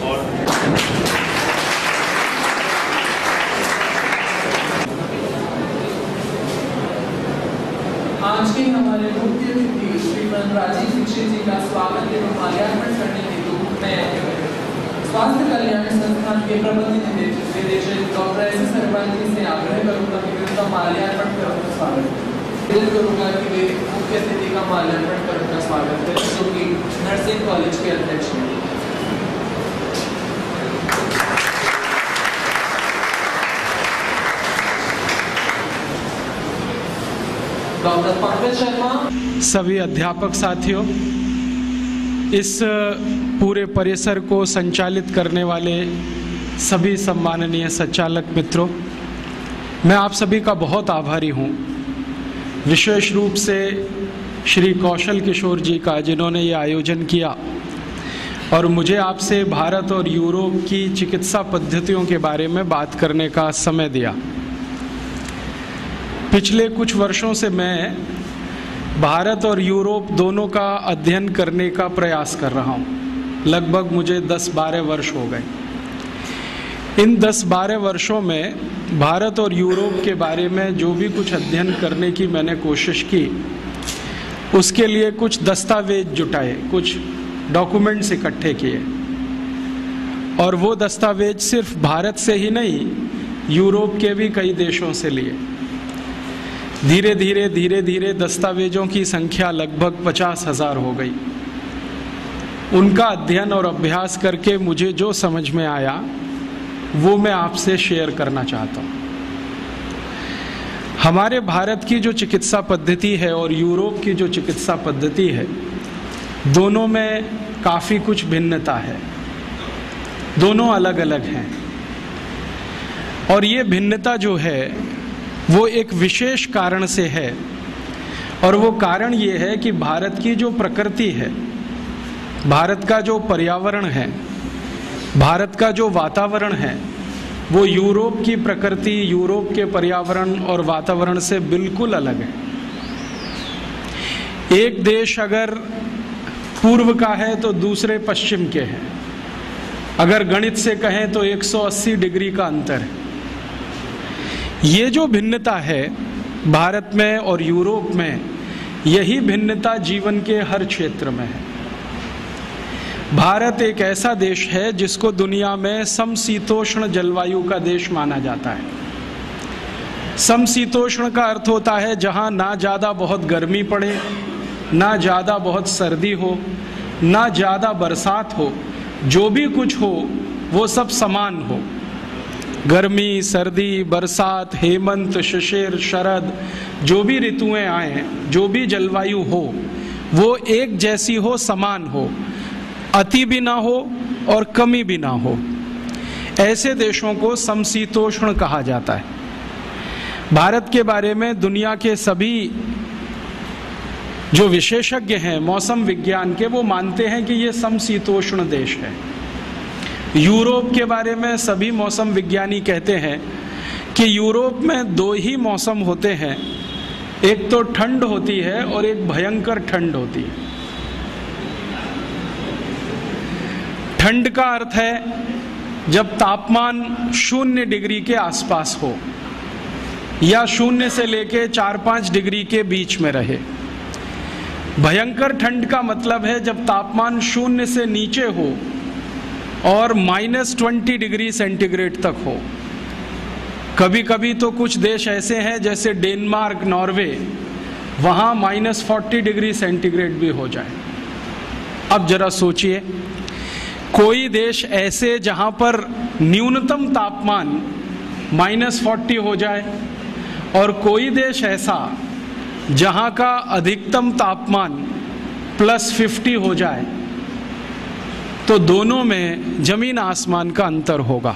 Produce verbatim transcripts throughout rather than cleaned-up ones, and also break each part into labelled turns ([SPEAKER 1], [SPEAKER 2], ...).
[SPEAKER 1] और
[SPEAKER 2] आज के हमारे मुख्य अतिथि श्रीमद राजीव दीक्षित जी का स्वागत एवं माल्यार्पण करने हेतु मैं स्वास्थ्य कल्याण संस्थान के प्रबंध निदेशक डॉक्टर एस एस सरपंच से आग्रह करूंगा कि उनका माल्यार्पण कर उनका स्वागत करें करूंगा कि वे मुख्य अतिथि का माल्यार्पण कर उनका स्वागत करें, जो कि नर्सिंग कॉलेज के अध्यक्ष हैं। डॉक्टर पंकज शर्मा।
[SPEAKER 3] सभी अध्यापक साथियों, इस पूरे परिसर को संचालित करने वाले सभी सम्माननीय संचालक मित्रों, मैं आप सभी का बहुत आभारी हूँ। विशेष रूप से श्री कौशल किशोर जी का, जिन्होंने ये आयोजन किया और मुझे आपसे भारत और यूरोप की चिकित्सा पद्धतियों के बारे में बात करने का समय दिया। पिछले कुछ वर्षों से मैं भारत और यूरोप दोनों का अध्ययन करने का प्रयास कर रहा हूँ। लगभग मुझे दस बारह वर्ष हो गए। इन दस बारह वर्षों में भारत और यूरोप के बारे में जो भी कुछ अध्ययन करने की मैंने कोशिश की, उसके लिए कुछ दस्तावेज जुटाए, कुछ डॉक्यूमेंट्स इकट्ठे किए, और वो दस्तावेज सिर्फ भारत से ही नहीं, यूरोप के भी कई देशों से लिए। धीरे धीरे धीरे धीरे दस्तावेजों की संख्या लगभग पचास हजार हो गई। उनका अध्ययन और अभ्यास करके मुझे जो समझ में आया वो मैं आपसे शेयर करना चाहता हूँ। हमारे भारत की जो चिकित्सा पद्धति है और यूरोप की जो चिकित्सा पद्धति है, दोनों में काफ़ी कुछ भिन्नता है, दोनों अलग अलग हैं। और ये भिन्नता जो है वो एक विशेष कारण से है, और वो कारण ये है कि भारत की जो प्रकृति है, भारत का जो पर्यावरण है, भारत का जो वातावरण है, वो यूरोप की प्रकृति, यूरोप के पर्यावरण और वातावरण से बिल्कुल अलग है। एक देश अगर पूर्व का है तो दूसरे पश्चिम के हैं। अगर गणित से कहें तो एक सौ अस्सी डिग्री का अंतर है। ये जो भिन्नता है भारत में और यूरोप में, यही भिन्नता जीवन के हर क्षेत्र में है। भारत एक ऐसा देश है जिसको दुनिया में समशीतोष्ण जलवायु का देश माना जाता है। समशीतोष्ण का अर्थ होता है जहां ना ज़्यादा बहुत गर्मी पड़े, ना ज़्यादा बहुत सर्दी हो, ना ज़्यादा बरसात हो, जो भी कुछ हो वो सब समान हो। गर्मी, सर्दी, बरसात, हेमंत, शिशिर, शरद, जो भी ऋतुएं आए, जो भी जलवायु हो, वो एक जैसी हो, समान हो, अति भी ना हो और कमी भी ना हो। ऐसे देशों को समशीतोष्ण कहा जाता है। भारत के बारे में दुनिया के सभी जो विशेषज्ञ हैं मौसम विज्ञान के, वो मानते हैं कि ये समशीतोष्ण देश है। यूरोप के बारे में सभी मौसम विज्ञानी कहते हैं कि यूरोप में दो ही मौसम होते हैं, एक तो ठंड होती है और एक भयंकर ठंड होती है। ठंड का अर्थ है जब तापमान शून्य डिग्री के आसपास हो या शून्य से लेके चार पाँच डिग्री के बीच में रहे। भयंकर ठंड का मतलब है जब तापमान शून्य से नीचे हो और माइनस ट्वेंटी डिग्री सेंटीग्रेड तक हो। कभी कभी तो कुछ देश ऐसे हैं जैसे डेनमार्क, नॉर्वे, वहाँ माइनस फोर्टी डिग्री सेंटीग्रेड भी हो जाए। अब जरा सोचिए, कोई देश ऐसे जहाँ पर न्यूनतम तापमान माइनस फोर्टी हो जाए और कोई देश ऐसा जहाँ का अधिकतम तापमान प्लस फिफ्टी हो जाए, तो दोनों में जमीन आसमान का अंतर होगा।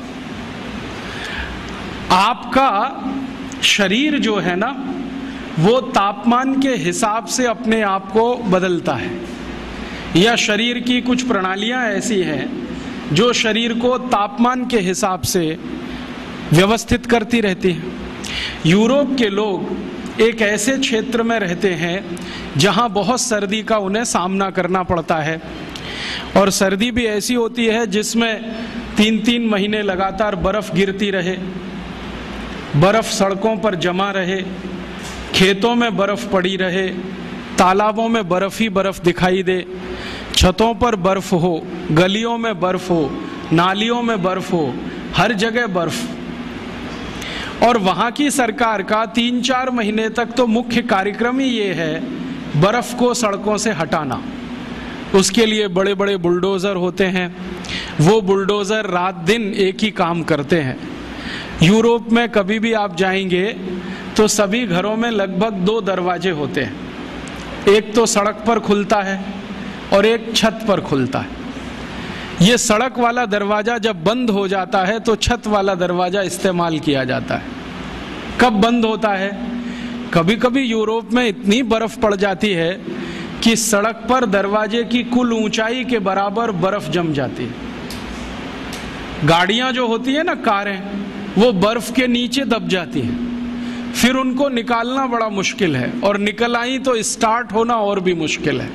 [SPEAKER 3] आपका शरीर जो है ना, वो तापमान के हिसाब से अपने आप को बदलता है, या शरीर की कुछ प्रणालियां ऐसी हैं जो शरीर को तापमान के हिसाब से व्यवस्थित करती रहती हैं। यूरोप के लोग एक ऐसे क्षेत्र में रहते हैं जहां बहुत सर्दी का उन्हें सामना करना पड़ता है, और सर्दी भी ऐसी होती है जिसमें तीन तीन महीने लगातार बर्फ गिरती रहे, बर्फ सड़कों पर जमा रहे, खेतों में बर्फ पड़ी रहे, तालाबों में बर्फ ही बर्फ दिखाई दे, छतों पर बर्फ हो, गलियों में बर्फ हो, नालियों में बर्फ हो, हर जगह बर्फ। और वहां की सरकार का तीन चार महीने तक तो मुख्य कार्यक्रम ही ये है बर्फ को सड़कों से हटाना। उसके लिए बड़े बड़े बुलडोजर होते हैं, वो बुलडोजर रात दिन एक ही काम करते हैं। यूरोप में कभी भी आप जाएंगे तो सभी घरों में लगभग दो दरवाजे होते हैं, एक तो सड़क पर खुलता है और एक छत पर खुलता है। ये सड़क वाला दरवाजा जब बंद हो जाता है तो छत वाला दरवाजा इस्तेमाल किया जाता है। कब बंद होता है? कभी कभी यूरोप में इतनी बर्फ पड़ जाती है कि सड़क पर दरवाजे की कुल ऊंचाई के बराबर बर्फ जम जाती है। गाड़ियां जो होती है ना, कारें, वो बर्फ के नीचे दब जाती हैं, फिर उनको निकालना बड़ा मुश्किल है, और निकल आई तो स्टार्ट होना और भी मुश्किल है।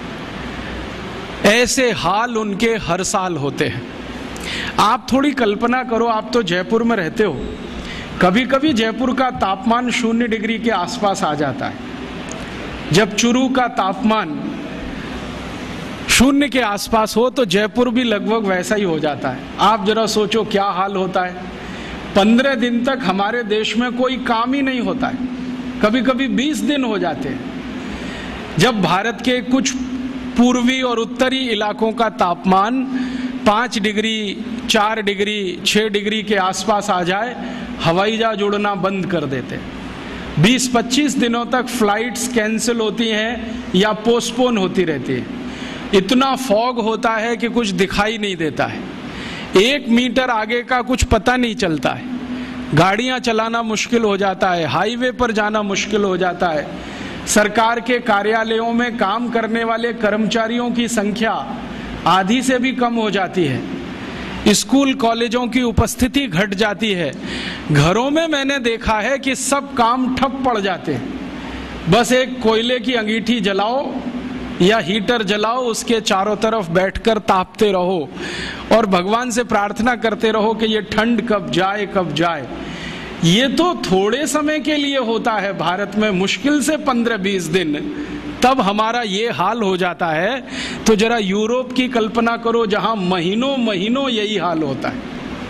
[SPEAKER 3] ऐसे हाल उनके हर साल होते हैं। आप थोड़ी कल्पना करो, आप तो जयपुर में रहते हो, कभी कभी जयपुर का तापमान शून्य डिग्री के आसपास आ जाता है। जब चुरू का तापमान शून्य के आसपास हो तो जयपुर भी लगभग वैसा ही हो जाता है। आप जरा सोचो क्या हाल होता है। पंद्रह दिन तक हमारे देश में कोई काम ही नहीं होता है, कभी कभी बीस दिन हो जाते हैं। जब भारत के कुछ पूर्वी और उत्तरी इलाकों का तापमान पाँच डिग्री, चार डिग्री, छः डिग्री के आसपास आ जाए, हवाई जहाज उड़ना बंद कर देते हैं। बीस पच्चीस दिनों तक फ्लाइट्स कैंसिल होती हैं या पोस्टपोन होती रहती है। इतना फॉग होता है कि कुछ दिखाई नहीं देता है, एक मीटर आगे का कुछ पता नहीं चलता है, गाड़ियां चलाना मुश्किल हो जाता है, हाईवे पर जाना मुश्किल हो जाता है। सरकार के कार्यालयों में काम करने वाले कर्मचारियों की संख्या आधी से भी कम हो जाती है। स्कूल कॉलेजों की उपस्थिति घट जाती है। घरों में मैंने देखा है कि सब काम ठप पड़ जाते हैं। बस एक कोयले की अंगीठी जलाओ या हीटर जलाओ, उसके चारों तरफ बैठकर तापते रहो और भगवान से प्रार्थना करते रहो कि ये ठंड कब जाए कब जाए। ये तो थोड़े समय के लिए होता है भारत में, मुश्किल से पंद्रह बीस दिन, तब हमारा ये हाल हो जाता है। तो जरा यूरोप की कल्पना करो जहां महीनों महीनों यही हाल होता है।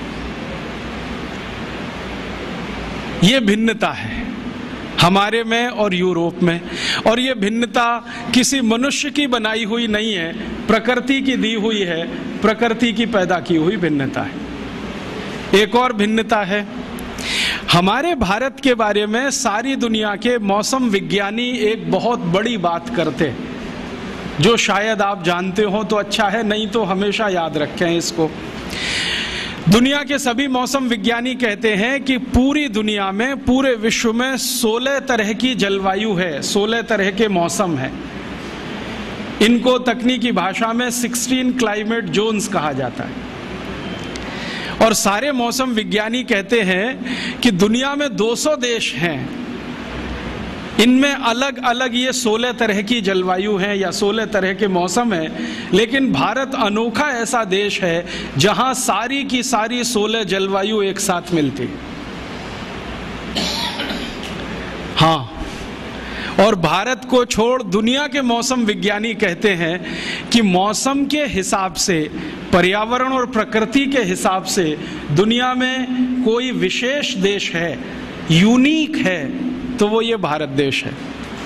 [SPEAKER 3] ये भिन्नता है हमारे में और यूरोप में, और ये भिन्नता किसी मनुष्य की बनाई हुई नहीं है, प्रकृति की दी हुई है, प्रकृति की पैदा की हुई भिन्नता है। एक और भिन्नता है, हमारे भारत के बारे में सारी दुनिया के मौसम विज्ञानी एक बहुत बड़ी बात करते हैं, जो शायद आप जानते हो तो अच्छा है, नहीं तो हमेशा याद रखें इसको। दुनिया के सभी मौसम विज्ञानी कहते हैं कि पूरी दुनिया में, पूरे विश्व में सोलह तरह की जलवायु है, सोलह तरह के मौसम है। इनको तकनीकी भाषा में सोलह क्लाइमेट जोन्स कहा जाता है। और सारे मौसम विज्ञानी कहते हैं कि दुनिया में दो सौ देश हैं, इनमें अलग अलग ये सोलह तरह की जलवायु है या सोलह तरह के मौसम है, लेकिन भारत अनोखा ऐसा देश है जहां सारी की सारी सोलह जलवायु एक साथ मिलती है। हाँ, और भारत को छोड़ दुनिया के मौसम विज्ञानी कहते हैं कि मौसम के हिसाब से, पर्यावरण और प्रकृति के हिसाब से दुनिया में कोई विशेष देश है, यूनिक है, तो वो ये भारत देश है।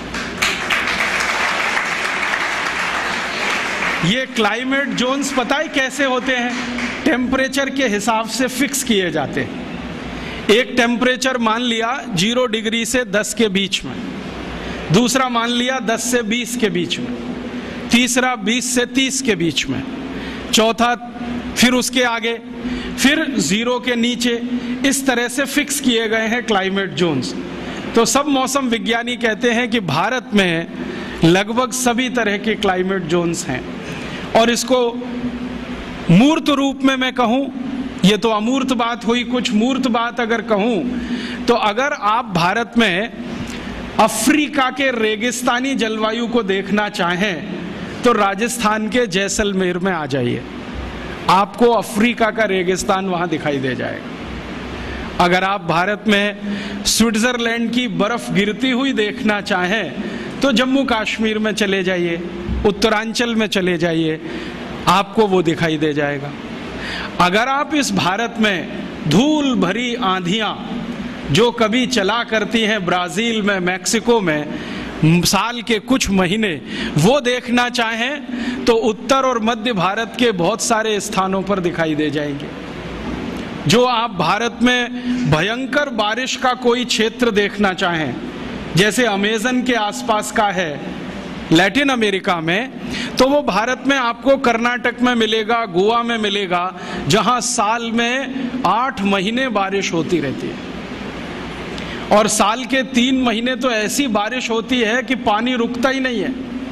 [SPEAKER 3] ये क्लाइमेट जोन्स पता है कैसे होते हैं? टेम्परेचर के हिसाब से फिक्स किए जाते हैं। एक टेम्परेचर मान लिया जीरो डिग्री से दस के बीच में, दूसरा मान लिया दस से बीस के बीच में, तीसरा बीस से तीस के बीच में, चौथा फिर उसके आगे, फिर जीरो के नीचे। इस तरह से फिक्स किए गए हैं क्लाइमेट जोन्स। तो सब मौसम विज्ञानी कहते हैं कि भारत में लगभग सभी तरह के क्लाइमेट जोन्स हैं। और इसको मूर्त रूप में मैं कहूं, ये तो अमूर्त बात हुई, कुछ मूर्त बात अगर कहूं तो अगर आप भारत में अफ्रीका के रेगिस्तानी जलवायु को देखना चाहें तो राजस्थान के जैसलमेर में आ जाइए, आपको अफ्रीका का रेगिस्तान वहां दिखाई दे जाएगा। अगर आप भारत में स्विट्जरलैंड की बर्फ गिरती हुई देखना चाहें तो जम्मू कश्मीर में चले जाइए, उत्तरांचल में चले जाइए, आपको वो दिखाई दे जाएगा। अगर आप इस भारत में धूल भरी आंधियां जो कभी चला करती हैं ब्राजील में, मैक्सिको में साल के कुछ महीने, वो देखना चाहें तो उत्तर और मध्य भारत के बहुत सारे स्थानों पर दिखाई दे जाएंगे। जो आप भारत में भयंकर बारिश का कोई क्षेत्र देखना चाहें, जैसे अमेज़न के आसपास का है लैटिन अमेरिका में, तो वो भारत में आपको कर्नाटक में मिलेगा, गोवा में मिलेगा, जहां साल में आठ महीने बारिश होती रहती है। और साल के तीन महीने तो ऐसी बारिश होती है कि पानी रुकता ही नहीं है।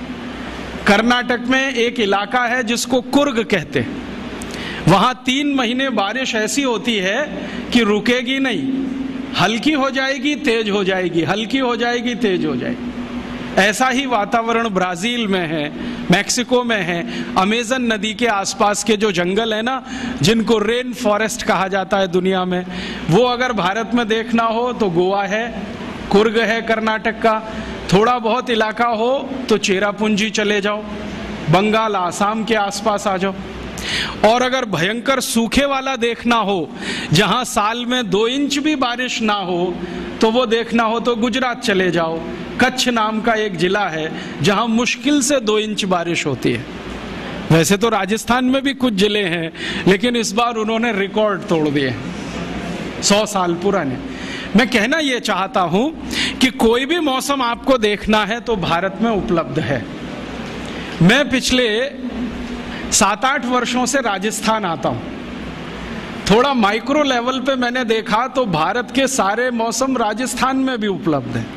[SPEAKER 3] कर्नाटक में एक इलाका है जिसको कुर्ग कहते हैं, वहां तीन महीने बारिश ऐसी होती है कि रुकेगी नहीं, हल्की हो जाएगी तेज हो जाएगी, हल्की हो जाएगी तेज हो जाएगी। ऐसा ही वातावरण ब्राजील में है, मैक्सिको में है, अमेज़न नदी के आसपास के जो जंगल है ना, जिनको रेन फॉरेस्ट कहा जाता है दुनिया में, वो अगर भारत में देखना हो तो गोवा है, कुर्ग है कर्नाटक का, थोड़ा बहुत इलाका हो तो चेरापूंजी चले जाओ, बंगाल आसाम के आसपास आ जाओ। और अगर भयंकर सूखे वाला देखना हो, जहां साल में दो इंच भी बारिश ना हो, तो वो देखना हो तो गुजरात चले जाओ। कच्छ नाम का एक जिला है जहां मुश्किल से दो इंच बारिश होती है। वैसे तो राजस्थान में भी कुछ जिले हैं, लेकिन इस बार उन्होंने रिकॉर्ड तोड़ दिए, सौ साल पुराने। मैं कहना यह चाहता हूं कि कोई भी मौसम आपको देखना है तो भारत में उपलब्ध है। मैं पिछले सात आठ वर्षों से राजस्थान आता हूं, थोड़ा माइक्रो लेवल पे मैंने देखा तो भारत के सारे मौसम राजस्थान में भी उपलब्ध है।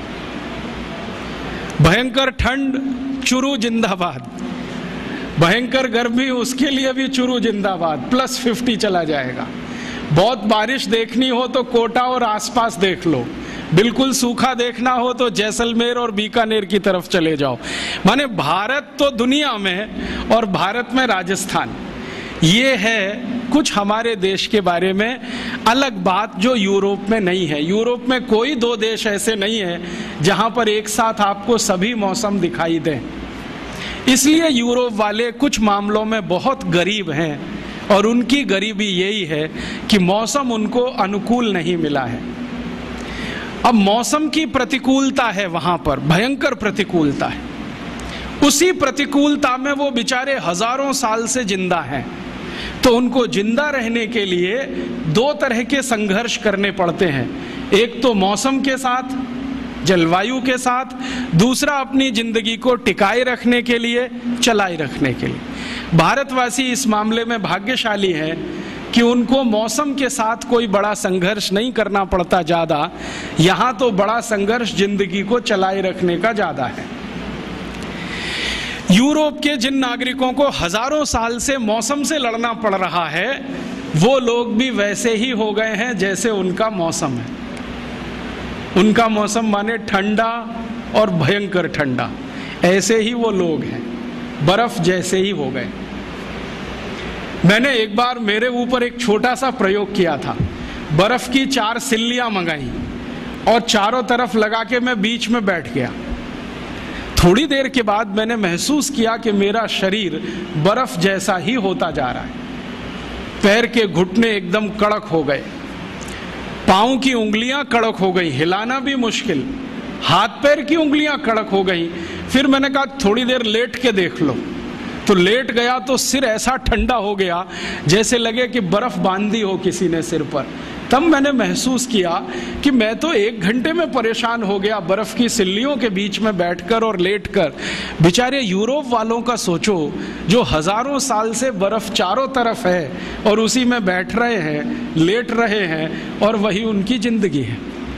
[SPEAKER 3] भयंकर ठंड, चुरू जिंदाबाद, भयंकर गर्मी, उसके लिए भी चुरू जिंदाबाद, प्लस फिफ्टी चला जाएगा। बहुत बारिश देखनी हो तो कोटा और आसपास देख लो, बिल्कुल सूखा देखना हो तो जैसलमेर और बीकानेर की तरफ चले जाओ। माने भारत तो दुनिया में और भारत में राजस्थान, ये है कुछ हमारे देश के बारे में अलग बात जो यूरोप में नहीं है। यूरोप में कोई दो देश ऐसे नहीं है जहां पर एक साथ आपको सभी मौसम दिखाई दें। इसलिए यूरोप वाले कुछ मामलों में बहुत गरीब हैं, और उनकी गरीबी यही है कि मौसम उनको अनुकूल नहीं मिला है। अब मौसम की प्रतिकूलता है वहां पर, भयंकर प्रतिकूलता है। उसी प्रतिकूलता में वो बेचारे हजारों साल से जिंदा हैं, तो उनको जिंदा रहने के लिए दो तरह के संघर्ष करने पड़ते हैं। एक तो मौसम के साथ, जलवायु के साथ, दूसरा अपनी जिंदगी को टिकाए रखने के लिए, चलाए रखने के लिए। भारतवासी इस मामले में भाग्यशाली हैं कि उनको मौसम के साथ कोई बड़ा संघर्ष नहीं करना पड़ता ज्यादा। यहां तो बड़ा संघर्ष जिंदगी को चलाए रखने का ज्यादा है। यूरोप के जिन नागरिकों को हजारों साल से मौसम से लड़ना पड़ रहा है, वो लोग भी वैसे ही हो गए हैं जैसे उनका मौसम है। उनका मौसम माने ठंडा और भयंकर ठंडा, ऐसे ही वो लोग हैं, बर्फ जैसे ही हो गए। मैंने एक बार मेरे ऊपर एक छोटा सा प्रयोग किया था। बर्फ की चार सिल्लियां मंगाई और चारों तरफ लगा के मैं बीच में बैठ गया। थोड़ी देर के बाद मैंने महसूस किया कि मेरा शरीर बर्फ जैसा ही होता जा रहा है। पैर के घुटने एकदम कड़क हो गए, पांव की उंगलियां कड़क हो गई, हिलाना भी मुश्किल, हाथ पैर की उंगलियां कड़क हो गई। फिर मैंने कहा थोड़ी देर लेट के देख लो, तो लेट गया तो सिर ऐसा ठंडा हो गया जैसे लगे कि बर्फ बांध दी हो किसी ने सिर पर। तब मैंने महसूस किया कि मैं तो एक घंटे में परेशान हो गया बर्फ की सिल्लियों के बीच में बैठकर और लेटकर। बेचारे यूरोप वालों का सोचो, जो हजारों साल से बर्फ चारों तरफ है और उसी में बैठ रहे हैं, लेट रहे हैं, और वही उनकी जिंदगी है।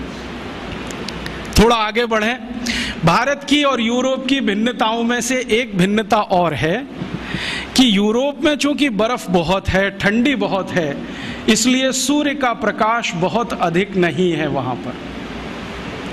[SPEAKER 3] थोड़ा आगे बढ़ें। भारत की और यूरोप की भिन्नताओं में से एक भिन्नता और है कि यूरोप में चूंकि बर्फ बहुत है, ठंडी बहुत है, इसलिए सूर्य का प्रकाश बहुत अधिक नहीं है वहां पर।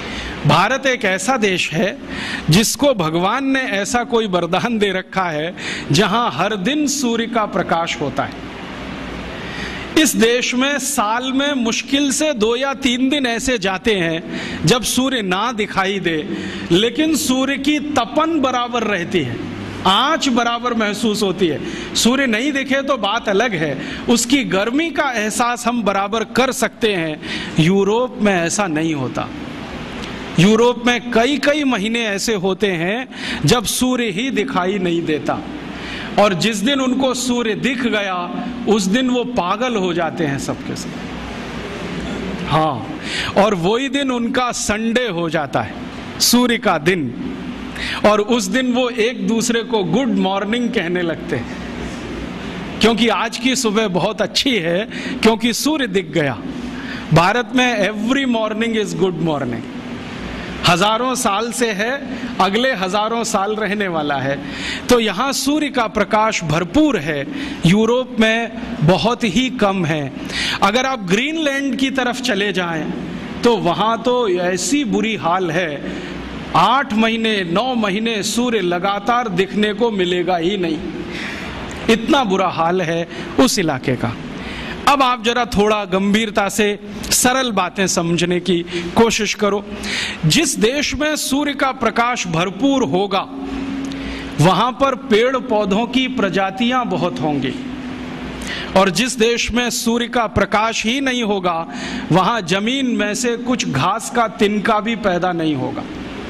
[SPEAKER 3] भारत एक ऐसा देश है जिसको भगवान ने ऐसा कोई वरदान दे रखा है जहां हर दिन सूर्य का प्रकाश होता है। इस देश में साल में मुश्किल से दो या तीन दिन ऐसे जाते हैं जब सूर्य ना दिखाई दे, लेकिन सूर्य की तपन बराबर रहती है, आंच बराबर महसूस होती है। सूर्य नहीं दिखे तो बात अलग है, उसकी गर्मी का एहसास हम बराबर कर सकते हैं। यूरोप में ऐसा नहीं होता। यूरोप में कई कई महीने ऐसे होते हैं जब सूर्य ही दिखाई नहीं देता, और जिस दिन उनको सूर्य दिख गया उस दिन वो पागल हो जाते हैं सबके सब। हाँ, और वही दिन उनका संडे हो जाता है, सूर्य का दिन, और उस दिन वो एक दूसरे को गुड मॉर्निंग कहने लगते हैं, क्योंकि आज की सुबह बहुत अच्छी है, क्योंकि सूर्य दिख गया। भारत में every morning is good morning, हजारों साल से है, अगले हजारों साल रहने वाला है। तो यहाँ सूर्य का प्रकाश भरपूर है, यूरोप में बहुत ही कम है। अगर आप ग्रीनलैंड की तरफ चले जाएं तो वहाँ तो ऐसी बुरी हाल है, आठ महीने नौ महीने सूर्य लगातार दिखने को मिलेगा ही नहीं, इतना बुरा हाल है उस इलाके का। अब आप जरा थोड़ा गंभीरता से सरल बातें समझने की कोशिश करो। जिस देश में सूर्य का प्रकाश भरपूर होगा वहां पर पेड़ पौधों की प्रजातियां बहुत होंगी, और जिस देश में सूर्य का प्रकाश ही नहीं होगा वहां जमीन में से कुछ घास का तिनका भी पैदा नहीं होगा।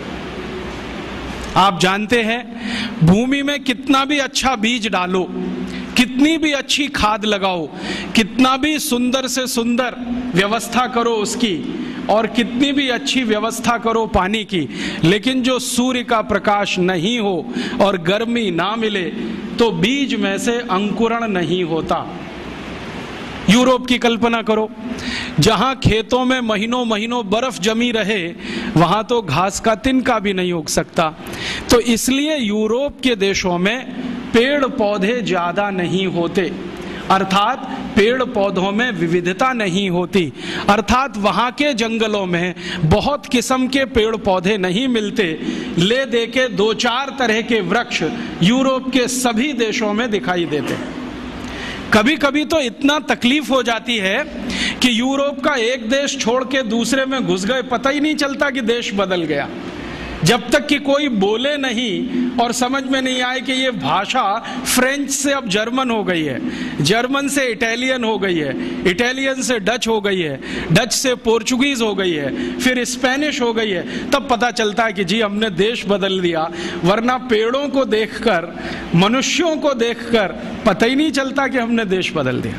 [SPEAKER 3] आप जानते हैं भूमि में कितना भी अच्छा बीज डालो, कितनी भी अच्छी खाद लगाओ, कितना भी सुंदर से सुंदर व्यवस्था करो उसकी, और कितनी भी अच्छी व्यवस्था करो पानी की, लेकिन जो सूर्य का प्रकाश नहीं हो और गर्मी ना मिले तो बीज में से अंकुरण नहीं होता। यूरोप की कल्पना करो, जहां खेतों में महीनों महीनों बर्फ जमी रहे वहां तो घास का तिनका भी नहीं उग सकता। तो इसलिए यूरोप के देशों में पेड़ पौधे ज्यादा नहीं होते, अर्थात पेड़ पौधों में विविधता नहीं होती, अर्थात वहां के जंगलों में बहुत किस्म के पेड़ पौधे नहीं मिलते। ले दे के दो चार तरह के वृक्ष यूरोप के सभी देशों में दिखाई देते। कभी कभी तो इतना तकलीफ हो जाती है कि यूरोप का एक देश छोड़ के दूसरे में घुस गए, पता ही नहीं चलता कि देश बदल गया, जब तक कि कोई बोले नहीं और समझ में नहीं आए कि ये भाषा फ्रेंच से अब जर्मन हो गई है, जर्मन से इटालियन हो गई है, इटालियन से डच हो गई है, डच से पोर्चुगीज हो गई है, फिर स्पेनिश हो गई है, तब पता चलता है कि जी हमने देश बदल दिया। वरना पेड़ों को देखकर, मनुष्यों को देखकर पता ही नहीं चलता कि हमने देश बदल दिया।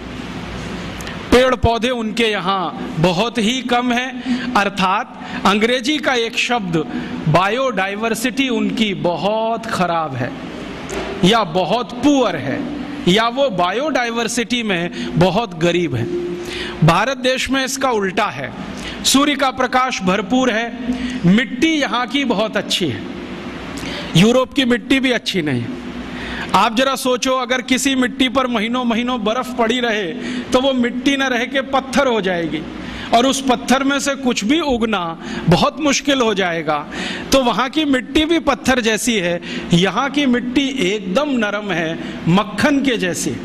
[SPEAKER 3] पेड़ पौधे उनके यहाँ बहुत ही कम है, अर्थात अंग्रेजी का एक शब्द बायोडाइवर्सिटी उनकी बहुत खराब है, या बहुत पुअर है, या वो बायोडाइवर्सिटी में बहुत गरीब है। भारत देश में इसका उल्टा है, सूर्य का प्रकाश भरपूर है, मिट्टी यहाँ की बहुत अच्छी है, यूरोप की मिट्टी भी अच्छी नहीं है। आप जरा सोचो, अगर किसी मिट्टी पर महीनों महीनों बर्फ पड़ी रहे तो वो मिट्टी न रह के पत्थर हो जाएगी, और उस पत्थर में से कुछ भी उगना बहुत मुश्किल हो जाएगा। तो वहाँ की मिट्टी भी पत्थर जैसी है, यहाँ की मिट्टी एकदम नरम है, मक्खन के जैसी।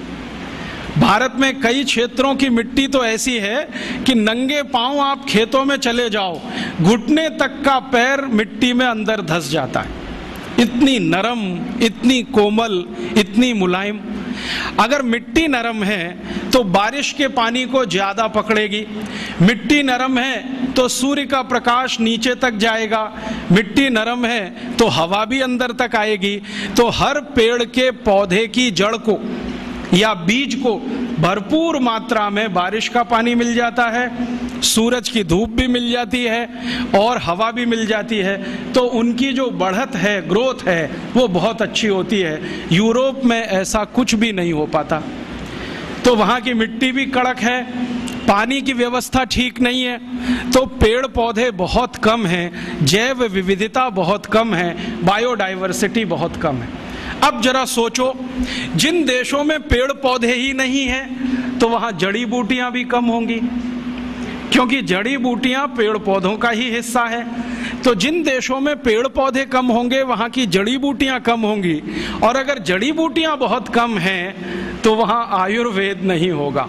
[SPEAKER 3] भारत में कई क्षेत्रों की मिट्टी तो ऐसी है कि नंगे पांव आप खेतों में चले जाओ, घुटने तक का पैर मिट्टी में अंदर धंस जाता है, इतनी नरम, इतनी कोमल, इतनी मुलायम। अगर मिट्टी नरम है तो बारिश के पानी को ज्यादा पकड़ेगी, मिट्टी नरम है तो सूर्य का प्रकाश नीचे तक जाएगा, मिट्टी नरम है तो हवा भी अंदर तक आएगी। तो हर पेड़ के पौधे की जड़ को या बीज को भरपूर मात्रा में बारिश का पानी मिल जाता है, सूरज की धूप भी मिल जाती है और हवा भी मिल जाती है, तो उनकी जो बढ़त है, ग्रोथ है, वो बहुत अच्छी होती है। यूरोप में ऐसा कुछ भी नहीं हो पाता। तो वहाँ की मिट्टी भी कड़क है, पानी की व्यवस्था ठीक नहीं है, तो पेड़ पौधे बहुत कम हैं, जैव विविधता बहुत कम है, बायोडाइवर्सिटी बहुत कम है। अब जरा सोचो, जिन देशों में पेड़ पौधे ही नहीं हैं तो वहां जड़ी बूटियां भी कम होंगी, क्योंकि जड़ी बूटियां पेड़ पौधों का ही हिस्सा है। तो जिन देशों में पेड़ पौधे कम होंगे वहां की जड़ी बूटियां कम होंगी, और अगर जड़ी बूटियां बहुत कम हैं तो वहां आयुर्वेद नहीं होगा।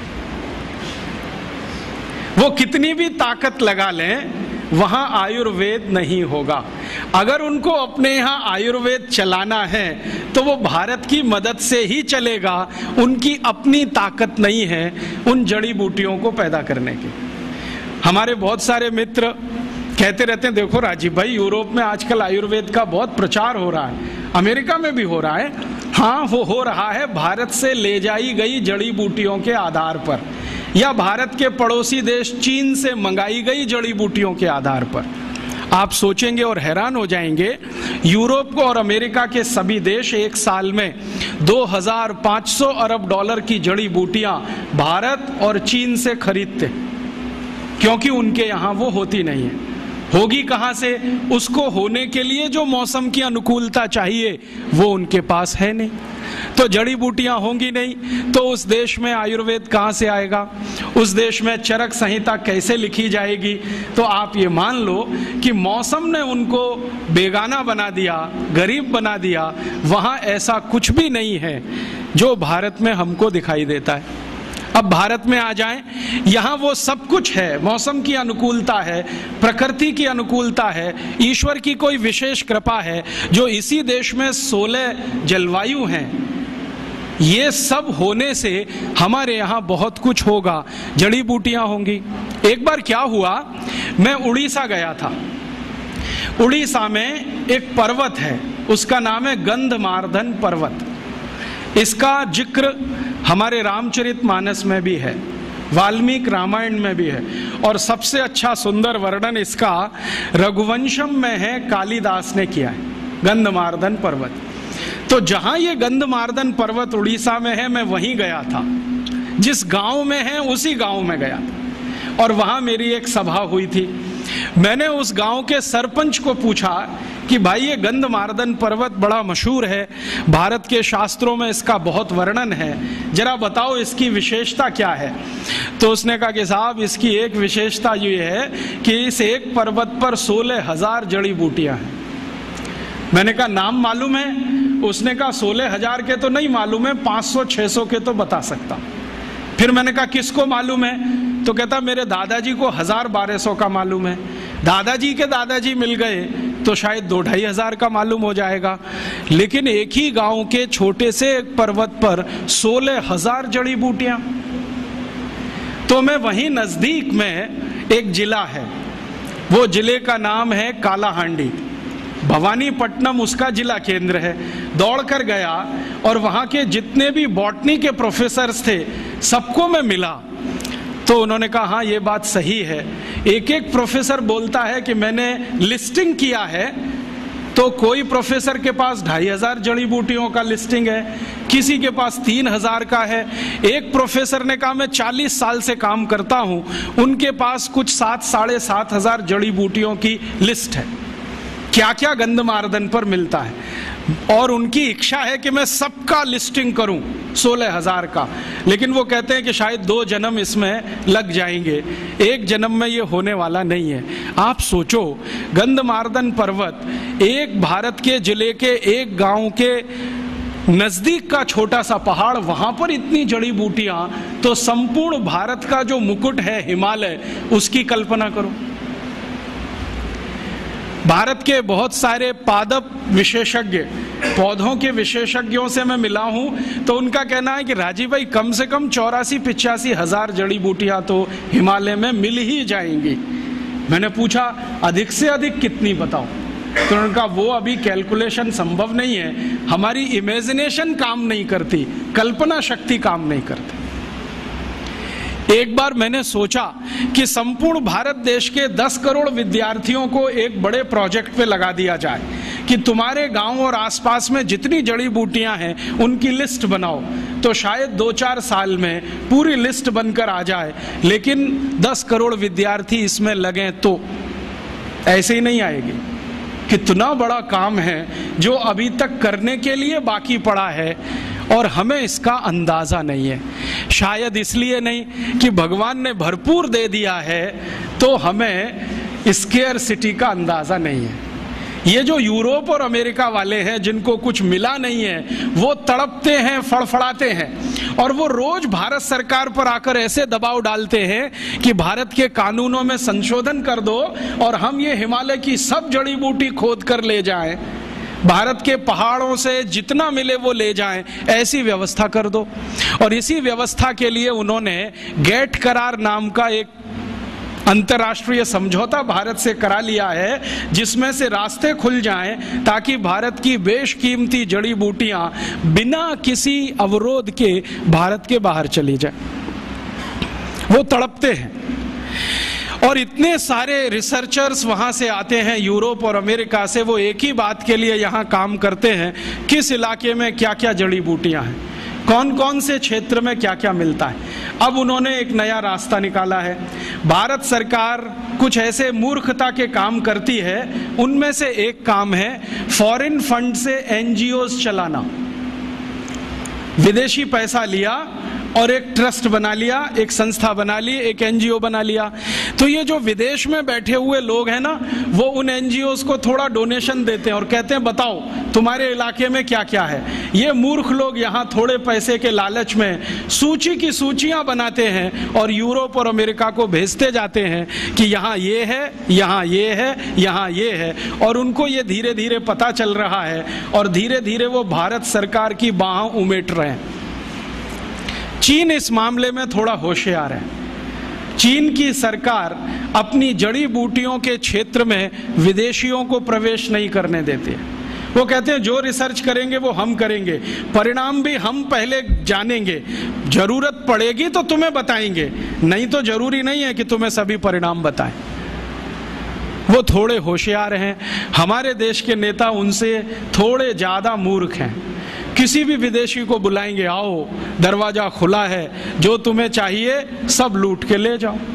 [SPEAKER 3] वो कितनी भी ताकत लगा लें, वहां आयुर्वेद नहीं होगा। अगर उनको अपने यहाँ आयुर्वेद चलाना है तो वो भारत की मदद से ही चलेगा। उनकी अपनी ताकत नहीं है उन जड़ी बूटियों को पैदा करने की। हमारे बहुत सारे मित्र कहते रहते हैं, देखो राजीव भाई, यूरोप में आजकल आयुर्वेद का बहुत प्रचार हो रहा है, अमेरिका में भी हो रहा है। हाँ, वो हो रहा है भारत से ले जाई गई जड़ी बूटियों के आधार पर, या भारत के पड़ोसी देश चीन से मंगाई गई जड़ी बूटियों के आधार पर। आप सोचेंगे और हैरान हो जाएंगे, यूरोप और अमेरिका के सभी देश एक साल में दो हज़ार पाँच सौ अरब डॉलर की जड़ी बूटियां भारत और चीन से खरीदते, क्योंकि उनके यहाँ वो होती नहीं है। होगी कहाँ से? उसको होने के लिए जो मौसम की अनुकूलता चाहिए वो उनके पास है नहीं। तो जड़ी बूटियां होंगी नहीं तो उस देश में आयुर्वेद कहाँ से आएगा? उस देश में चरक संहिता कैसे लिखी जाएगी? तो आप ये मान लो कि मौसम ने उनको बेगाना बना दिया, गरीब बना दिया। वहाँ ऐसा कुछ भी नहीं है जो भारत में हमको दिखाई देता है। अब भारत में आ जाएं, यहाँ वो सब कुछ है। मौसम की अनुकूलता है, प्रकृति की अनुकूलता है, ईश्वर की कोई विशेष कृपा है जो इसी देश में सोलह जलवायु हैं। ये सब होने से हमारे यहाँ बहुत कुछ होगा, जड़ी बूटियाँ होंगी। एक बार क्या हुआ, मैं उड़ीसा गया था। उड़ीसा में एक पर्वत है, उसका नाम है गंधमार्दन पर्वत। इसका जिक्र हमारे रामचरितमानस में भी है, वाल्मीकि रामायण में भी है, और सबसे अच्छा सुंदर वर्णन इसका रघुवंशम में है, कालिदास ने किया है, गंधमार्दन पर्वत। तो जहां ये गंधमार्दन पर्वत उड़ीसा में है, मैं वहीं गया था। जिस गांव में है उसी गांव में गया था, और वहां मेरी एक सभा हुई थी। मैंने उस गांव के सरपंच को पूछा कि भाई, ये गंधमार्दन पर्वत बड़ा मशहूर है, भारत के शास्त्रों में इसका बहुत वर्णन है, जरा बताओ इसकी विशेषता क्या है? तो उसने कहा कि साहब, इसकी एक विशेषता ये है कि इस एक पर्वत पर सोलह हजार जड़ी बूटियां हैं। मैंने कहा नाम मालूम है? उसने कहा सोलह हजार के तो नहीं मालूम है, पाँच सौ छह सौ के तो बता सकता। फिर मैंने कहा किसको मालूम है? तो कहता मेरे दादाजी को हजार बारह सौ का मालूम है। दादाजी के दादाजी मिल गए तो शायद दो ढाई हजार का मालूम हो जाएगा। लेकिन एक ही गांव के छोटे से एक पर्वत पर सोलह हजार जड़ी बूटियां। तो मैं वहीं नजदीक में एक जिला है, वो जिले का नाम है कालाहांडी, भवानीपट्टनम उसका जिला केंद्र है। दौड़कर गया और वहां के जितने भी बॉटनी के प्रोफेसर्स थे सबको मैं मिला। तो उन्होंने कहा हाँ, ये बात सही है। एक एक प्रोफेसर बोलता है कि मैंने लिस्टिंग किया है, तो कोई प्रोफेसर के पास ढाई हजार जड़ी बूटियों का लिस्टिंग है, किसी के पास तीन हजार का है। एक प्रोफेसर ने कहा मैं चालीस साल से काम करता हूं, उनके पास कुछ सात साढ़े सात हजार जड़ी बूटियों की लिस्ट है। क्या क्या गंधमार्दन पर मिलता है, और उनकी इच्छा है कि मैं सबका लिस्टिंग करूं, सोलह हजार का। लेकिन वो कहते हैं कि शायद दो जन्म इसमें लग जाएंगे, एक जन्म में ये होने वाला नहीं है। आप सोचो, गंधमार्दन पर्वत एक भारत के जिले के एक गांव के नजदीक का छोटा सा पहाड़, वहां पर इतनी जड़ी बूटियां, तो संपूर्ण भारत का जो मुकुट है हिमालय, उसकी कल्पना करो। भारत के बहुत सारे पादप विशेषज्ञ, पौधों के विशेषज्ञों से मैं मिला हूं, तो उनका कहना है कि राजीव भाई, कम से कम चौरासी पिचासी हजार जड़ी बूटियां तो हिमालय में मिल ही जाएंगी। मैंने पूछा अधिक से अधिक कितनी बताओ? तो उन्होंने कहा वो अभी कैलकुलेशन संभव नहीं है, हमारी इमेजिनेशन काम नहीं करती, कल्पना शक्ति काम नहीं करती। एक बार मैंने सोचा कि संपूर्ण भारत देश के दस करोड़ विद्यार्थियों को एक बड़े प्रोजेक्ट पे लगा दिया जाए कि तुम्हारे गांव और आसपास में जितनी जड़ी बूटियां हैं उनकी लिस्ट बनाओ। तो शायद दो चार साल में पूरी लिस्ट बनकर आ जाए, लेकिन दस करोड़ विद्यार्थी इसमें लगे तो ऐसे ही नहीं आएगी। कितना बड़ा काम है जो अभी तक करने के लिए बाकी पड़ा है, और हमें इसका अंदाजा नहीं है। शायद इसलिए नहीं कि भगवान ने भरपूर दे दिया है, तो हमें स्केयर सिटी का अंदाजा नहीं है। ये जो यूरोप और अमेरिका वाले हैं जिनको कुछ मिला नहीं है, वो तड़पते हैं, फड़फड़ाते हैं, और वो रोज भारत सरकार पर आकर ऐसे दबाव डालते हैं कि भारत के कानूनों में संशोधन कर दो और हम ये हिमालय की सब जड़ी बूटी खोद कर ले जाएं, भारत के पहाड़ों से जितना मिले वो ले जाएं, ऐसी व्यवस्था कर दो। और इसी व्यवस्था के लिए उन्होंने गेट करार नाम का एक अंतर्राष्ट्रीय समझौता भारत से करा लिया है, जिसमें से रास्ते खुल जाएं ताकि भारत की बेशकीमती जड़ी बूटियां बिना किसी अवरोध के भारत के बाहर चली जाएं। वो तड़पते हैं, और इतने सारे रिसर्चर्स वहां से आते हैं यूरोप और अमेरिका से, वो एक ही बात के लिए यहाँ काम करते हैं, किस इलाके में क्या क्या जड़ी बूटियां हैं, कौन कौन से क्षेत्र में क्या क्या मिलता है। अब उन्होंने एक नया रास्ता निकाला है। भारत सरकार कुछ ऐसे मूर्खता के काम करती है, उनमें से एक काम है फॉरेन फंड से एनजीओज चलाना। विदेशी पैसा लिया और एक ट्रस्ट बना लिया, एक संस्था बना ली, एक एनजीओ बना लिया। तो ये जो विदेश में बैठे हुए लोग हैं ना, वो उन एनजीओज को थोड़ा डोनेशन देते हैं और कहते हैं बताओ तुम्हारे इलाके में क्या क्या है। ये मूर्ख लोग यहाँ थोड़े पैसे के लालच में सूची की सूचियां बनाते हैं और यूरोप और अमेरिका को भेजते जाते हैं कि यहाँ ये है, यहाँ ये है, यहाँ ये है, और उनको ये धीरे धीरे पता चल रहा है और धीरे धीरे वो भारत सरकार की बाहों उमेट रहे हैं। चीन इस मामले में थोड़ा होशियार है। चीन की सरकार अपनी जड़ी बूटियों के क्षेत्र में विदेशियों को प्रवेश नहीं करने देती है। वो कहते हैं जो रिसर्च करेंगे वो हम करेंगे, परिणाम भी हम पहले जानेंगे, जरूरत पड़ेगी तो तुम्हें बताएंगे, नहीं तो जरूरी नहीं है कि तुम्हें सभी परिणाम बताएं। वो थोड़े होशियार हैं। हमारे देश के नेता उनसे थोड़े ज्यादा मूर्ख हैं। किसी भी विदेशी को बुलाएंगे, आओ दरवाजा खुला है, जो तुम्हें चाहिए सब लूट के ले जाओ।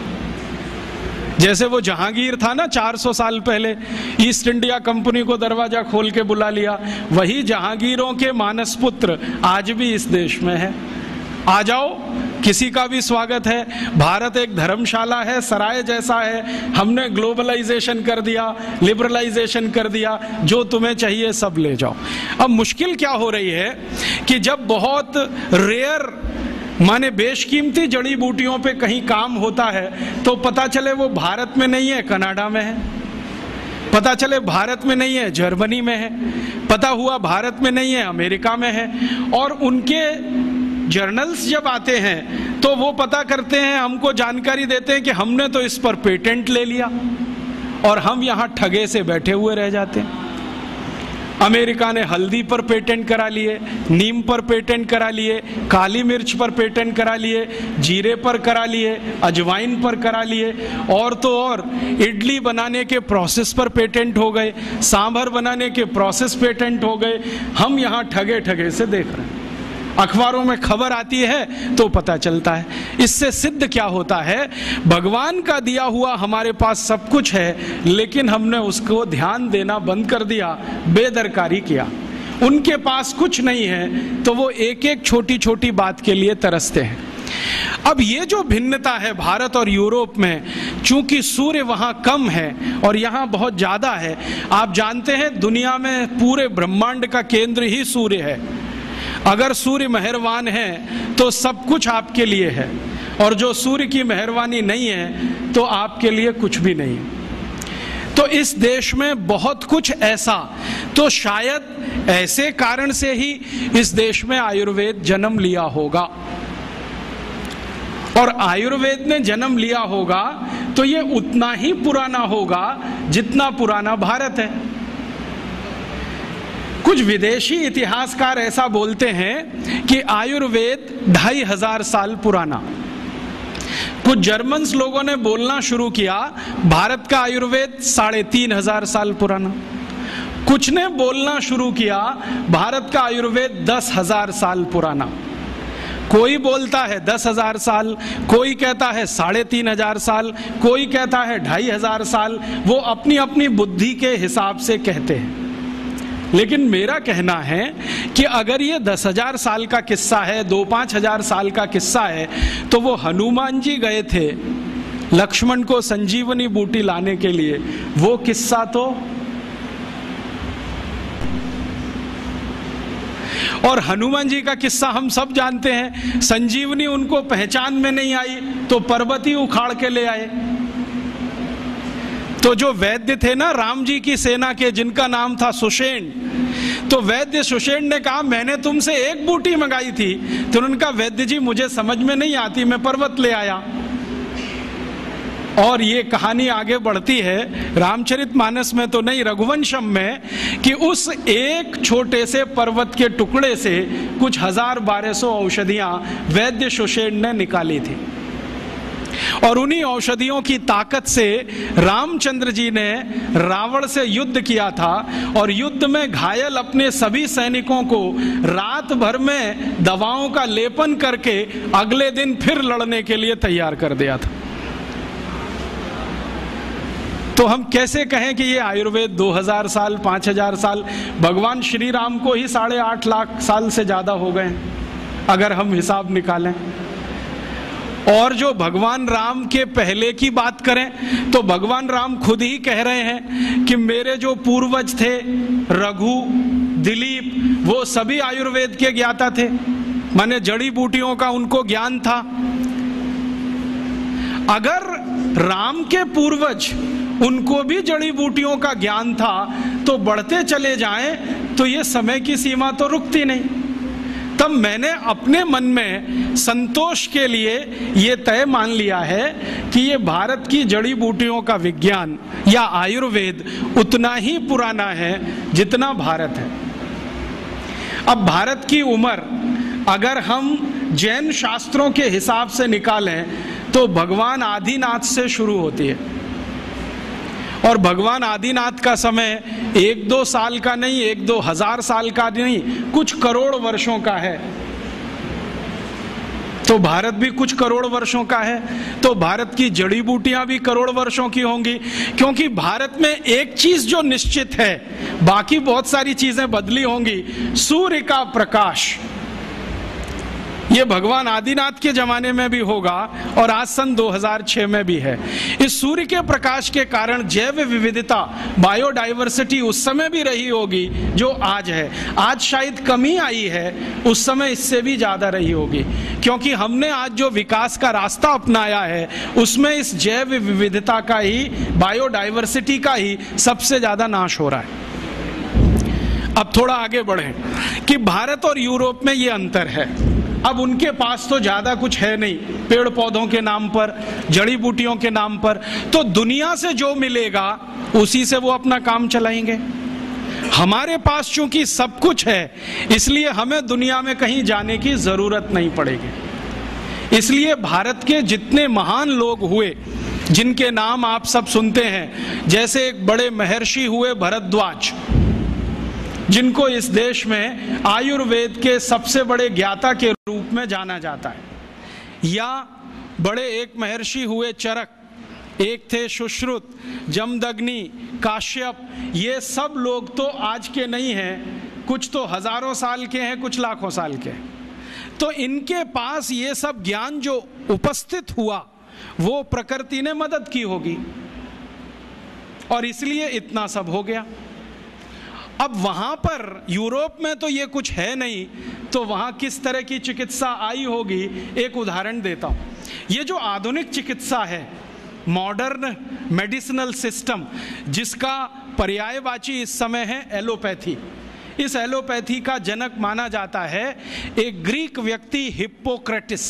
[SPEAKER 3] जैसे वो जहांगीर था ना चार सौ साल पहले, ईस्ट इंडिया कंपनी को दरवाजा खोल के बुला लिया, वही जहांगीरों के मानस पुत्र आज भी इस देश में है। आ जाओ, किसी का भी स्वागत है। भारत एक धर्मशाला है, सराय जैसा है। हमने ग्लोबलाइजेशन कर दिया, लिबरलाइजेशन कर दिया, जो तुम्हें चाहिए सब ले जाओ। अब मुश्किल क्या हो रही है कि जब बहुत रेयर माने बेशकीमती जड़ी बूटियों पे कहीं काम होता है तो पता चले वो भारत में नहीं है, कनाडा में है। पता चले भारत में नहीं है, जर्मनी में है। पता हुआ भारत में नहीं है, अमेरिका में है। और उनके जर्नल्स जब आते हैं तो वो पता करते हैं, हमको जानकारी देते हैं कि हमने तो इस पर पेटेंट ले लिया, और हम यहाँ ठगे से बैठे हुए रह जाते हैं। अमेरिका ने हल्दी पर पेटेंट करा लिए, नीम पर पेटेंट करा लिए, काली मिर्च पर पेटेंट करा लिए, जीरे पर करा लिए, अजवाइन पर करा लिए, और तो और इडली बनाने के प्रोसेस पर पेटेंट हो गए, सांभर बनाने के प्रोसेस पेटेंट हो गए। हम यहाँ ठगे ठगे से देख रहे हैं। अखबारों में खबर आती है तो पता चलता है। इससे सिद्ध क्या होता है? भगवान का दिया हुआ हमारे पास सब कुछ है, लेकिन हमने उसको ध्यान देना बंद कर दिया, बेदरकारी किया। उनके पास कुछ नहीं है तो वो एक एक छोटी छोटी बात के लिए तरसते हैं। अब ये जो भिन्नता है भारत और यूरोप में, चूंकि सूर्य वहां कम है और यहां बहुत ज्यादा है। आप जानते हैं दुनिया में पूरे ब्रह्मांड का केंद्र ही सूर्य है। अगर सूर्य मेहरबान है तो सब कुछ आपके लिए है, और जो सूर्य की मेहरबानी नहीं है तो आपके लिए कुछ भी नहीं है। तो इस देश में बहुत कुछ ऐसा, तो शायद ऐसे कारण से ही इस देश में आयुर्वेद जन्म लिया होगा। और आयुर्वेद ने जन्म लिया होगा तो ये उतना ही पुराना होगा जितना पुराना भारत है। कुछ विदेशी इतिहासकार ऐसा बोलते हैं कि आयुर्वेद ढाई हजार साल पुराना। कुछ जर्मन्स लोगों ने बोलना शुरू किया भारत का आयुर्वेद साढ़े तीन हजार साल पुराना। कुछ ने बोलना शुरू किया भारत का आयुर्वेद दस हजार साल पुराना। कोई बोलता है दस हजार साल, कोई कहता है साढ़े तीन हजार साल, कोई कहता है ढाई हजार साल। वो अपनी अपनी बुद्धि के हिसाब से कहते हैं। लेकिन मेरा कहना है कि अगर ये दस हजार साल का किस्सा है, दो पांच हजार साल का किस्सा है, तो वो हनुमान जी गए थे लक्ष्मण को संजीवनी बूटी लाने के लिए, वो किस्सा तो, और हनुमान जी का किस्सा हम सब जानते हैं। संजीवनी उनको पहचान में नहीं आई तो पर्वत ही उखाड़ के ले आए। तो जो वैद्य थे ना राम जी की सेना के, जिनका नाम था सुषेण, तो वैद्य सुषेण ने कहा मैंने तुमसे एक बूटी मंगाई थी। तो उन्होंने कहा वैद्य जी मुझे समझ में नहीं आती, मैं पर्वत ले आया। और ये कहानी आगे बढ़ती है रामचरितमानस में तो नहीं, रघुवंशम में, कि उस एक छोटे से पर्वत के टुकड़े से कुछ हजार बारह सौ औषधियां वैद्य सुषेण ने निकाली थी। और उन्हीं औषधियों की ताकत से रामचंद्र जी ने रावण से युद्ध किया था, और युद्ध में घायल अपने सभी सैनिकों को रात भर में दवाओं का लेपन करके अगले दिन फिर लड़ने के लिए तैयार कर दिया था। तो हम कैसे कहें कि ये आयुर्वेद दो हज़ार साल, पाँच हज़ार साल, भगवान श्री राम को ही साढ़े आठ लाख साल से ज्यादा हो गए अगर हम हिसाब निकालें। और जो भगवान राम के पहले की बात करें तो भगवान राम खुद ही कह रहे हैं कि मेरे जो पूर्वज थे रघु, दिलीप, वो सभी आयुर्वेद के ज्ञाता थे, माने जड़ी बूटियों का उनको ज्ञान था। अगर राम के पूर्वज उनको भी जड़ी बूटियों का ज्ञान था तो बढ़ते चले जाएं तो ये समय की सीमा तो रुकती नहीं। तब मैंने अपने मन में संतोष के लिए ये तय मान लिया है कि ये भारत की जड़ी बूटियों का विज्ञान या आयुर्वेद उतना ही पुराना है जितना भारत है। अब भारत की उम्र अगर हम जैन शास्त्रों के हिसाब से निकालें तो भगवान आदिनाथ से शुरू होती है, और भगवान आदिनाथ का समय एक दो साल का नहीं, एक दो हजार साल का नहीं, कुछ करोड़ वर्षों का है। तो भारत भी कुछ करोड़ वर्षों का है, तो भारत की जड़ी बूटियां भी करोड़ वर्षों की होंगी। क्योंकि भारत में एक चीज जो निश्चित है, बाकी बहुत सारी चीजें बदली होंगी, सूर्य का प्रकाश। ये भगवान आदिनाथ के जमाने में भी होगा और आज सन दो हज़ार छह में भी है। इस सूर्य के प्रकाश के कारण जैव विविधता, बायोडाइवर्सिटी उस समय भी रही होगी जो आज है। आज शायद कमी आई है, उस समय इससे भी ज्यादा रही होगी, क्योंकि हमने आज जो विकास का रास्ता अपनाया है उसमें इस जैव विविधता का ही, बायोडाइवर्सिटी का ही सबसे ज्यादा नाश हो रहा है। अब थोड़ा आगे बढ़ें कि भारत और यूरोप में ये अंतर है। अब उनके पास तो ज्यादा कुछ है नहीं, पेड़ पौधों के नाम पर, जड़ी बूटियों के नाम पर, तो दुनिया से जो मिलेगा उसी से वो अपना काम चलाएंगे। हमारे पास चूंकि सब कुछ है, इसलिए हमें दुनिया में कहीं जाने की जरूरत नहीं पड़ेगी। इसलिए भारत के जितने महान लोग हुए, जिनके नाम आप सब सुनते हैं, जैसे एक बड़े महर्षि हुए भरद्वाज, जिनको इस देश में आयुर्वेद के सबसे बड़े ज्ञाता के रूप में जाना जाता है, या बड़े एक महर्षि हुए चरक, एक थे सुश्रुत, जमदग्नि, काश्यप। ये सब लोग तो आज के नहीं हैं, कुछ तो हजारों साल के हैं, कुछ लाखों साल के हैं। तो इनके पास ये सब ज्ञान जो उपस्थित हुआ वो प्रकृति ने मदद की होगी, और इसलिए इतना सब हो गया। अब वहां पर यूरोप में तो ये कुछ है नहीं, तो वहां किस तरह की चिकित्सा आई होगी, एक उदाहरण देता हूं। ये जो आधुनिक चिकित्सा है, मॉडर्न मेडिसिनल सिस्टम, जिसका पर्यायवाची इस समय है एलोपैथी, इस एलोपैथी का जनक माना जाता है एक ग्रीक व्यक्ति हिप्पोक्रेटिस।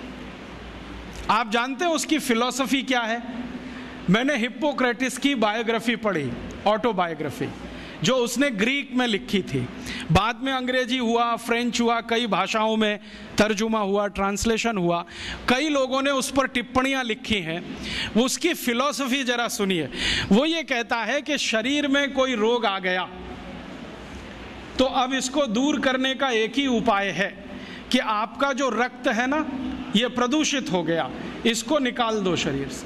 [SPEAKER 3] आप जानते हैं उसकी फिलॉसफी क्या है? मैंने हिप्पोक्रेटिस की बायोग्राफी पढ़ी, ऑटोबायोग्राफी, जो उसने ग्रीक में लिखी थी। बाद में अंग्रेजी हुआ, फ्रेंच हुआ, कई भाषाओं में तर्जुमा हुआ, ट्रांसलेशन हुआ, कई लोगों ने उस पर टिप्पणियां लिखी हैं। उसकी फिलॉसफी जरा सुनिए। वो ये कहता है कि शरीर में कोई रोग आ गया तो अब इसको दूर करने का एक ही उपाय है कि आपका जो रक्त है ना, ये प्रदूषित हो गया, इसको निकाल दो शरीर से,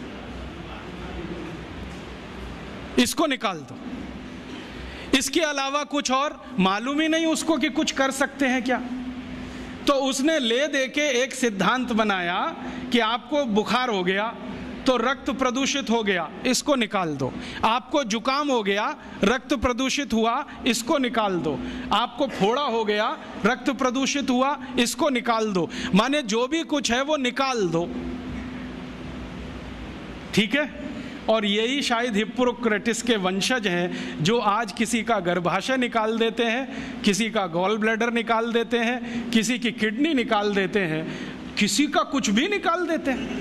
[SPEAKER 3] इसको निकाल दो। इसके अलावा कुछ और मालूम ही नहीं उसको कि कुछ कर सकते हैं क्या। तो उसने ले दे के एक सिद्धांत बनाया कि आपको बुखार हो गया, तो रक्त प्रदूषित हो गया, इसको निकाल दो। आपको जुकाम हो गया, रक्त प्रदूषित हुआ, इसको निकाल दो। आपको फोड़ा हो गया, रक्त प्रदूषित हुआ, इसको निकाल दो। माने जो भी कुछ है वो निकाल दो, ठीक है। और यही शायद हिप्पोक्रेटिस के वंशज हैं जो आज किसी का गर्भाशय निकाल देते हैं, किसी का गॉल ब्लैडर निकाल देते हैं, किसी की किडनी निकाल देते हैं, किसी का कुछ भी निकाल देते हैं।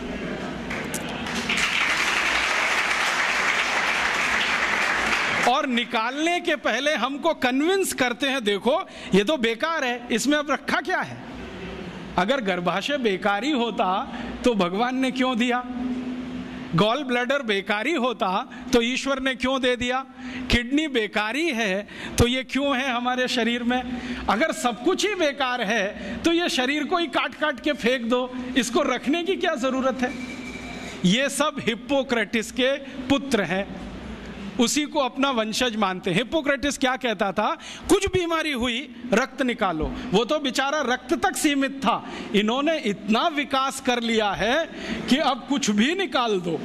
[SPEAKER 3] और निकालने के पहले हमको कन्विंस करते हैं, देखो ये तो बेकार है, इसमें अब रखा क्या है। अगर गर्भाशय बेकारी होता तो भगवान ने क्यों दिया? गॉल ब्लैडर बेकारी होता तो ईश्वर ने क्यों दे दिया? किडनी बेकारी है तो ये क्यों है हमारे शरीर में? अगर सब कुछ ही बेकार है तो ये शरीर को ही काट काट के फेंक दो, इसको रखने की क्या जरूरत है? ये सब हिप्पोक्रेटिस के पुत्र हैं, उसी को अपना वंशज मानते हैं। हिप्पोक्रेटिस क्या कहता था? कुछ बीमारी हुई रक्त निकालो। वो तो बेचारा रक्त तक सीमित था, इन्होंने इतना विकास कर लिया है कि अब कुछ भी निकाल दो।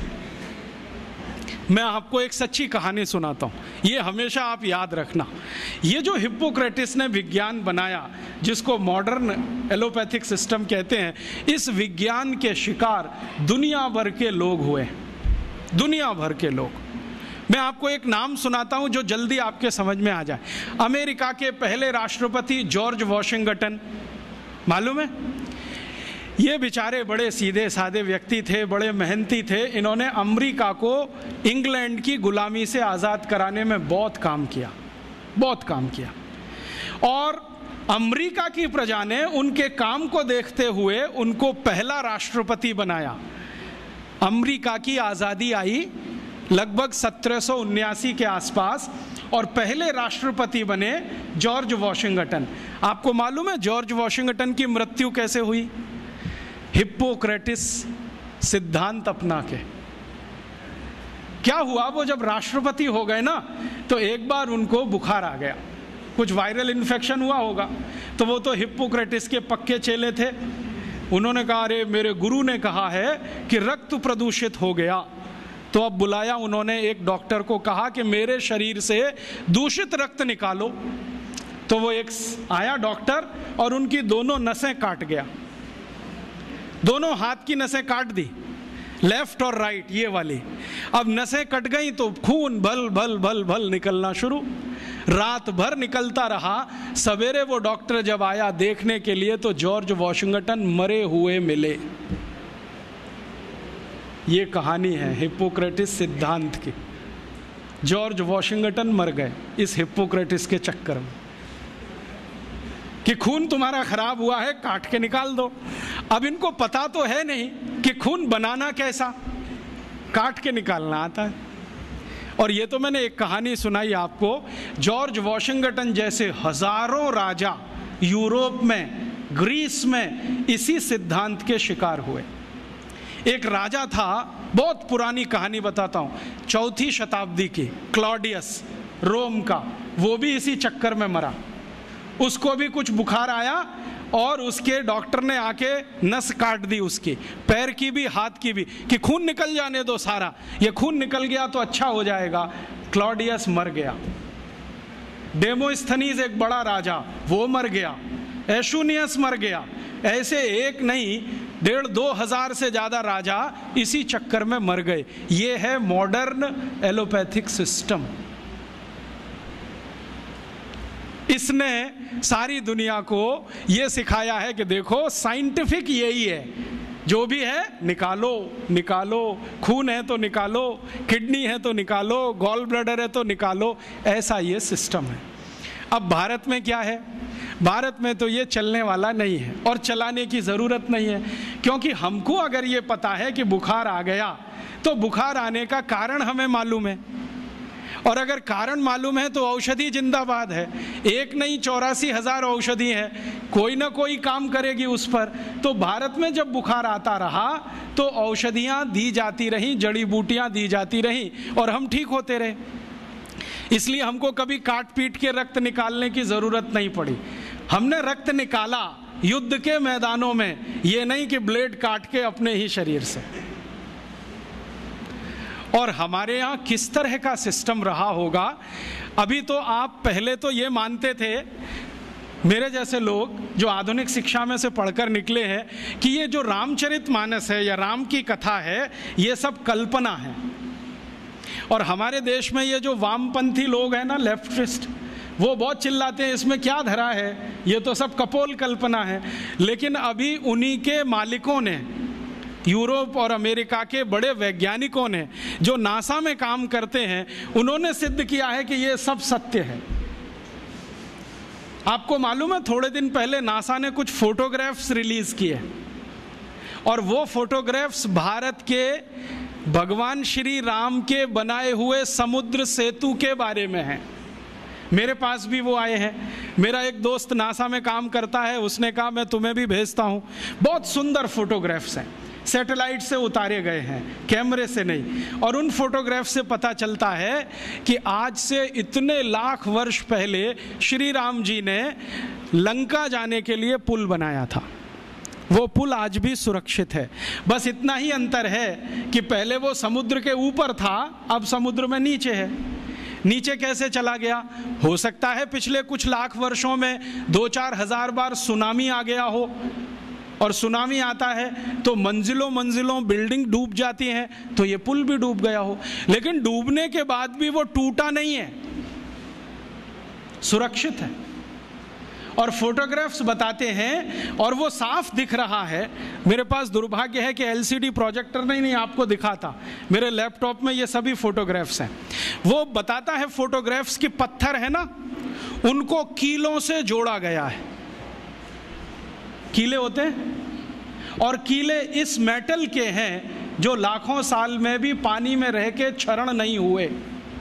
[SPEAKER 3] मैं आपको एक सच्ची कहानी सुनाता हूं, ये हमेशा आप याद रखना। ये जो हिप्पोक्रेटिस ने विज्ञान बनाया, जिसको मॉडर्न एलोपैथिक सिस्टम कहते हैं, इस विज्ञान के शिकार दुनिया भर के लोग हुए, दुनिया भर के लोग। मैं आपको एक नाम सुनाता हूं जो जल्दी आपके समझ में आ जाए। अमेरिका के पहले राष्ट्रपति जॉर्ज वॉशिंगटन, मालूम है? ये बेचारे बड़े सीधे साधे व्यक्ति थे, बड़े मेहनती थे। इन्होंने अमेरिका को इंग्लैंड की गुलामी से आज़ाद कराने में बहुत काम किया, बहुत काम किया। और अमेरिका की प्रजा ने उनके काम को देखते हुए उनको पहला राष्ट्रपति बनाया। अमेरिका की आज़ादी आई लगभग सत्रह सौ उन्यासी के आसपास और पहले राष्ट्रपति बने जॉर्ज वॉशिंगटन। आपको मालूम है जॉर्ज वॉशिंगटन की मृत्यु कैसे हुई? हिप्पोक्रेटिस सिद्धांत अपना के। क्या हुआ, वो जब राष्ट्रपति हो गए ना तो एक बार उनको बुखार आ गया, कुछ वायरल इन्फेक्शन हुआ होगा। तो वो तो हिप्पोक्रेटिस के पक्के चेले थे, उन्होंने कहा अरे मेरे गुरु ने कहा है कि रक्त प्रदूषित हो गया। तो अब बुलाया उन्होंने एक डॉक्टर को, कहा कि मेरे शरीर से दूषित रक्त निकालो। तो वो एक आया डॉक्टर और उनकी दोनों नसें काट गया, दोनों हाथ की नसें काट दी, लेफ्ट और राइट ये वाली। अब नसें कट गई तो खून भल भल भल भल निकलना शुरू, रात भर निकलता रहा। सवेरे वो डॉक्टर जब आया देखने के लिए तो जॉर्ज वॉशिंगटन मरे हुए मिले। ये कहानी है हिप्पोक्रेटिस सिद्धांत की। जॉर्ज वॉशिंगटन मर गए इस हिप्पोक्रेटिस के चक्कर में कि खून तुम्हारा खराब हुआ है, काट के निकाल दो। अब इनको पता तो है नहीं कि खून बनाना कैसा, काट के निकालना आता है। और ये तो मैंने एक कहानी सुनाई आपको, जॉर्ज वॉशिंगटन जैसे हजारों राजा यूरोप में, ग्रीस में इसी सिद्धांत के शिकार हुए। एक राजा था, बहुत पुरानी कहानी बताता हूं, चौथी शताब्दी की, क्लॉडियस रोम का, वो भी इसी चक्कर में मरा। उसको भी कुछ बुखार आया और उसके डॉक्टर ने आके नस काट दी उसकी, पैर की भी हाथ की भी, कि खून निकल जाने दो सारा, ये खून निकल गया तो अच्छा हो जाएगा। क्लॉडियस मर गया। डेमोस्थनीज एक बड़ा राजा, वो मर गया। एशुनियस मर गया। ऐसे एक नहीं, डेढ़ दो हजार से ज्यादा राजा इसी चक्कर में मर गए। ये है मॉडर्न एलोपैथिक सिस्टम। इसने सारी दुनिया को यह सिखाया है कि देखो साइंटिफिक यही है, जो भी है निकालो निकालो, खून है तो निकालो, किडनी है तो निकालो, गॉल ब्लैडर है तो निकालो, ऐसा ये सिस्टम है। अब भारत में क्या है? भारत में तो ये चलने वाला नहीं है और चलाने की ज़रूरत नहीं है, क्योंकि हमको अगर ये पता है कि बुखार आ गया तो बुखार आने का कारण हमें मालूम है, और अगर कारण मालूम है तो औषधि जिंदाबाद है। एक नहीं चौरासी हजार औषधि है, कोई ना कोई काम करेगी उस पर। तो भारत में जब बुखार आता रहा तो औषधियाँ दी जाती रहीं, जड़ी बूटियाँ दी जाती रहीं और हम ठीक होते रहे। इसलिए हमको कभी काट पीट के रक्त निकालने की ज़रूरत नहीं पड़ी। हमने रक्त निकाला युद्ध के मैदानों में, ये नहीं कि ब्लेड काट के अपने ही शरीर से। और हमारे यहाँ किस तरह का सिस्टम रहा होगा। अभी तो आप पहले तो ये मानते थे, मेरे जैसे लोग जो आधुनिक शिक्षा में से पढ़कर निकले हैं, कि ये जो रामचरितमानस है या राम की कथा है ये सब कल्पना है। और हमारे देश में ये जो वामपंथी लोग हैं ना, लेफ्टिस्ट, वो बहुत चिल्लाते हैं इसमें क्या धरा है, ये तो सब कपोल कल्पना है। लेकिन अभी उन्हीं के मालिकों ने, यूरोप और अमेरिका के बड़े वैज्ञानिकों ने जो नासा में काम करते हैं, उन्होंने सिद्ध किया है कि ये सब सत्य है। आपको मालूम है, थोड़े दिन पहले नासा ने कुछ फोटोग्राफ्स रिलीज किए और वो फोटोग्राफ्स भारत के भगवान श्री राम के बनाए हुए समुद्र सेतु के बारे में हैं। मेरे पास भी वो आए हैं। मेरा एक दोस्त नासा में काम करता है, उसने कहा मैं तुम्हें भी भेजता हूँ। बहुत सुंदर फोटोग्राफ्स हैं, सैटेलाइट से उतारे गए हैं, कैमरे से नहीं। और उन फोटोग्राफ से पता चलता है कि आज से इतने लाख वर्ष पहले श्री राम जी ने लंका जाने के लिए पुल बनाया था। वो पुल आज भी सुरक्षित है। बस इतना ही अंतर है कि पहले वो समुद्र के ऊपर था, अब समुद्र में नीचे है। नीचे कैसे चला गया? हो सकता है पिछले कुछ लाख वर्षों में दो चार हजार बार सुनामी आ गया हो, और सुनामी आता है तो मंजिलों मंजिलों बिल्डिंग डूब जाती हैं, तो ये पुल भी डूब गया हो। लेकिन डूबने के बाद भी वो टूटा नहीं है, सुरक्षित है। और फोटोग्राफ्स बताते हैं और वो साफ दिख रहा है। मेरे पास दुर्भाग्य है कि एलसीडी प्रोजेक्टर नहीं नहीं आपको दिखाता, मेरे लैपटॉप में ये सभी फोटोग्राफ्स हैं। वो बताता है फोटोग्राफ्स कि पत्थर है ना, उनको कीलों से जोड़ा गया है। कीले होते हैं, और कीले इस मेटल के हैं जो लाखों साल में भी पानी में रह के क्षरण नहीं हुए।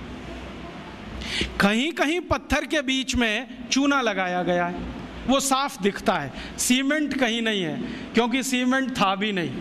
[SPEAKER 3] कहीं कहीं पत्थर के बीच में चूना लगाया गया है, वो साफ दिखता है। सीमेंट कहीं नहीं है, क्योंकि सीमेंट था भी नहीं।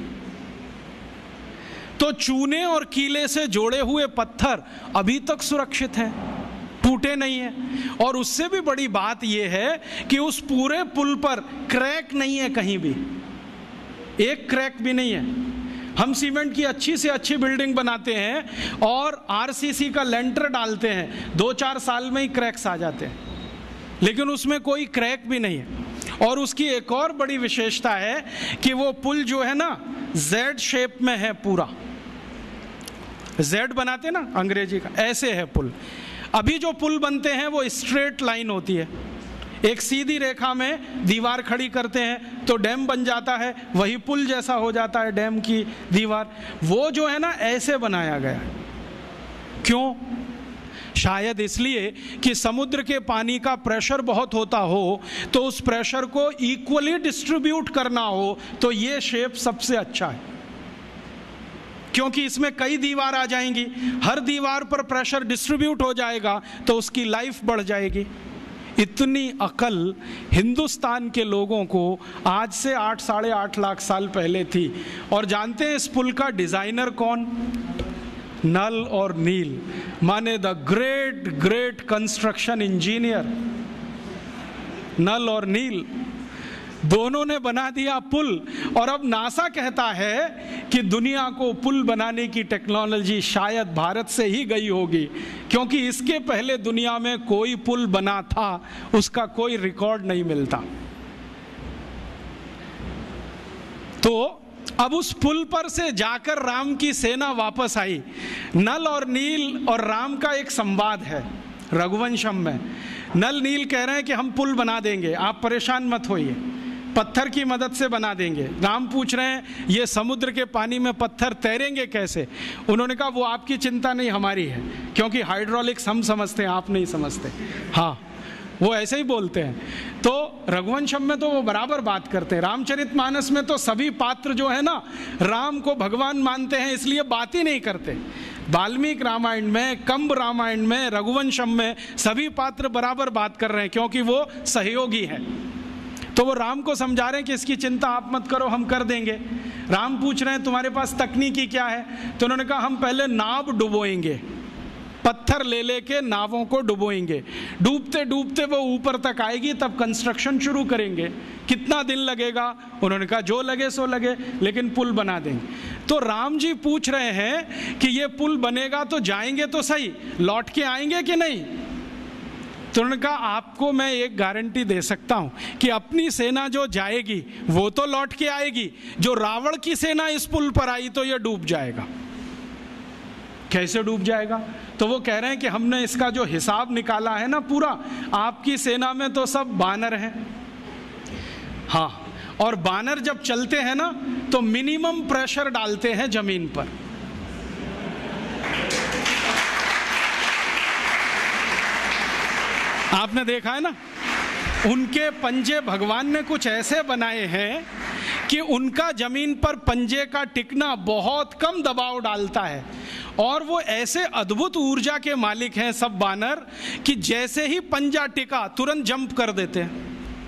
[SPEAKER 3] तो चूने और कीले से जोड़े हुए पत्थर अभी तक सुरक्षित हैं, टूटे नहीं है। और उससे भी बड़ी बात यह है कि उस पूरे पुल पर क्रैक नहीं है, कहीं भी एक क्रैक भी नहीं है। हम सीमेंट की अच्छी से अच्छी बिल्डिंग बनाते हैं और आरसीसी का लेंटर डालते हैं, दो चार साल में ही क्रैक्स आ जाते हैं, लेकिन उसमें कोई क्रैक भी नहीं है। और उसकी एक और बड़ी विशेषता है कि वो पुल जो है ना, जेड शेप में है पूरा। जेड बनाते ना अंग्रेजी का, ऐसे है पुल। अभी जो पुल बनते हैं वो स्ट्रेट लाइन होती है, एक सीधी रेखा में दीवार खड़ी करते हैं तो डैम बन जाता है, वही पुल जैसा हो जाता है डैम की दीवार। वो जो है ना, ऐसे बनाया गया। क्यों? शायद इसलिए कि समुद्र के पानी का प्रेशर बहुत होता हो, तो उस प्रेशर को इक्वली डिस्ट्रीब्यूट करना हो, तो ये शेप सबसे अच्छा है। क्योंकि इसमें कई दीवार आ जाएंगी, हर दीवार पर प्रेशर डिस्ट्रीब्यूट हो जाएगा, तो उसकी लाइफ बढ़ जाएगी। इतनी अकल हिंदुस्तान के लोगों को आज से आठ साढ़े आठ लाख साल पहले थी। और जानते हैं इस पुल का डिजाइनर कौन? नल और नील, माने the great great construction engineer Nal और नील, दोनों ने बना दिया पुल। और अब नासा कहता है कि दुनिया को पुल बनाने की टेक्नोलॉजी शायद भारत से ही गई होगी, क्योंकि इसके पहले दुनिया में कोई पुल बना था, उसका कोई रिकॉर्ड नहीं मिलता। तो अब उस पुल पर से जाकर राम की सेना वापस आई। नल और नील और राम का एक संवाद है रघुवंशम में। नल नील कह रहे हैं कि हम पुल बना देंगे, आप परेशान मत होइए, पत्थर की मदद से बना देंगे। राम पूछ रहे हैं ये समुद्र के पानी में पत्थर तैरेंगे कैसे? उन्होंने कहा वो आपकी चिंता नहीं, हमारी है, क्योंकि हाइड्रोलिक्स हम समझते हैं, आप नहीं समझते। हाँ, वो ऐसे ही बोलते हैं। तो रघुवंशम में तो वो बराबर बात करते हैं। रामचरितमानस में तो सभी पात्र जो है ना, राम को भगवान मानते हैं, इसलिए बात ही नहीं करते। वाल्मीकि रामायण में, कंब रामायण में, रघुवंशम में सभी पात्र बराबर बात कर रहे हैं, क्योंकि वो सहयोगी हैं। तो वो राम को समझा रहे हैं कि इसकी चिंता आप मत करो, हम कर देंगे। राम पूछ रहे हैं तुम्हारे पास तकनीकी क्या है? तो उन्होंने कहा हम पहले नाव डुबोएंगे, पत्थर ले लेके नावों को डुबोएंगे, डूबते डूबते वो ऊपर तक आएगी, तब कंस्ट्रक्शन शुरू करेंगे। कितना दिन लगेगा? उन्होंने कहा जो लगे सो लगे, लेकिन पुल बना देंगे। तो राम जी पूछ रहे हैं कि ये पुल बनेगा तो जाएंगे तो सही, लौट के आएंगे कि नहीं? तो उन्होंने कहा आपको मैं एक गारंटी दे सकता हूं कि अपनी सेना जो जाएगी वो तो लौट के आएगी, जो रावण की सेना इस पुल पर आई तो ये डूब जाएगा। कैसे डूब जाएगा? तो वो कह रहे हैं कि हमने इसका जो हिसाब निकाला है ना पूरा, आपकी सेना में तो सब बानर हैं। हाँ, और बानर जब चलते हैं ना तो मिनिमम प्रेशर डालते हैं जमीन पर। आपने देखा है ना, उनके पंजे भगवान ने कुछ ऐसे बनाए हैं कि उनका जमीन पर पंजे का टिकना बहुत कम दबाव डालता है, और वो ऐसे अद्भुत ऊर्जा के मालिक हैं सब बानर कि जैसे ही पंजा टिका तुरंत जंप कर देते हैं,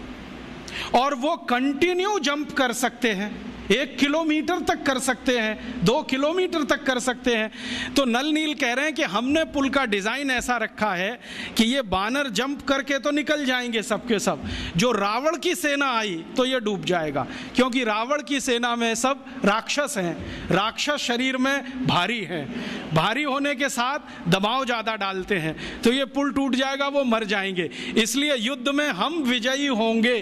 [SPEAKER 3] और वो कंटिन्यू जंप कर सकते हैं, एक किलोमीटर तक कर सकते हैं, दो किलोमीटर तक कर सकते हैं। तो नल नील कह रहे हैं कि हमने पुल का डिजाइन ऐसा रखा है कि ये बानर जंप करके तो निकल जाएंगे सबके सब, जो रावण की सेना आई तो ये डूब जाएगा, क्योंकि रावण की सेना में सब राक्षस हैं, राक्षस शरीर में भारी हैं, भारी होने के साथ दबाव ज्यादा डालते हैं, तो ये पुल टूट जाएगा, वो मर जाएंगे। इसलिए युद्ध में हम विजयी होंगे,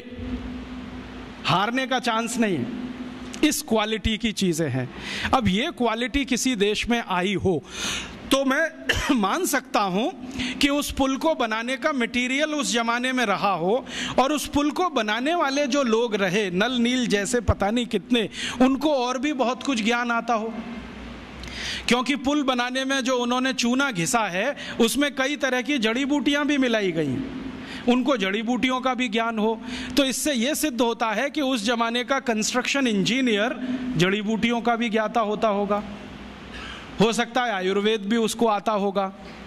[SPEAKER 3] हारने का चांस नहीं है। इस क्वालिटी की चीजें हैं। अब ये क्वालिटी किसी देश में आई हो तो मैं मान सकता हूं कि उस पुल को बनाने का मटेरियल उस जमाने में रहा हो, और उस पुल को बनाने वाले जो लोग रहे, नल नील जैसे पता नहीं कितने, उनको और भी बहुत कुछ ज्ञान आता हो, क्योंकि पुल बनाने में जो उन्होंने चूना घिसा है उसमें कई तरह की जड़ी बूटियां भी मिलाई गई हैं, उनको जड़ी बूटियों का भी ज्ञान हो। तो इससे यह सिद्ध होता है कि उस जमाने का कंस्ट्रक्शन इंजीनियर जड़ी बूटियों का भी ज्ञाता होता होगा, हो सकता है आयुर्वेद भी उसको आता होगा।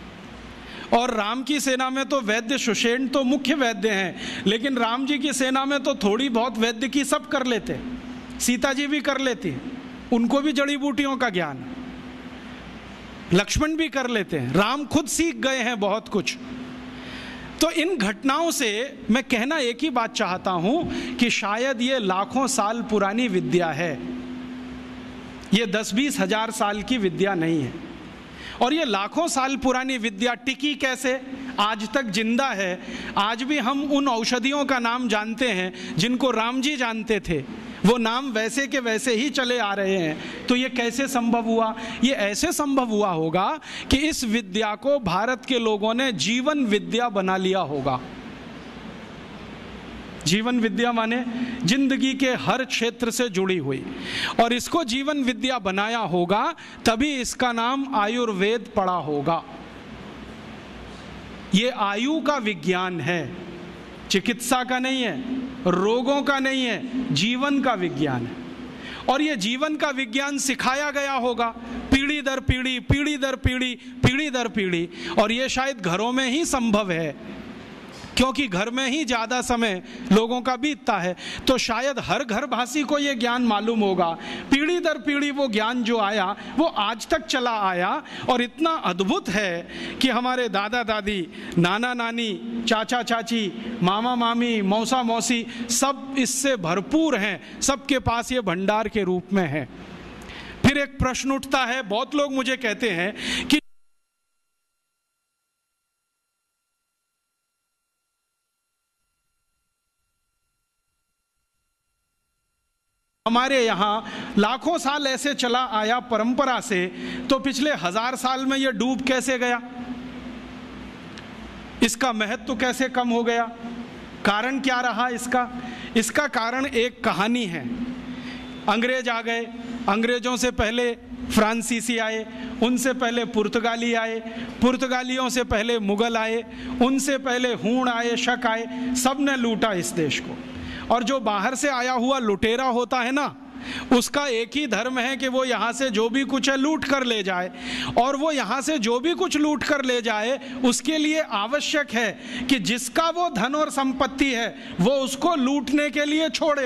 [SPEAKER 3] और राम की सेना में तो वैद्य सुषेण तो मुख्य वैद्य हैं, लेकिन राम जी की सेना में तो थोड़ी बहुत वैद्य की सब कर लेते, सीता जी भी कर लेती, उनको भी जड़ी बूटियों का ज्ञान, लक्ष्मण भी कर लेते हैं, राम खुद सीख गए हैं बहुत कुछ। तो इन घटनाओं से मैं कहना एक ही बात चाहता हूं कि शायद ये लाखों साल पुरानी विद्या है, ये दस बीस हजार साल की विद्या नहीं है। और ये लाखों साल पुरानी विद्या टिकी कैसे, आज तक जिंदा है। आज भी हम उन औषधियों का नाम जानते हैं जिनको राम जी जानते थे, वो नाम वैसे के वैसे ही चले आ रहे हैं। तो ये कैसे संभव हुआ? ये ऐसे संभव हुआ होगा कि इस विद्या को भारत के लोगों ने जीवन विद्या बना लिया होगा। जीवन विद्या माने जिंदगी के हर क्षेत्र से जुड़ी हुई, और इसको जीवन विद्या बनाया होगा, तभी इसका नाम आयुर्वेद पड़ा होगा। ये आयु का विज्ञान है, चिकित्सा का नहीं है, रोगों का नहीं है, जीवन का विज्ञान है। और ये जीवन का विज्ञान सिखाया गया होगा पीढ़ी दर पीढ़ी, पीढ़ी दर पीढ़ी, पीढ़ी दर पीढ़ी। और ये शायद घरों में ही संभव है, क्योंकि घर में ही ज़्यादा समय लोगों का बीतता है। तो शायद हर घर भाषी को ये ज्ञान मालूम होगा। पीढ़ी दर पीढ़ी वो ज्ञान जो आया वो आज तक चला आया, और इतना अद्भुत है कि हमारे दादा दादी, नाना नानी, चाचा चाची, मामा मामी, मौसा मौसी सब इससे भरपूर हैं, सबके पास ये भंडार के रूप में है। फिर एक प्रश्न उठता है, बहुत लोग मुझे कहते हैं कि हमारे यहाँ लाखों साल ऐसे चला आया परंपरा से, तो पिछले हजार साल में ये डूब कैसे गया, इसका महत्व कैसे कम हो गया, कारण क्या रहा इसका? इसका कारण एक कहानी है। अंग्रेज आ गए, अंग्रेजों से पहले फ्रांसीसी आए, उनसे पहले पुर्तगाली आए, पुर्तगालियों से पहले मुगल आए, उनसे पहले हूण आए, शक आए, सब ने लूटा इस देश को। और जो बाहर से आया हुआ लुटेरा होता है ना, उसका एक ही धर्म है कि वो यहाँ से जो भी कुछ है लूट कर ले जाए। और वो यहाँ से जो भी कुछ लूट कर ले जाए, उसके लिए आवश्यक है कि जिसका वो धन और संपत्ति है वो उसको लूटने के लिए छोड़े।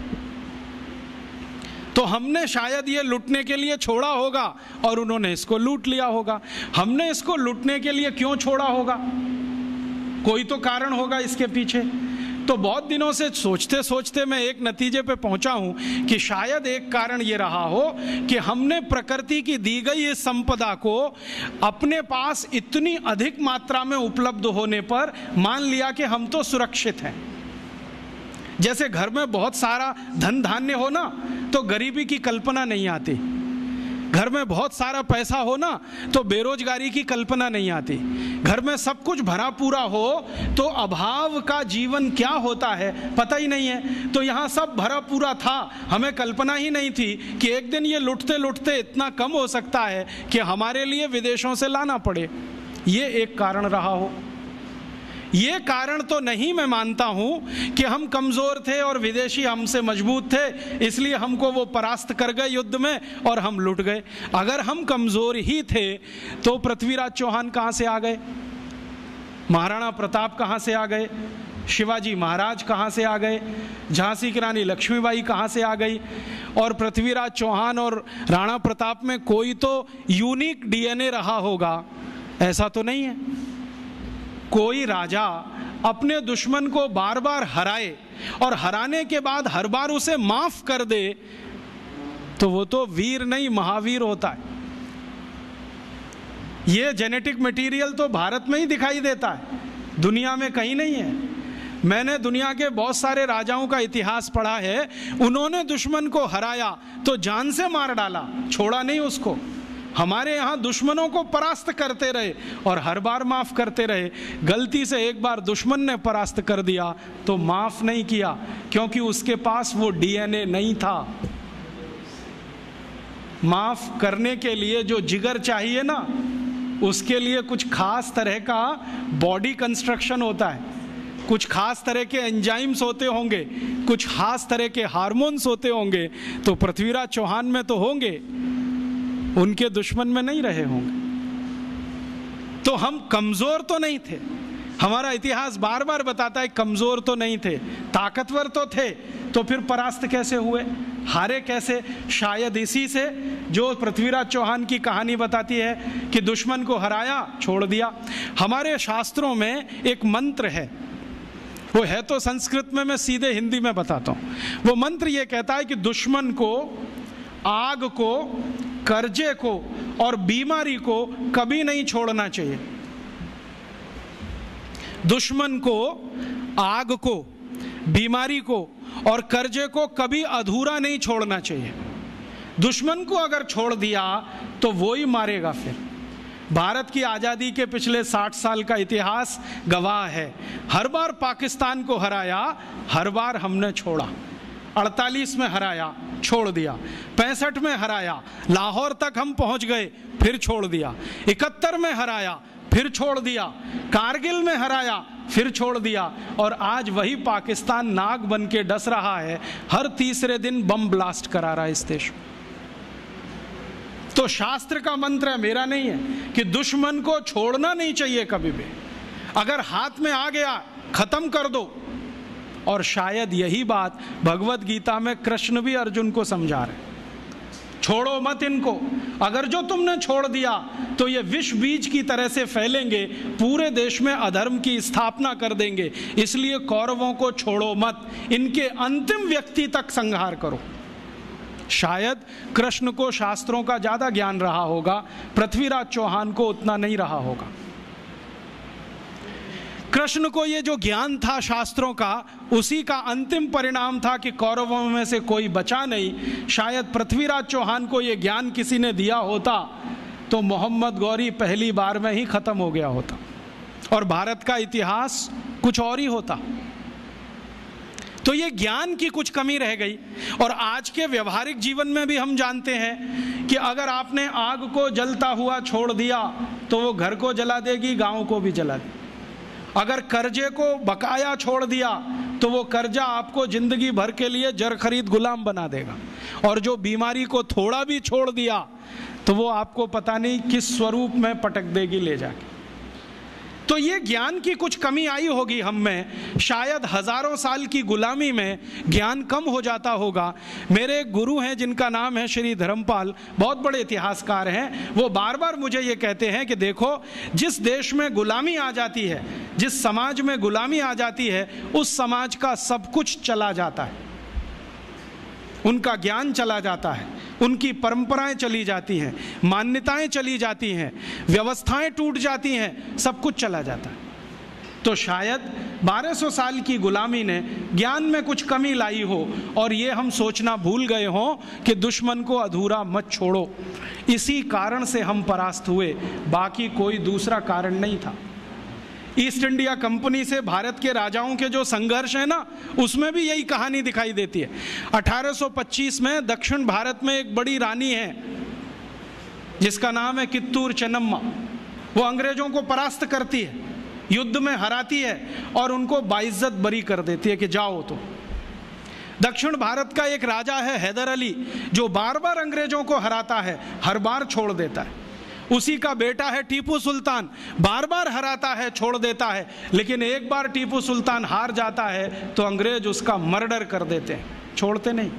[SPEAKER 3] तो हमने शायद ये लूटने के लिए छोड़ा होगा और उन्होंने इसको लूट लिया होगा। हमने इसको लूटने के लिए क्यों छोड़ा होगा? कोई तो कारण होगा इसके पीछे। तो बहुत दिनों से सोचते सोचते मैं एक नतीजे पे पहुंचा हूं कि शायद एक कारण ये रहा हो कि हमने प्रकृति की दी गई इस संपदा को अपने पास इतनी अधिक मात्रा में उपलब्ध होने पर मान लिया कि हम तो सुरक्षित हैं। जैसे घर में बहुत सारा धन धान्य हो ना तो गरीबी की कल्पना नहीं आती, घर में बहुत सारा पैसा हो ना तो बेरोजगारी की कल्पना नहीं आती, घर में सब कुछ भरा पूरा हो तो अभाव का जीवन क्या होता है पता ही नहीं है। तो यहाँ सब भरा पूरा था, हमें कल्पना ही नहीं थी कि एक दिन ये लुटते लुटते इतना कम हो सकता है कि हमारे लिए विदेशों से लाना पड़े। ये एक कारण रहा हो। ये कारण तो नहीं मैं मानता हूं कि हम कमजोर थे और विदेशी हमसे मजबूत थे इसलिए हमको वो परास्त कर गए युद्ध में और हम लुट गए। अगर हम कमजोर ही थे तो पृथ्वीराज चौहान कहां से आ गए, महाराणा प्रताप कहां से आ गए, शिवाजी महाराज कहां से आ गए, झांसी की रानी लक्ष्मीबाई कहां से आ गई। और पृथ्वीराज चौहान और राणा प्रताप में कोई तो यूनिक डीएनए रहा होगा ऐसा तो नहीं है। कोई राजा अपने दुश्मन को बार बार हराए और हराने के बाद हर बार उसे माफ कर दे तो वो तो वीर नहीं महावीर होता है। ये जेनेटिक मटेरियल तो भारत में ही दिखाई देता है, दुनिया में कहीं नहीं है। मैंने दुनिया के बहुत सारे राजाओं का इतिहास पढ़ा है, उन्होंने दुश्मन को हराया तो जान से मार डाला, छोड़ा नहीं उसको। हमारे यहाँ दुश्मनों को परास्त करते रहे और हर बार माफ करते रहे। गलती से एक बार दुश्मन ने परास्त कर दिया तो माफ नहीं किया क्योंकि उसके पास वो डीएनए नहीं था। माफ करने के लिए जो जिगर चाहिए ना उसके लिए कुछ खास तरह का बॉडी कंस्ट्रक्शन होता है, कुछ खास तरह के एंजाइम्स होते होंगे, कुछ खास तरह के हार्मोन्स होते होंगे। तो पृथ्वीराज चौहान में तो होंगे, उनके दुश्मन में नहीं रहे होंगे। तो हम कमजोर तो नहीं थे, हमारा इतिहास बार बार बताता है कमजोर तो नहीं थे, ताकतवर तो थे। तो फिर परास्त कैसे हुए, हारे कैसे? शायद इसी से जो पृथ्वीराज चौहान की कहानी बताती है कि दुश्मन को हराया छोड़ दिया। हमारे शास्त्रों में एक मंत्र है, वो है तो संस्कृत में, मैं सीधे हिंदी में बताता हूँ। वो मंत्र ये कहता है कि दुश्मन को, आग को, कर्जे को और बीमारी को कभी नहीं छोड़ना चाहिए। दुश्मन को, आग को, बीमारी को और कर्जे को कभी अधूरा नहीं छोड़ना चाहिए। दुश्मन को अगर छोड़ दिया तो वो ही मारेगा। फिर भारत की आज़ादी के पिछले साठ साल का इतिहास गवाह है, हर बार पाकिस्तान को हराया, हर बार हमने छोड़ा। अड़तालीस में हराया, छोड़ दिया। पैंसठ में हराया, लाहौर तक हम पहुंच गए, फिर छोड़ दिया। इकहत्तर में हराया, फिर छोड़ दिया। कारगिल में हराया, फिर छोड़ दिया। और आज वही पाकिस्तान नाग बन के डस रहा है, हर तीसरे दिन बम ब्लास्ट करा रहा है इस देश में। तो शास्त्र का मंत्र है, मेरा नहीं है, कि दुश्मन को छोड़ना नहीं चाहिए कभी भी। अगर हाथ में आ गया खत्म कर दो। और शायद यही बात भगवत गीता में कृष्ण भी अर्जुन को समझा रहे, छोड़ो मत इनको। अगर जो तुमने छोड़ दिया तो ये विष बीज की तरह से फैलेंगे, पूरे देश में अधर्म की स्थापना कर देंगे। इसलिए कौरवों को छोड़ो मत, इनके अंतिम व्यक्ति तक संहार करो। शायद कृष्ण को शास्त्रों का ज्यादा ज्ञान रहा होगा, पृथ्वीराज चौहान को उतना नहीं रहा होगा। कृष्ण को ये जो ज्ञान था शास्त्रों का, उसी का अंतिम परिणाम था कि कौरवों में से कोई बचा नहीं। शायद पृथ्वीराज चौहान को ये ज्ञान किसी ने दिया होता तो मोहम्मद गौरी पहली बार में ही खत्म हो गया होता और भारत का इतिहास कुछ और ही होता। तो ये ज्ञान की कुछ कमी रह गई। और आज के व्यवहारिक जीवन में भी हम जानते हैं कि अगर आपने आग को जलता हुआ छोड़ दिया तो वो घर को जला देगी, गांव को भी जला देगी। अगर कर्जे को बकाया छोड़ दिया तो वो कर्जा आपको जिंदगी भर के लिए जर खरीद गुलाम बना देगा। और जो बीमारी को थोड़ा भी छोड़ दिया तो वो आपको पता नहीं किस स्वरूप में पटक देगी ले जाके। तो ये ज्ञान की कुछ कमी आई होगी हम में, शायद हजारों साल की गुलामी में ज्ञान कम हो जाता होगा। मेरे एक गुरु हैं जिनका नाम है श्री धर्मपाल, बहुत बड़े इतिहासकार हैं। वो बार बार मुझे ये कहते हैं कि देखो, जिस देश में गुलामी आ जाती है, जिस समाज में गुलामी आ जाती है, उस समाज का सब कुछ चला जाता है, उनका ज्ञान चला जाता है, उनकी परंपराएं चली जाती हैं, मान्यताएं चली जाती हैं, व्यवस्थाएं टूट जाती हैं, सब कुछ चला जाता है। तो शायद बारह सौ साल की गुलामी ने ज्ञान में कुछ कमी लाई हो और ये हम सोचना भूल गए हों कि दुश्मन को अधूरा मत छोड़ो। इसी कारण से हम परास्त हुए, बाकी कोई दूसरा कारण नहीं था। ईस्ट इंडिया कंपनी से भारत के राजाओं के जो संघर्ष है ना, उसमें भी यही कहानी दिखाई देती है। अठारह सौ पच्चीस में दक्षिण भारत में एक बड़ी रानी है जिसका नाम है कित्तूर चेन्नम्मा। वो अंग्रेजों को परास्त करती है, युद्ध में हराती है और उनको बाइज्जत बरी कर देती है कि जाओ। तो दक्षिण भारत का एक राजा है हैदर अली, जो बार बार अंग्रेजों को हराता है, हर बार छोड़ देता है। उसी का बेटा है टीपू सुल्तान, बार बार हराता है, छोड़ देता है, लेकिन एक बार टीपू सुल्तान हार जाता है तो अंग्रेज उसका मर्डर कर देते हैं, छोड़ते नहीं।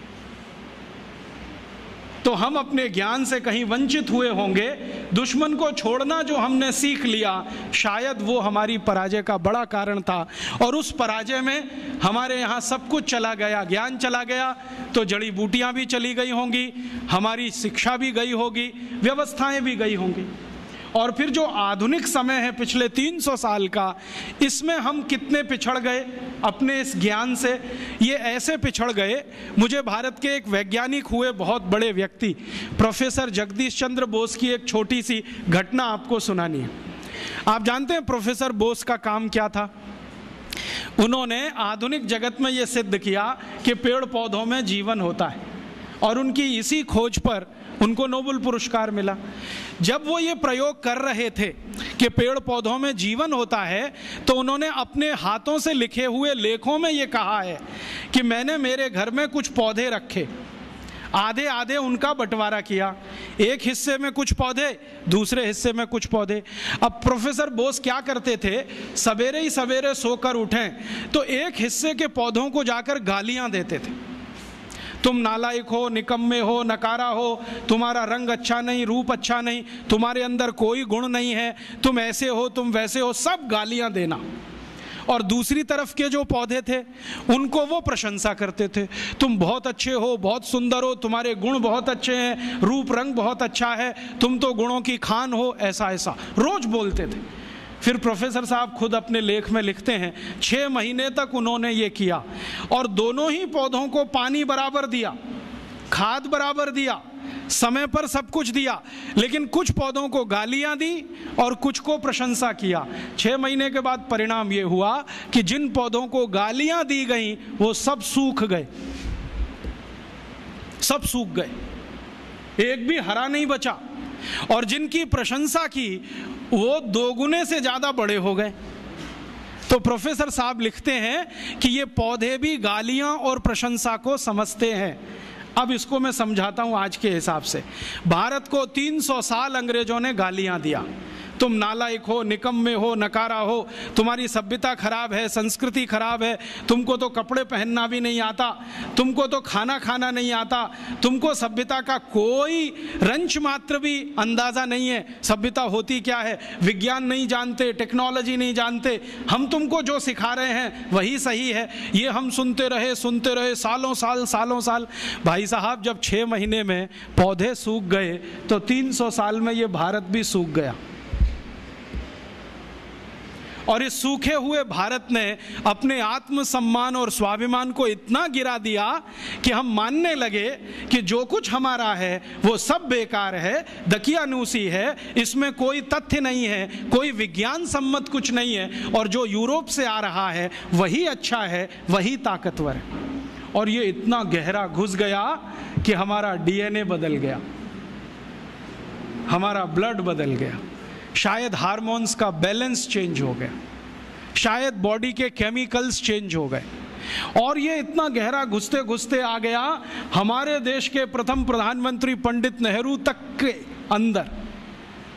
[SPEAKER 3] तो हम अपने ज्ञान से कहीं वंचित हुए होंगे। दुश्मन को छोड़ना जो हमने सीख लिया, शायद वो हमारी पराजय का बड़ा कारण था। और उस पराजय में हमारे यहाँ सब कुछ चला गया, ज्ञान चला गया तो जड़ी बूटियाँ भी चली गई होंगी, हमारी शिक्षा भी गई होगी, व्यवस्थाएं भी गई होंगी। और फिर जो आधुनिक समय है पिछले तीन सौ साल का, इसमें हम कितने पिछड़ गए अपने इस ज्ञान से। ये ऐसे पिछड़ गए, मुझे भारत के एक वैज्ञानिक हुए बहुत बड़े व्यक्ति प्रोफेसर जगदीश चंद्र बोस की एक छोटी सी घटना आपको सुनानी है। आप जानते हैं प्रोफेसर बोस का काम क्या था? उन्होंने आधुनिक जगत में ये सिद्ध किया कि पेड़ पौधों में जीवन होता है और उनकी इसी खोज पर उनको नोबेल पुरस्कार मिला। जब वो ये प्रयोग कर रहे थे कि पेड़ पौधों में जीवन होता है, तो उन्होंने अपने हाथों से लिखे हुए लेखों में ये कहा है कि मैंने मेरे घर में कुछ पौधे रखे, आधे आधे उनका बंटवारा किया, एक हिस्से में कुछ पौधे, दूसरे हिस्से में कुछ पौधे। अब प्रोफेसर बोस क्या करते थे, सवेरे ही सवेरे सोकर उठें तो एक हिस्से के पौधों को जाकर गालियां देते थे, तुम नालायक हो, निकम्मे हो, नकारा हो, तुम्हारा रंग अच्छा नहीं, रूप अच्छा नहीं, तुम्हारे अंदर कोई गुण नहीं है, तुम ऐसे हो, तुम वैसे हो, सब गालियां देना। और दूसरी तरफ के जो पौधे थे उनको वो प्रशंसा करते थे, तुम बहुत अच्छे हो, बहुत सुंदर हो, तुम्हारे गुण बहुत अच्छे हैं, रूप रंग बहुत अच्छा है, तुम तो गुणों की खान हो, ऐसा ऐसा रोज बोलते थे। फिर प्रोफेसर साहब खुद अपने लेख में लिखते हैं, छः महीने तक उन्होंने ये किया और दोनों ही पौधों को पानी बराबर दिया, खाद बराबर दिया, समय पर सब कुछ दिया, लेकिन कुछ पौधों को गालियां दी और कुछ को प्रशंसा किया। छः महीने के बाद परिणाम ये हुआ कि जिन पौधों को गालियां दी गई वो सब सूख गए, सब सूख गए, एक भी हरा नहीं बचा। और जिनकी प्रशंसा की वो दोगुने से ज्यादा बड़े हो गए। तो प्रोफेसर साहब लिखते हैं कि ये पौधे भी गालियां और प्रशंसा को समझते हैं। अब इसको मैं समझाता हूं आज के हिसाब से। भारत को तीन सौ साल अंग्रेजों ने गालियां दिया, तुम नालायक हो, निकम्मे हो, नकारा हो, तुम्हारी सभ्यता खराब है, संस्कृति खराब है, तुमको तो कपड़े पहनना भी नहीं आता, तुमको तो खाना खाना नहीं आता, तुमको सभ्यता का कोई रंच मात्र भी अंदाज़ा नहीं है, सभ्यता होती क्या है, विज्ञान नहीं जानते, टेक्नोलॉजी नहीं जानते, हम तुमको जो सिखा रहे हैं वही सही है। ये हम सुनते रहे सुनते रहे सालों साल सालों साल। भाई साहब, जब छः महीने में पौधे सूख गए तो तीन सौ साल में ये भारत भी सूख गया। और इस सूखे हुए भारत ने अपने आत्मसम्मान और स्वाभिमान को इतना गिरा दिया कि हम मानने लगे कि जो कुछ हमारा है वो सब बेकार है, दकियानूसी है, इसमें कोई तथ्य नहीं है, कोई विज्ञान सम्मत कुछ नहीं है, और जो यूरोप से आ रहा है वही अच्छा है, वही ताकतवर है। और ये इतना गहरा घुस गया कि हमारा डीएनए बदल गया, हमारा ब्लड बदल गया, शायद हार्मोन्स का बैलेंस चेंज हो गया, शायद बॉडी के केमिकल्स चेंज हो गए। और ये इतना गहरा घुसते घुसते आ गया हमारे देश के प्रथम प्रधानमंत्री पंडित नेहरू तक के अंदर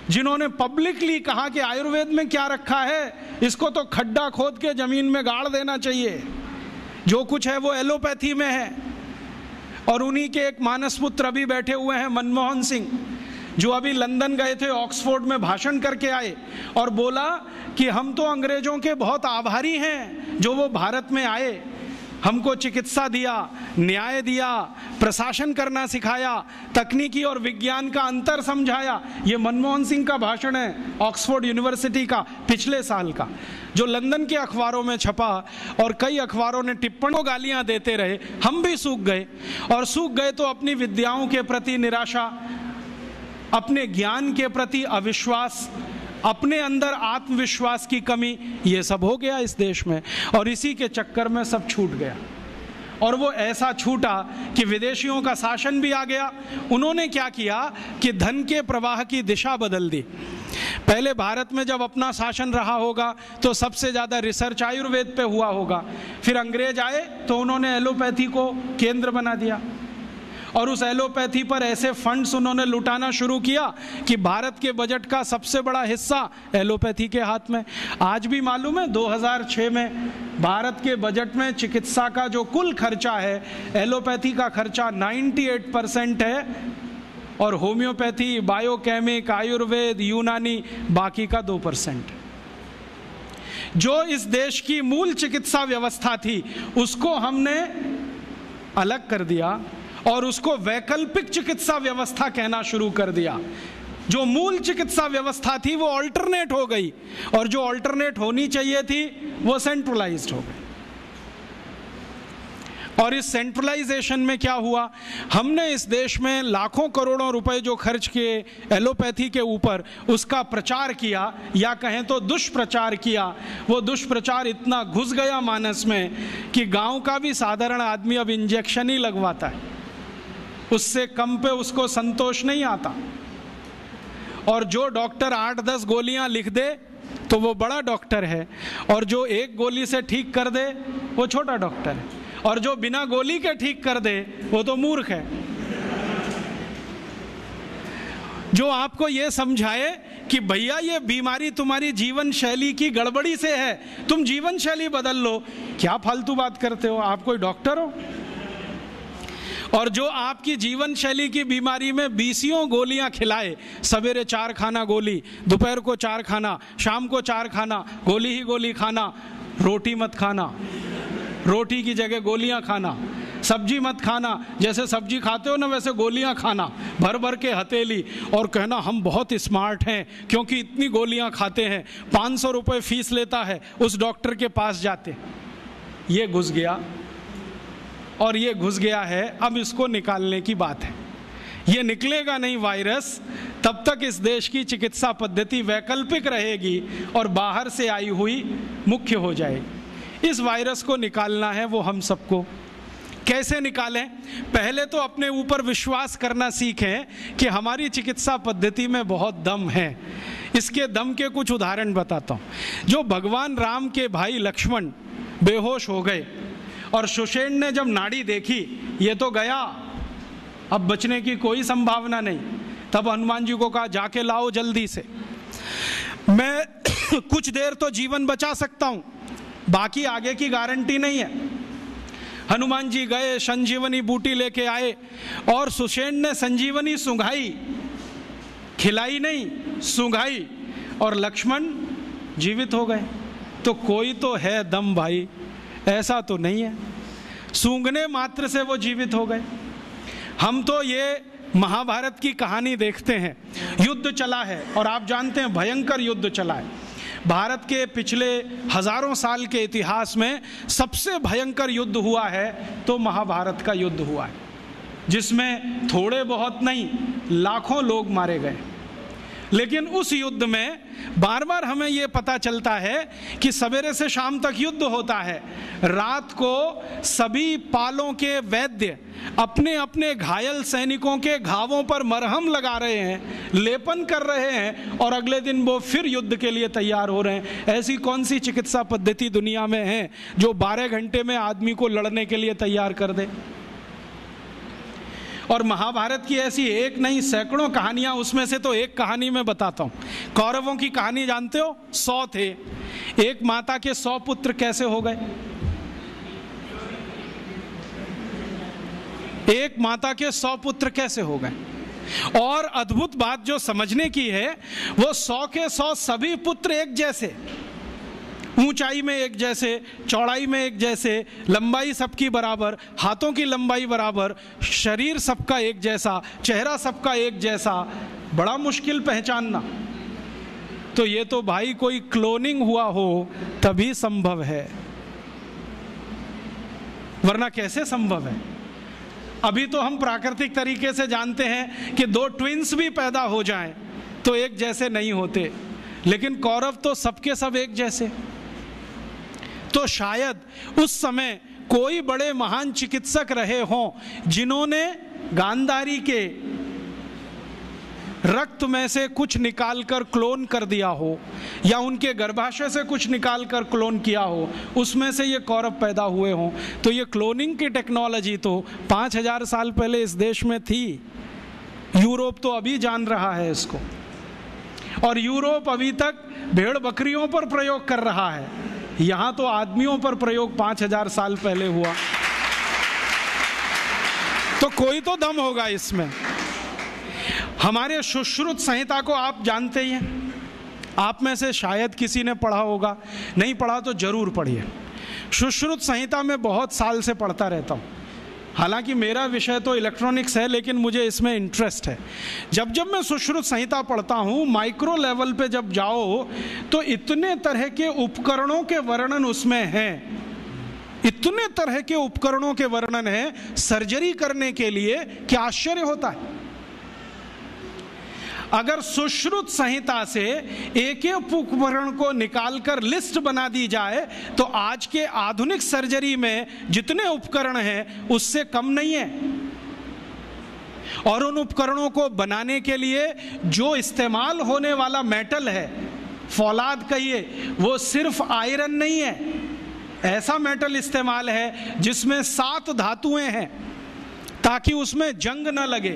[SPEAKER 3] जिन्होंने पब्लिकली कहा कि आयुर्वेद में क्या रखा है, इसको तो खड्डा खोद के जमीन में गाड़ देना चाहिए, जो कुछ है वो एलोपैथी में है। और उन्हीं के एक मानस पुत्र अभी बैठे हुए हैं मनमोहन सिंह, जो अभी लंदन गए थे, ऑक्सफोर्ड में भाषण करके आए और बोला कि हम तो अंग्रेजों के बहुत आभारी हैं जो वो भारत में आए, हमको चिकित्सा दिया, न्याय दिया, प्रशासन करना सिखाया, तकनीकी और विज्ञान का अंतर समझाया। ये मनमोहन सिंह का भाषण है ऑक्सफोर्ड यूनिवर्सिटी का पिछले साल का, जो लंदन के अखबारों में छपा और कई अखबारों ने टिप्पणियों गालियां देते रहे। हम भी सूख गए, और सूख गए तो अपनी विद्याओं के प्रति निराशा, अपने ज्ञान के प्रति अविश्वास, अपने अंदर आत्मविश्वास की कमी, ये सब हो गया इस देश में। और इसी के चक्कर में सब छूट गया, और वो ऐसा छूटा कि विदेशियों का शासन भी आ गया। उन्होंने क्या किया कि धन के प्रवाह की दिशा बदल दी। पहले भारत में जब अपना शासन रहा होगा तो सबसे ज़्यादा रिसर्च आयुर्वेद पे हुआ होगा, फिर अंग्रेज आए तो उन्होंने एलोपैथी को केंद्र बना दिया, और उस एलोपैथी पर ऐसे फंड्स उन्होंने लुटाना शुरू किया कि भारत के बजट का सबसे बड़ा हिस्सा एलोपैथी के हाथ में। आज भी मालूम है दो हज़ार छह में भारत के बजट में चिकित्सा का जो कुल खर्चा है, एलोपैथी का खर्चा अट्ठानवे परसेंट है, और होम्योपैथी, बायोकेमिक, आयुर्वेद, यूनानी बाकी का दो परसेंट। जो इस देश की मूल चिकित्सा व्यवस्था थी उसको हमने अलग कर दिया और उसको वैकल्पिक चिकित्सा व्यवस्था कहना शुरू कर दिया। जो मूल चिकित्सा व्यवस्था थी वो ऑल्टरनेट हो गई, और जो ऑल्टरनेट होनी चाहिए थी वो सेंट्रलाइज्ड हो गई। और इस सेंट्रलाइजेशन में क्या हुआ, हमने इस देश में लाखों करोड़ों रुपए जो खर्च किए एलोपैथी के ऊपर, उसका प्रचार किया, या कहें तो दुष्प्रचार किया। वो दुष्प्रचार इतना घुस गया मानस में कि गांव का भी साधारण आदमी अब इंजेक्शन ही लगवाता है, उससे कम पे उसको संतोष नहीं आता। और जो डॉक्टर आठ दस गोलियां लिख दे तो वो बड़ा डॉक्टर है, और जो एक गोली से ठीक कर दे वो छोटा डॉक्टर है, और जो बिना गोली के ठीक कर दे वो तो मूर्ख है। जो आपको ये समझाए कि भैया ये बीमारी तुम्हारी जीवन शैली की गड़बड़ी से है, तुम जीवन शैली बदल लो, क्या फालतू बात करते हो, आप कोई डॉक्टर हो? और जो आपकी जीवन शैली की बीमारी में बीसियों गोलियां खिलाए, सवेरे चार खाना गोली, दोपहर को चार खाना, शाम को चार खाना, गोली ही गोली खाना, रोटी मत खाना, रोटी की जगह गोलियां खाना, सब्जी मत खाना, जैसे सब्जी खाते हो ना वैसे गोलियां खाना, भर भर के हथेली, और कहना हम बहुत स्मार्ट हैं क्योंकि इतनी गोलियां खाते हैं, पाँच सौ रुपये फीस लेता है, उस डॉक्टर के पास जाते। ये घुस गया, और ये घुस गया है, अब इसको निकालने की बात है। ये निकलेगा नहीं वायरस तब तक इस देश की चिकित्सा पद्धति वैकल्पिक रहेगी और बाहर से आई हुई मुख्य हो जाएगी। इस वायरस को निकालना है वो हम सबको। कैसे निकालें? पहले तो अपने ऊपर विश्वास करना सीखें कि हमारी चिकित्सा पद्धति में बहुत दम है। इसके दम के कुछ उदाहरण बताता हूँ। जो भगवान राम के भाई लक्ष्मण बेहोश हो गए और सुषेण ने जब नाड़ी देखी ये तो गया, अब बचने की कोई संभावना नहीं, तब हनुमान जी को कहा जाके लाओ जल्दी से, मैं कुछ देर तो जीवन बचा सकता हूं, बाकी आगे की गारंटी नहीं है। हनुमान जी गए, संजीवनी बूटी लेके आए और सुषेण ने संजीवनी सूंघाई, खिलाई नहीं, सूंघाई, और लक्ष्मण जीवित हो गए। तो कोई तो है दम भाई, ऐसा तो नहीं है सूंघने मात्र से वो जीवित हो गए। हम तो ये महाभारत की कहानी देखते हैं, युद्ध चला है और आप जानते हैं भयंकर युद्ध चला है। भारत के पिछले हजारों साल के इतिहास में सबसे भयंकर युद्ध हुआ है तो महाभारत का युद्ध हुआ है, जिसमें थोड़े बहुत नहीं लाखों लोग मारे गए। लेकिन उस युद्ध में बार बार हमें यह पता चलता है कि सवेरे से शाम तक युद्ध होता है, रात को सभी पालों के वैद्य अपने अपने घायल सैनिकों के घावों पर मरहम लगा रहे हैं, लेपन कर रहे हैं, और अगले दिन वो फिर युद्ध के लिए तैयार हो रहे हैं। ऐसी कौन सी चिकित्सा पद्धति दुनिया में है जो बारह घंटे में आदमी को लड़ने के लिए तैयार कर दे? और महाभारत की ऐसी एक नहीं सैकड़ों कहानियां, उसमें से तो एक कहानी मैं बताता हूं। कौरवों की कहानी जानते हो? सौ थे, एक माता के सौ पुत्र कैसे हो गए? एक माता के सौ पुत्र कैसे हो गए? और अद्भुत बात जो समझने की है, वो सौ के सौ सभी पुत्र एक जैसे, ऊंचाई में एक जैसे, चौड़ाई में एक जैसे, लंबाई सबकी बराबर, हाथों की लंबाई बराबर, शरीर सबका एक जैसा, चेहरा सबका एक जैसा। बड़ा मुश्किल पहचानना। तो ये तो भाई कोई क्लोनिंग हुआ हो तभी संभव है, वरना कैसे संभव है? अभी तो हम प्राकृतिक तरीके से जानते हैं कि दो ट्विंस भी पैदा हो जाएं तो एक जैसे नहीं होते, लेकिन कौरव तो सबके सब एक जैसे। तो शायद उस समय कोई बड़े महान चिकित्सक रहे हों जिन्होंने गांधारी के रक्त में से कुछ निकालकर क्लोन कर दिया हो, या उनके गर्भाशय से कुछ निकालकर क्लोन किया हो, उसमें से ये कौरव पैदा हुए हों। तो ये क्लोनिंग की टेक्नोलॉजी तो पाँच हजार साल पहले इस देश में थी। यूरोप तो अभी जान रहा है इसको, और यूरोप अभी तक भेड़ बकरियों पर प्रयोग कर रहा है, यहां तो आदमियों पर प्रयोग पाँच हजार साल पहले हुआ। तो कोई तो दम होगा इसमें। हमारे सुश्रुत संहिता को आप जानते ही हैं, आप में से शायद किसी ने पढ़ा होगा, नहीं पढ़ा तो जरूर पढ़िए। सुश्रुत संहिता में बहुत साल से पढ़ता रहता हूँ। हालांकि मेरा विषय तो इलेक्ट्रॉनिक्स है, लेकिन मुझे इसमें इंटरेस्ट है। जब जब मैं सुश्रुत संहिता पढ़ता हूँ, माइक्रो लेवल पे जब जाओ तो इतने तरह के उपकरणों के वर्णन उसमें हैं, इतने तरह के उपकरणों के वर्णन हैं सर्जरी करने के लिए कि आश्चर्य होता है। अगर सुश्रुत संहिता से एक एक उपकरण को निकालकर लिस्ट बना दी जाए तो आज के आधुनिक सर्जरी में जितने उपकरण हैं उससे कम नहीं है। और उन उपकरणों को बनाने के लिए जो इस्तेमाल होने वाला मेटल है, फौलाद कहिए, वो सिर्फ आयरन नहीं है, ऐसा मेटल इस्तेमाल है जिसमें सात धातुएं हैं ताकि उसमें जंग न लगे।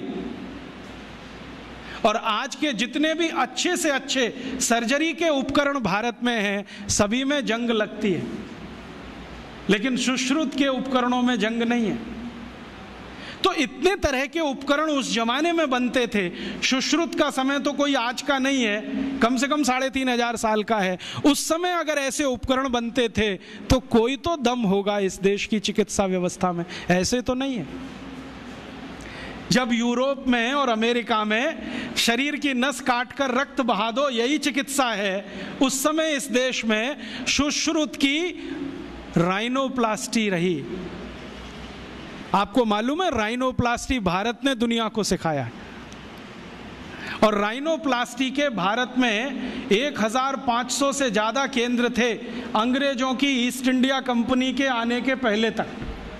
[SPEAKER 3] और आज के जितने भी अच्छे से अच्छे सर्जरी के उपकरण भारत में हैं, सभी में जंग लगती है, लेकिन सुश्रुत के उपकरणों में जंग नहीं है। तो इतने तरह के उपकरण उस जमाने में बनते थे। सुश्रुत का समय तो कोई आज का नहीं है, कम से कम साढ़े तीन हजार साल का है। उस समय अगर ऐसे उपकरण बनते थे तो कोई तो दम होगा इस देश की चिकित्सा व्यवस्था में, ऐसे तो नहीं है। जब यूरोप में और अमेरिका में शरीर की नस काटकर रक्त बहा दो, यही चिकित्सा है, उस समय इस देश में सुश्रुत की राइनोप्लास्टी रही। आपको मालूम है, राइनोप्लास्टी भारत ने दुनिया को सिखाया है। और राइनोप्लास्टी के भारत में एक हजार पाँच सौ से ज़्यादा केंद्र थे अंग्रेजों की ईस्ट इंडिया कंपनी के आने के पहले तक।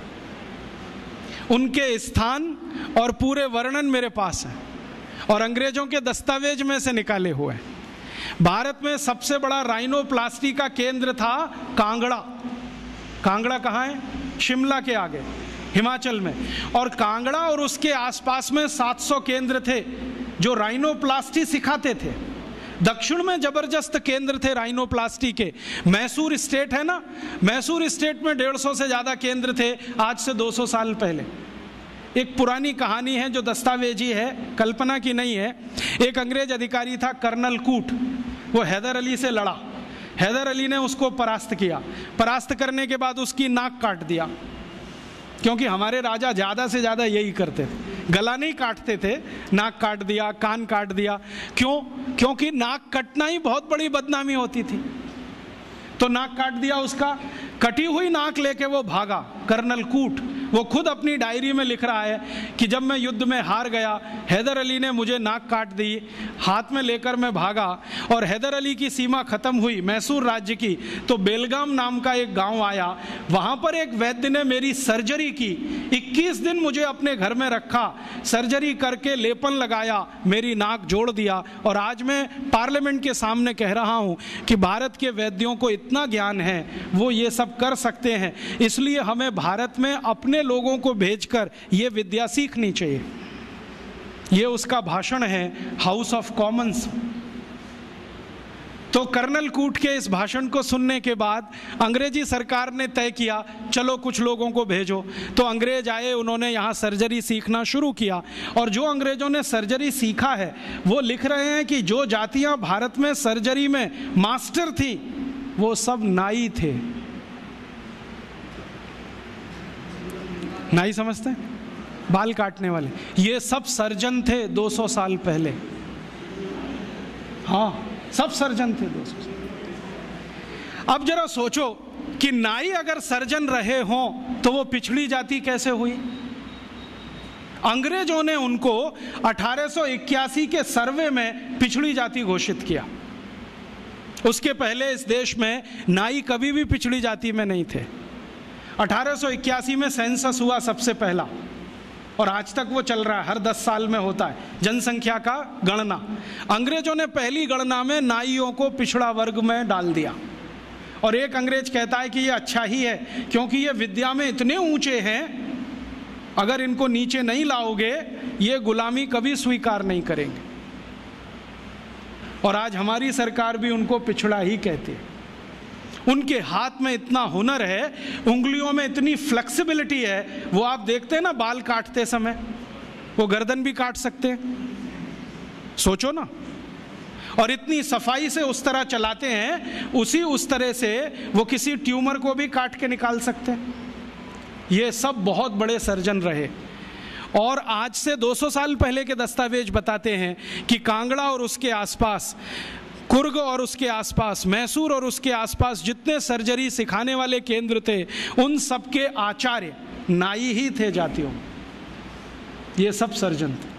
[SPEAKER 3] उनके स्थान और पूरे वर्णन मेरे पास है और अंग्रेजों के दस्तावेज में से निकाले हुए हैं। भारत में सबसे बड़ा राइनोप्लास्टी का केंद्र था कांगड़ा। कांगड़ा कहाँ है? शिमला के आगे, हिमाचल में। और कांगड़ा और उसके आसपास में सात सौ केंद्र थे जो राइनोप्लास्टी सिखाते थे। दक्षिण में जबरदस्त केंद्र थे राइनोप्लास्टी के। मैसूर स्टेट है ना, मैसूर स्टेट में डेढ़ सौ से ज़्यादा केंद्र थे आज से दो सौ साल पहले। एक पुरानी कहानी है जो दस्तावेजी है, कल्पना की नहीं है। एक अंग्रेज अधिकारी था कर्नल कूट, वो हैदर अली से लड़ा। हैदर अली ने उसको परास्त किया। परास्त करने के बाद उसकी नाक काट दिया, क्योंकि हमारे राजा ज़्यादा से ज़्यादा यही करते थे, गला नहीं काटते थे, नाक काट दिया, कान काट दिया। क्यों? क्योंकि नाक कटना ही बहुत बड़ी बदनामी होती थी। तो नाक काट दिया उसका। कटी हुई नाक लेके वो भागा कर्नल कूट। वो खुद अपनी डायरी में लिख रहा है कि जब मैं युद्ध में हार गया, हैदर अली ने मुझे नाक काट दी, हाथ में लेकर मैं भागा और हैदर अली की सीमा खत्म हुई मैसूर राज्य की, तो बेलगाम नाम का एक गांव आया, वहां पर एक वैद्य ने मेरी सर्जरी की। इक्कीस दिन मुझे अपने घर में रखा, सर्जरी करके लेपन लगाया, मेरी नाक जोड़ दिया, और आज मैं पार्लियामेंट के सामने कह रहा हूं कि भारत के वैद्यों को इतना ज्ञान है, वो ये सब कर सकते हैं। इसलिए हमें भारत में अपने लोगों को भेजकर ये विद्या सीखनी चाहिए। ये उसका भाषण है हाउस ऑफ कॉमन्स। तो कर्नल कूट के इस भाषण को सुनने के बाद अंग्रेजी सरकार ने तय किया, चलो कुछ लोगों को भेजो। तो अंग्रेज आए, उन्होंने यहाँ सर्जरी सीखना शुरू किया, और जो अंग्रेजों ने सर्जरी सीखा है वो लिख रहे हैं कि जो जातियाँ भारत में सर्जरी में मास्टर थी वो सब नाई थे। नाई समझते हैं? बाल काटने वाले, ये सब सर्जन थे दो सौ साल पहले। हाँ, सब सर्जन थे दो सौ साल। अब जरा सोचो कि नाई अगर सर्जन रहे हों तो वो पिछड़ी जाति कैसे हुई? अंग्रेजों ने उनको अठारह सौ इक्यासी के सर्वे में पिछड़ी जाति घोषित किया। उसके पहले इस देश में नाई कभी भी पिछड़ी जाति में नहीं थे। अठारह सौ इक्यासी में सेंसस हुआ सबसे पहला, और आज तक वो चल रहा है, हर दस साल में होता है जनसंख्या का गणना। अंग्रेजों ने पहली गणना में नाइयों को पिछड़ा वर्ग में डाल दिया, और एक अंग्रेज कहता है कि ये अच्छा ही है, क्योंकि ये विद्या में इतने ऊंचे हैं, अगर इनको नीचे नहीं लाओगे ये गुलामी कभी स्वीकार नहीं करेंगे। और आज हमारी सरकार भी उनको पिछड़ा ही कहती है। उनके हाथ में इतना हुनर है, उंगलियों में इतनी फ्लेक्सिबिलिटी है, वो आप देखते हैं ना बाल काटते समय, वो गर्दन भी काट सकते हैं, सोचो ना। और इतनी सफाई से उस तरह चलाते हैं, उसी उस तरह से वो किसी ट्यूमर को भी काट के निकाल सकते हैं। ये सब बहुत बड़े सर्जन रहे। और आज से दो सौ साल पहले के दस्तावेज बताते हैं कि कांगड़ा और उसके आसपास, कुर्ग और उसके आसपास, मैसूर और उसके आसपास जितने सर्जरी सिखाने वाले केंद्र थे, उन सब के आचार्य नाई ही थे जातियों। ये सब सर्जन थे,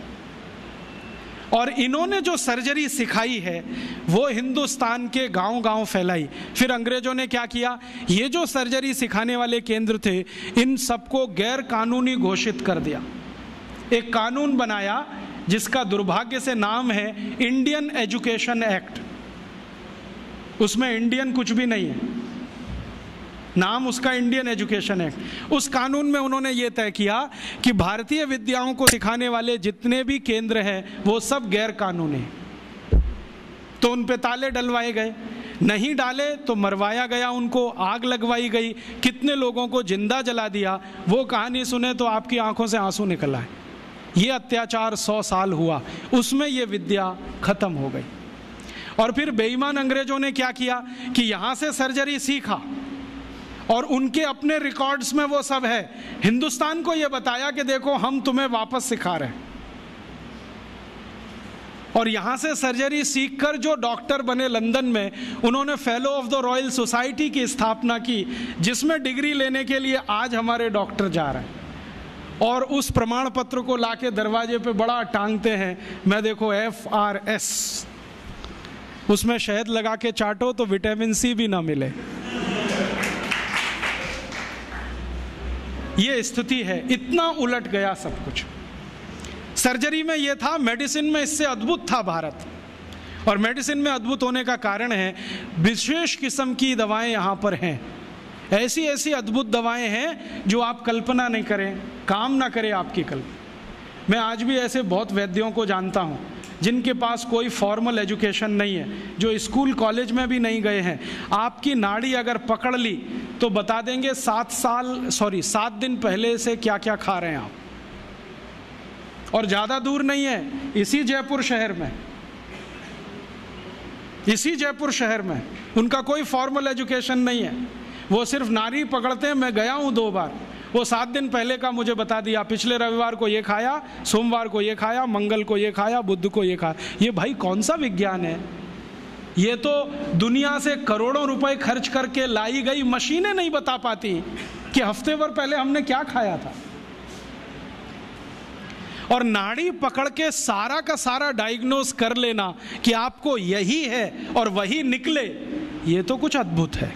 [SPEAKER 3] और इन्होंने जो सर्जरी सिखाई है वो हिंदुस्तान के गांव-गांव फैलाई। फिर अंग्रेजों ने क्या किया, ये जो सर्जरी सिखाने वाले केंद्र थे, इन सबको गैर कानूनी घोषित कर दिया। एक कानून बनाया जिसका दुर्भाग्य से नाम है इंडियन एजुकेशन एक्ट। उसमें इंडियन कुछ भी नहीं है, नाम उसका इंडियन एजुकेशन एक्ट। उस कानून में उन्होंने ये तय किया कि भारतीय विद्याओं को सिखाने वाले जितने भी केंद्र हैं वो सब गैर कानूनी। तो उन पे ताले डलवाए गए, नहीं डाले तो मरवाया गया, उनको आग लगवाई गई, कितने लोगों को जिंदा जला दिया। वो कहानी सुने तो आपकी आंखों से आंसू निकल आए। ये अत्याचार सौ साल हुआ, उसमें ये विद्या खत्म हो गई। और फिर बेईमान अंग्रेजों ने क्या किया कि यहाँ से सर्जरी सीखा, और उनके अपने रिकॉर्ड्स में वो सब है। हिंदुस्तान को ये बताया कि देखो हम तुम्हें वापस सिखा रहे हैं। और यहाँ से सर्जरी सीखकर जो डॉक्टर बने लंदन में, उन्होंने fellow of the Royal Society की स्थापना की, जिसमें डिग्री लेने के लिए आज हमारे डॉक्टर जा रहे हैं। और उस प्रमाण पत्र को लाके दरवाजे पे बड़ा टांगते हैं। मैं देखो एफ आर एस, उसमें शहद लगा के चाटो तो विटामिन सी भी ना मिले। ये स्थिति है, इतना उलट गया सब कुछ। सर्जरी में ये था, मेडिसिन में इससे अद्भुत था भारत। और मेडिसिन में अद्भुत होने का कारण है विशेष किस्म की दवाएं यहाँ पर हैं। ऐसी ऐसी अद्भुत दवाएं हैं जो आप कल्पना नहीं करें, काम ना करें आपकी कल्पना। मैं आज भी ऐसे बहुत वैद्यों को जानता हूँ जिनके पास कोई फॉर्मल एजुकेशन नहीं है, जो स्कूल कॉलेज में भी नहीं गए हैं। आपकी नाड़ी अगर पकड़ ली तो बता देंगे सात साल सॉरी सात दिन पहले से क्या क्या खा रहे हैं आप। और ज़्यादा दूर नहीं है, इसी जयपुर शहर में, इसी जयपुर शहर में उनका कोई फॉर्मल एजुकेशन नहीं है। वो सिर्फ नाड़ी पकड़ते हैं। मैं गया हूँ दो बार, वो सात दिन पहले का मुझे बता दिया, पिछले रविवार को ये खाया, सोमवार को ये खाया, मंगल को ये खाया, बुध को ये खाया। ये भाई कौन सा विज्ञान है? ये तो दुनिया से करोड़ों रुपए खर्च करके लाई गई मशीनें नहीं बता पाती कि हफ्ते भर पहले हमने क्या खाया था। और नाड़ी पकड़ के सारा का सारा डायग्नोस कर लेना कि आपको यही है और वही निकले, ये तो कुछ अद्भुत है।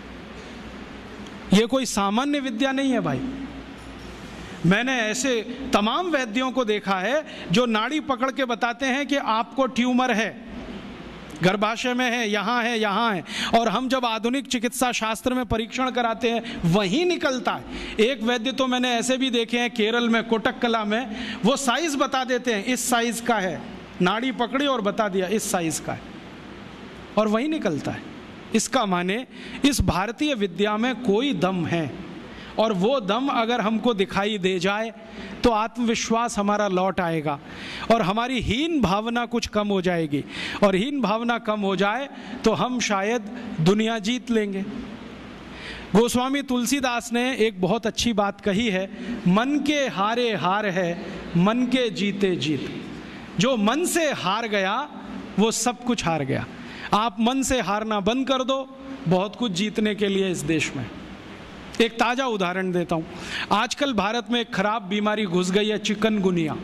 [SPEAKER 3] ये कोई सामान्य विद्या नहीं है भाई। मैंने ऐसे तमाम वैद्यों को देखा है जो नाड़ी पकड़ के बताते हैं कि आपको ट्यूमर है, गर्भाशय में है, यहाँ है, यहाँ है, और हम जब आधुनिक चिकित्सा शास्त्र में परीक्षण कराते हैं वही निकलता है। एक वैद्य तो मैंने ऐसे भी देखे हैं केरल में, कोटक्कला में, वो साइज बता देते हैं, इस साइज का है, नाड़ी पकड़ी और बता दिया इस साइज का है, और वही निकलता है। इसका माने इस भारतीय विद्या में कोई दम है, और वो दम अगर हमको दिखाई दे जाए तो आत्मविश्वास हमारा लौट आएगा और हमारी हीन भावना कुछ कम हो जाएगी, और हीन भावना कम हो जाए तो हम शायद दुनिया जीत लेंगे। गोस्वामी तुलसीदास ने एक बहुत अच्छी बात कही है, मन के हारे हार है, मन के जीते जीत। जो मन से हार गया वो सब कुछ हार गया। आप मन से हारना बंद कर दो, बहुत कुछ जीतने के लिए इस देश में। एक ताज़ा उदाहरण देता हूँ। आजकल भारत में एक खराब बीमारी घुस गई है, चिकनगुनिया।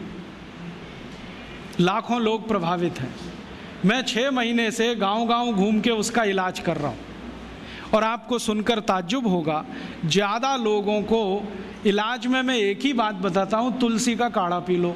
[SPEAKER 3] लाखों लोग प्रभावित हैं। मैं छः महीने से गांव-गांव घूम के उसका इलाज कर रहा हूँ, और आपको सुनकर ताज्जुब होगा, ज़्यादा लोगों को इलाज में मैं एक ही बात बताता हूँ, तुलसी का काढ़ा पी लो,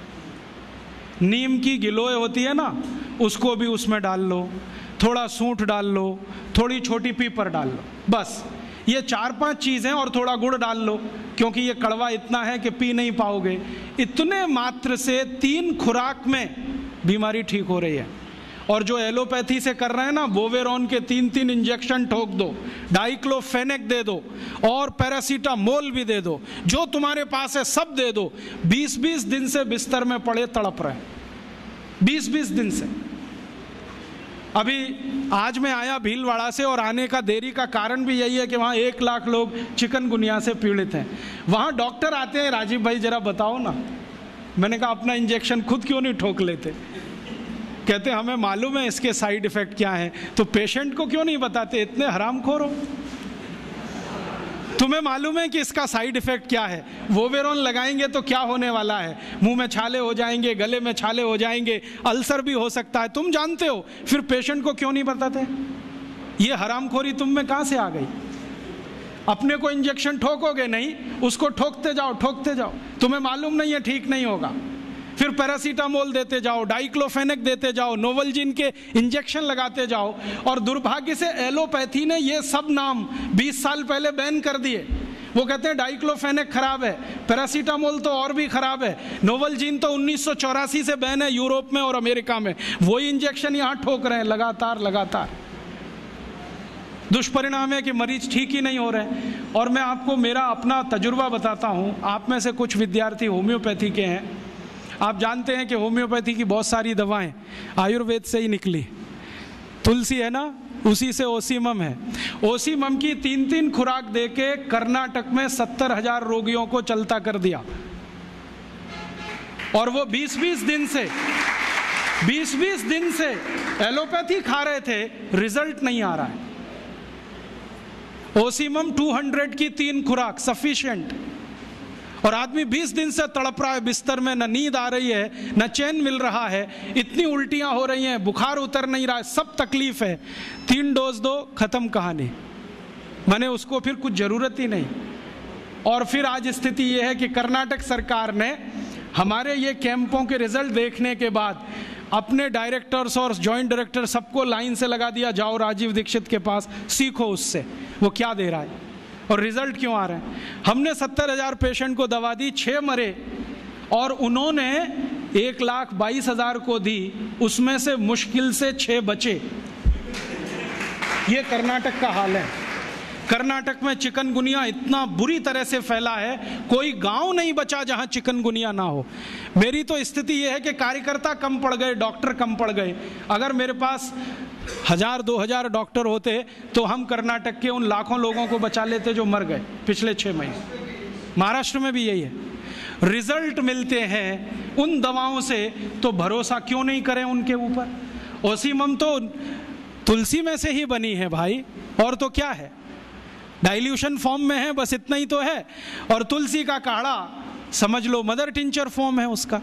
[SPEAKER 3] नीम की गिलोय होती है ना, उसको भी उसमें डाल लो, थोड़ा सूंठ डाल लो, थोड़ी छोटी पीपर डाल लो, बस ये चार पांच चीज़ें, और थोड़ा गुड़ डाल लो, क्योंकि ये कड़वा इतना है कि पी नहीं पाओगे। इतने मात्र से तीन खुराक में बीमारी ठीक हो रही है। और जो एलोपैथी से कर रहे हैं ना, बोवेरॉन के तीन तीन इंजेक्शन ठोक दो, डाइक्लोफेनेक दे दो, और पैरासीटामोल भी दे दो, जो तुम्हारे पास है सब दे दो। बीस बीस दिन से बिस्तर में पड़े तड़प रहे, बीस बीस दिन से। अभी आज मैं आया भीलवाड़ा से, और आने का देरी का कारण भी यही है कि वहाँ एक लाख लोग चिकनगुनिया से पीड़ित हैं। वहाँ डॉक्टर आते हैं, राजीव भाई जरा बताओ ना। मैंने कहा अपना इंजेक्शन खुद क्यों नहीं ठोक लेते? कहते हमें मालूम है इसके साइड इफ़ेक्ट क्या हैं, तो पेशेंट को क्यों नहीं बताते? इतने हरामखोर हो। तुम्हें मालूम है कि इसका साइड इफेक्ट क्या है, वोवेरॉन लगाएंगे तो क्या होने वाला है, मुंह में छाले हो जाएंगे, गले में छाले हो जाएंगे, अल्सर भी हो सकता है, तुम जानते हो, फिर पेशेंट को क्यों नहीं बताते? ये हरामखोरी तुम में कहाँ से आ गई? अपने को इंजेक्शन ठोकोगे नहीं, उसको ठोकते जाओ ठोकते जाओ, तुम्हें मालूम नहीं है ठीक नहीं होगा, फिर पैरासीटामोल देते जाओ, डाइक्लोफेनेक देते जाओ, नोवलजिन के इंजेक्शन लगाते जाओ। और दुर्भाग्य से एलोपैथी ने ये सब नाम बीस साल पहले बैन कर दिए। वो कहते हैं डाइक्लोफेनेक खराब है, पैरासीटामोल तो और भी खराब है, नोवलजिन तो उन्नीस सौ चौरासी से बैन है यूरोप में और अमेरिका में, वही इंजेक्शन यहाँ ठोक रहे हैं लगातार लगातार। दुष्परिणाम है कि मरीज ठीक ही नहीं हो रहे। और मैं आपको मेरा अपना तजुर्बा बताता हूँ। आप में से कुछ विद्यार्थी होम्योपैथी के हैं। आप जानते हैं कि होम्योपैथी की बहुत सारी दवाएं आयुर्वेद से ही निकली। तुलसी है ना, उसी से ओसीमम है। ओसीमम की तीन तीन खुराक देके कर्नाटक में सत्तर हजार रोगियों को चलता कर दिया, और वो बीस बीस दिन से बीस बीस दिन से एलोपैथी खा रहे थे, रिजल्ट नहीं आ रहा है। ओसीमम दो सौ की तीन खुराक सफिशिएंट, और आदमी बीस दिन से तड़प रहा है बिस्तर में, न नींद आ रही है, न चैन मिल रहा है, इतनी उल्टियां हो रही हैं, बुखार उतर नहीं रहा है, सब तकलीफ है। तीन डोज दो, खत्म कहानी। मैंने उसको फिर कुछ जरूरत ही नहीं। और फिर आज स्थिति यह है कि कर्नाटक सरकार ने हमारे ये कैंपों के रिजल्ट देखने के बाद अपने डायरेक्टर्स और जॉइंट डायरेक्टर सबको लाइन से लगा दिया, जाओ राजीव दीक्षित के पास, सीखो उससे वो क्या दे रहा है और रिजल्ट क्यों आ रहे हैं। हमने सत्तर हजार पेशेंट को दवा दी, छः मरे, और उन्होंने एक लाख बाईस हजार को दी, उसमें से मुश्किल से छः बचे। ये कर्नाटक का हाल है। कर्नाटक में चिकनगुनिया इतना बुरी तरह से फैला है, कोई गांव नहीं बचा जहां चिकनगुनिया ना हो। मेरी तो स्थिति यह है कि कार्यकर्ता कम पड़ गए, डॉक्टर कम पड़ गए। अगर मेरे पास हजार दो हजार डॉक्टर होते तो हम कर्नाटक के उन लाखों लोगों को बचा लेते जो मर गए पिछले छः महीने। महाराष्ट्र में भी यही है। रिजल्ट मिलते हैं उन दवाओं से, तो भरोसा क्यों नहीं करें उनके ऊपर। ओसीमम तो तुलसी में से ही बनी है भाई, और तो क्या है, डाइल्यूशन फॉर्म में है, बस इतना ही तो है। और तुलसी का काढ़ा समझ लो मदर टिंचर फॉर्म है उसका।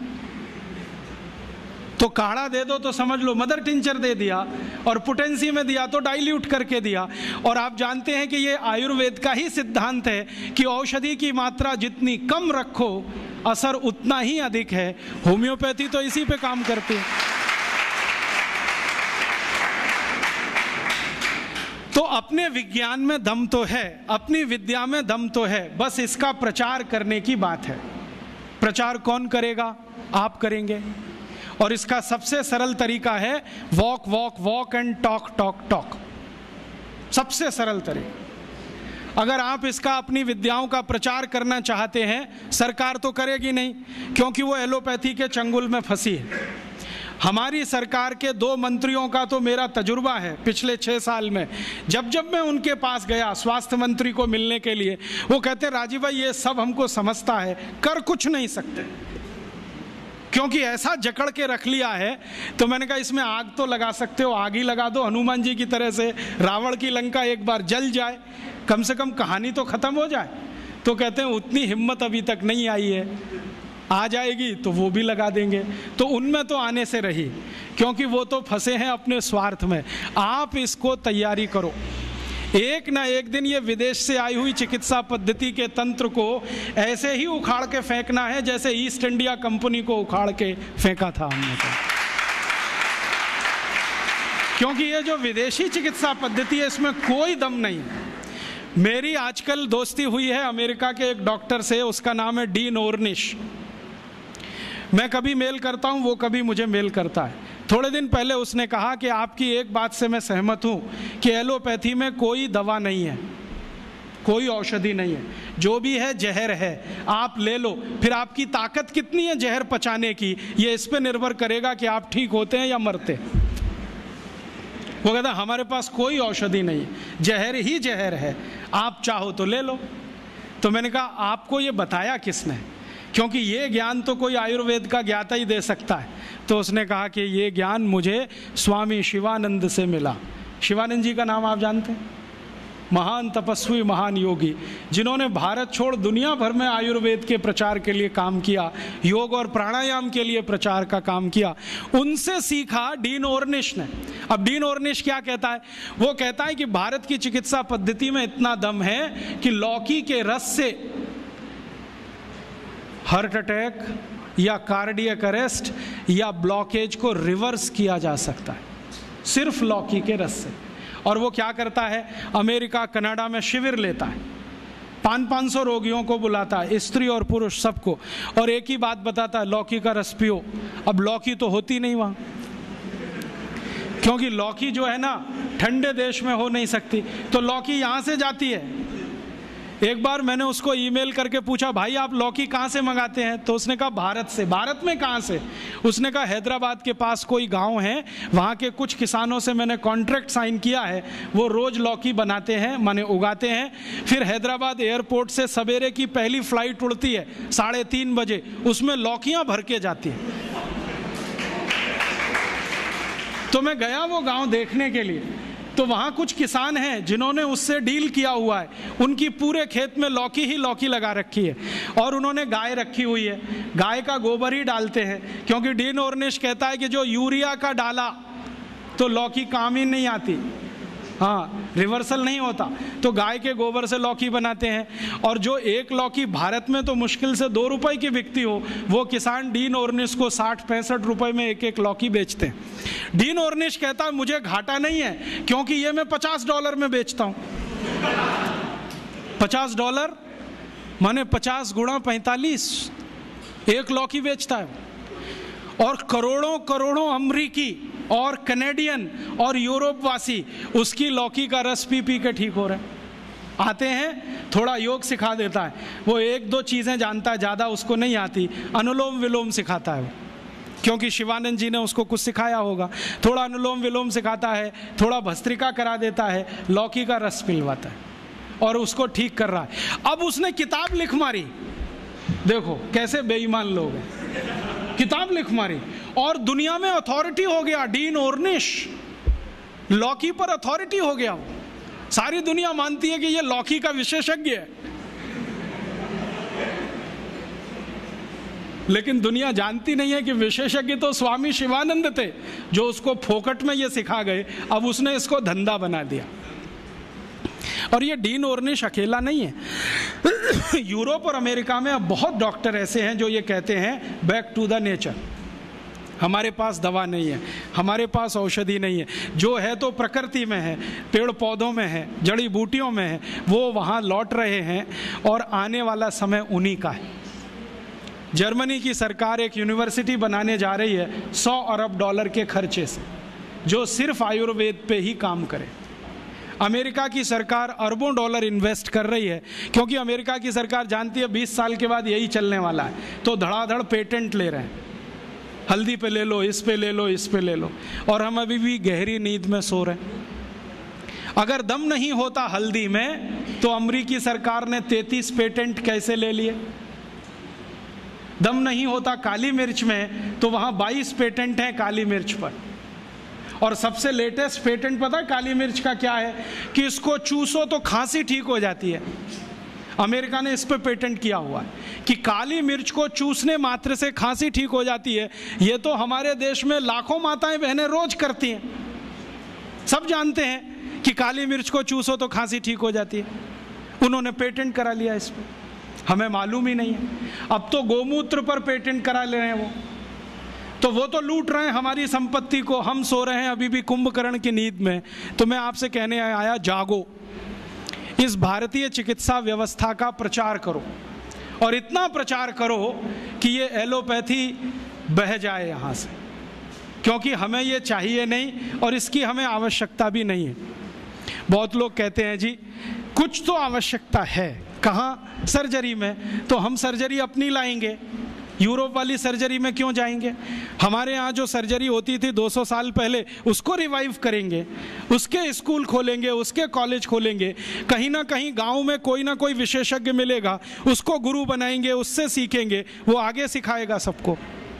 [SPEAKER 3] तो काढ़ा दे दो तो समझ लो मदर टिंचर दे दिया, और पोटेंसी में दिया तो डाइल्यूट करके दिया। और आप जानते हैं कि ये आयुर्वेद का ही सिद्धांत है कि औषधि की मात्रा जितनी कम रखो असर उतना ही अधिक है। होम्योपैथी तो इसी पे काम करती है। तो अपने विज्ञान में दम तो है, अपनी विद्या में दम तो है, बस इसका प्रचार करने की बात है। प्रचार कौन करेगा? आप करेंगे। और इसका सबसे सरल तरीका है walk walk walk and talk talk talk. सबसे सरल तरीका। अगर आप इसका अपनी विद्याओं का प्रचार करना चाहते हैं, सरकार तो करेगी नहीं क्योंकि वो एलोपैथी के चंगुल में फंसी है। हमारी सरकार के दो मंत्रियों का तो मेरा तजुर्बा है पिछले छः साल में। जब जब मैं उनके पास गया स्वास्थ्य मंत्री को मिलने के लिए, वो कहते राजीव भाई ये सब हमको समझता है, कर कुछ नहीं सकते क्योंकि ऐसा जकड़ के रख लिया है। तो मैंने कहा इसमें आग तो लगा सकते हो, आग ही लगा दो हनुमान जी की तरह से, रावण की लंका एक बार जल जाए, कम से कम कहानी तो खत्म हो जाए। तो कहते हैं उतनी हिम्मत अभी तक नहीं आई है, आ जाएगी तो वो भी लगा देंगे। तो उनमें तो आने से रही, क्योंकि वो तो फंसे हैं अपने स्वार्थ में। आप इसको तैयारी करो, एक ना एक दिन ये विदेश से आई हुई चिकित्सा पद्धति के तंत्र को ऐसे ही उखाड़ के फेंकना है जैसे ईस्ट इंडिया कंपनी को उखाड़ के फेंका था हमने तो। क्योंकि ये जो विदेशी चिकित्सा पद्धति है इसमें कोई दम नहीं। मेरी आजकल दोस्ती हुई है अमेरिका के एक डॉक्टर से, उसका नाम है डीन ऑर्निश। मैं कभी मेल करता हूँ, वो कभी मुझे मेल करता है। थोड़े दिन पहले उसने कहा कि आपकी एक बात से मैं सहमत हूँ कि एलोपैथी में कोई दवा नहीं है, कोई औषधि नहीं है, जो भी है जहर है, आप ले लो। फिर आपकी ताकत कितनी है जहर पचाने की, ये इस पे निर्भर करेगा कि आप ठीक होते हैं या मरते। वो कहता हमारे पास कोई औषधि नहीं है, जहर ही जहर है, आप चाहो तो ले लो। तो मैंने कहा आपको ये बताया किसने? क्योंकि ये ज्ञान तो कोई आयुर्वेद का ज्ञाता ही दे सकता है। तो उसने कहा कि ये ज्ञान मुझे स्वामी शिवानंद से मिला। शिवानंद जी का नाम आप जानते हैं? महान तपस्वी, महान योगी, जिन्होंने भारत छोड़ दुनिया भर में आयुर्वेद के प्रचार के लिए काम किया, योग और प्राणायाम के लिए प्रचार का काम किया। उनसे सीखा डीन ऑर्निश ने। अब डीन ऑर्निश क्या कहता है? वो कहता है कि भारत की चिकित्सा पद्धति में इतना दम है कि लौकी के रस से हार्ट अटैक या कार्डियक अरेस्ट या ब्लॉकेज को रिवर्स किया जा सकता है, सिर्फ लौकी के रस से। और वो क्या करता है, अमेरिका कनाडा में शिविर लेता है, पाँच पाँच सौ रोगियों को बुलाता है, स्त्री और पुरुष सबको, और एक ही बात बताता है, लौकी का रस पियो। अब लौकी तो होती नहीं वहाँ, क्योंकि लौकी जो है ना ठंडे देश में हो नहीं सकती, तो लौकी यहाँ से जाती है। एक बार मैंने उसको ईमेल करके पूछा, भाई आप लौकी कहाँ से मंगाते हैं? तो उसने कहा भारत से। भारत में कहाँ से? उसने कहा हैदराबाद के पास कोई गांव है, वहाँ के कुछ किसानों से मैंने कॉन्ट्रैक्ट साइन किया है, वो रोज लौकी बनाते हैं, माने उगाते हैं। फिर हैदराबाद एयरपोर्ट से सवेरे की पहली फ्लाइट उड़ती है साढ़े तीन बजे, उसमें लौकियाँ भर के जाती हैं। तो मैं गया वो गाँव देखने के लिए, तो वहाँ कुछ किसान हैं जिन्होंने उससे डील किया हुआ है, उनकी पूरे खेत में लौकी ही लौकी लगा रखी है, और उन्होंने गाय रखी हुई है, गाय का गोबर ही डालते हैं। क्योंकि डीन ऑर्निश कहता है कि जो यूरिया का डाला तो लौकी काम ही नहीं आती, हाँ रिवर्सल नहीं होता, तो गाय के गोबर से लौकी बनाते हैं। और जो एक लौकी भारत में तो मुश्किल से दो रुपए की बिकती हो, वो किसान डीन ऑर्निश को साठ पैंसठ रुपए में एक एक लौकी बेचते हैं। डीन ऑर्निश कहता है मुझे घाटा नहीं है, क्योंकि ये मैं पचास डॉलर में बेचता हूँ। पचास डॉलर माने पचास गुणा पैंतालीस, एक लौकी बेचता है। और करोड़ों करोड़ों अमरीकी और कनेडियन और यूरोप वासी उसकी लौकी का रस पी पी के ठीक हो रहे हैं। आते हैं, थोड़ा योग सिखा देता है, वो एक दो चीज़ें जानता है, ज़्यादा उसको नहीं आती, अनुलोम विलोम सिखाता है वो, क्योंकि शिवानंद जी ने उसको कुछ सिखाया होगा। थोड़ा अनुलोम विलोम सिखाता है, थोड़ा भस्त्रिका करा देता है, लौकी का रस पिलवाता है और उसको ठीक कर रहा है। अब उसने किताब लिख मारी, देखो कैसे बेईमान लोग हैं, किताब लिख मारी और दुनिया में अथॉरिटी हो गया। डीन ऑर्निश लौकी पर अथॉरिटी हो गया, सारी दुनिया मानती है कि ये लौकी का विशेषज्ञ है। लेकिन दुनिया जानती नहीं है कि विशेषज्ञ तो स्वामी शिवानंद थे, जो उसको फोकट में ये सिखा गए, अब उसने इसको धंधा बना दिया। और ये डीन ऑर्निश अकेला नहीं है। यूरोप और अमेरिका में अब बहुत डॉक्टर ऐसे हैं जो ये कहते हैं बैक टू द नेचर, हमारे पास दवा नहीं है, हमारे पास औषधि नहीं है, जो है तो प्रकृति में है, पेड़ पौधों में है, जड़ी बूटियों में है, वो वहाँ लौट रहे हैं और आने वाला समय उन्हीं का है। जर्मनी की सरकार एक यूनिवर्सिटी बनाने जा रही है सौ अरब डॉलर के खर्चे से, जो सिर्फ आयुर्वेद पे ही काम करे। अमेरिका की सरकार अरबों डॉलर इन्वेस्ट कर रही है, क्योंकि अमेरिका की सरकार जानती है बीस साल के बाद यही चलने वाला है, तो धड़ाधड़ पेटेंट ले रहे हैं। हल्दी पे ले लो, इस पे ले लो, इस पे ले लो, और हम अभी भी गहरी नींद में सो रहे हैं। अगर दम नहीं होता हल्दी में, तो अमेरिकी सरकार ने तैंतीस पेटेंट कैसे ले लिए? दम नहीं होता काली मिर्च में, तो वहाँ बाईस पेटेंट हैं काली मिर्च पर। और सबसे लेटेस्ट पेटेंट पता है काली मिर्च का क्या है? कि इसको चूसो तो खांसी ठीक हो जाती है। अमेरिका ने इस पे पेटेंट किया हुआ है कि काली मिर्च को चूसने मात्र से खांसी ठीक हो जाती है। ये तो हमारे देश में लाखों माताएं बहनें रोज करती हैं, सब जानते हैं कि काली मिर्च को चूसो तो खांसी ठीक हो जाती है। उन्होंने पेटेंट करा लिया इस पे, हमें मालूम ही नहीं है। अब तो गोमूत्र पर पेटेंट करा ले रहे हैं वो, तो वो तो लूट रहे हैं हमारी संपत्ति को, हम सो रहे हैं अभी भी कुंभकर्ण की नींद में। तो मैं आपसे कहने आया, जागो, इस भारतीय चिकित्सा व्यवस्था का प्रचार करो, और इतना प्रचार करो कि ये एलोपैथी बह जाए यहाँ से, क्योंकि हमें ये चाहिए नहीं और इसकी हमें आवश्यकता भी नहीं है। बहुत लोग कहते हैं जी कुछ तो आवश्यकता है, कहाँ? सर्जरी में। तो हम सर्जरी अपनी लाएंगे, यूरोप वाली सर्जरी में क्यों जाएंगे? हमारे यहाँ जो सर्जरी होती थी दो सौ साल पहले, उसको रिवाइव करेंगे, उसके स्कूल खोलेंगे, उसके कॉलेज खोलेंगे। कहीं ना कहीं गांव में कोई ना कोई विशेषज्ञ मिलेगा, उसको गुरु बनाएंगे, उससे सीखेंगे, वो आगे सिखाएगा सबको।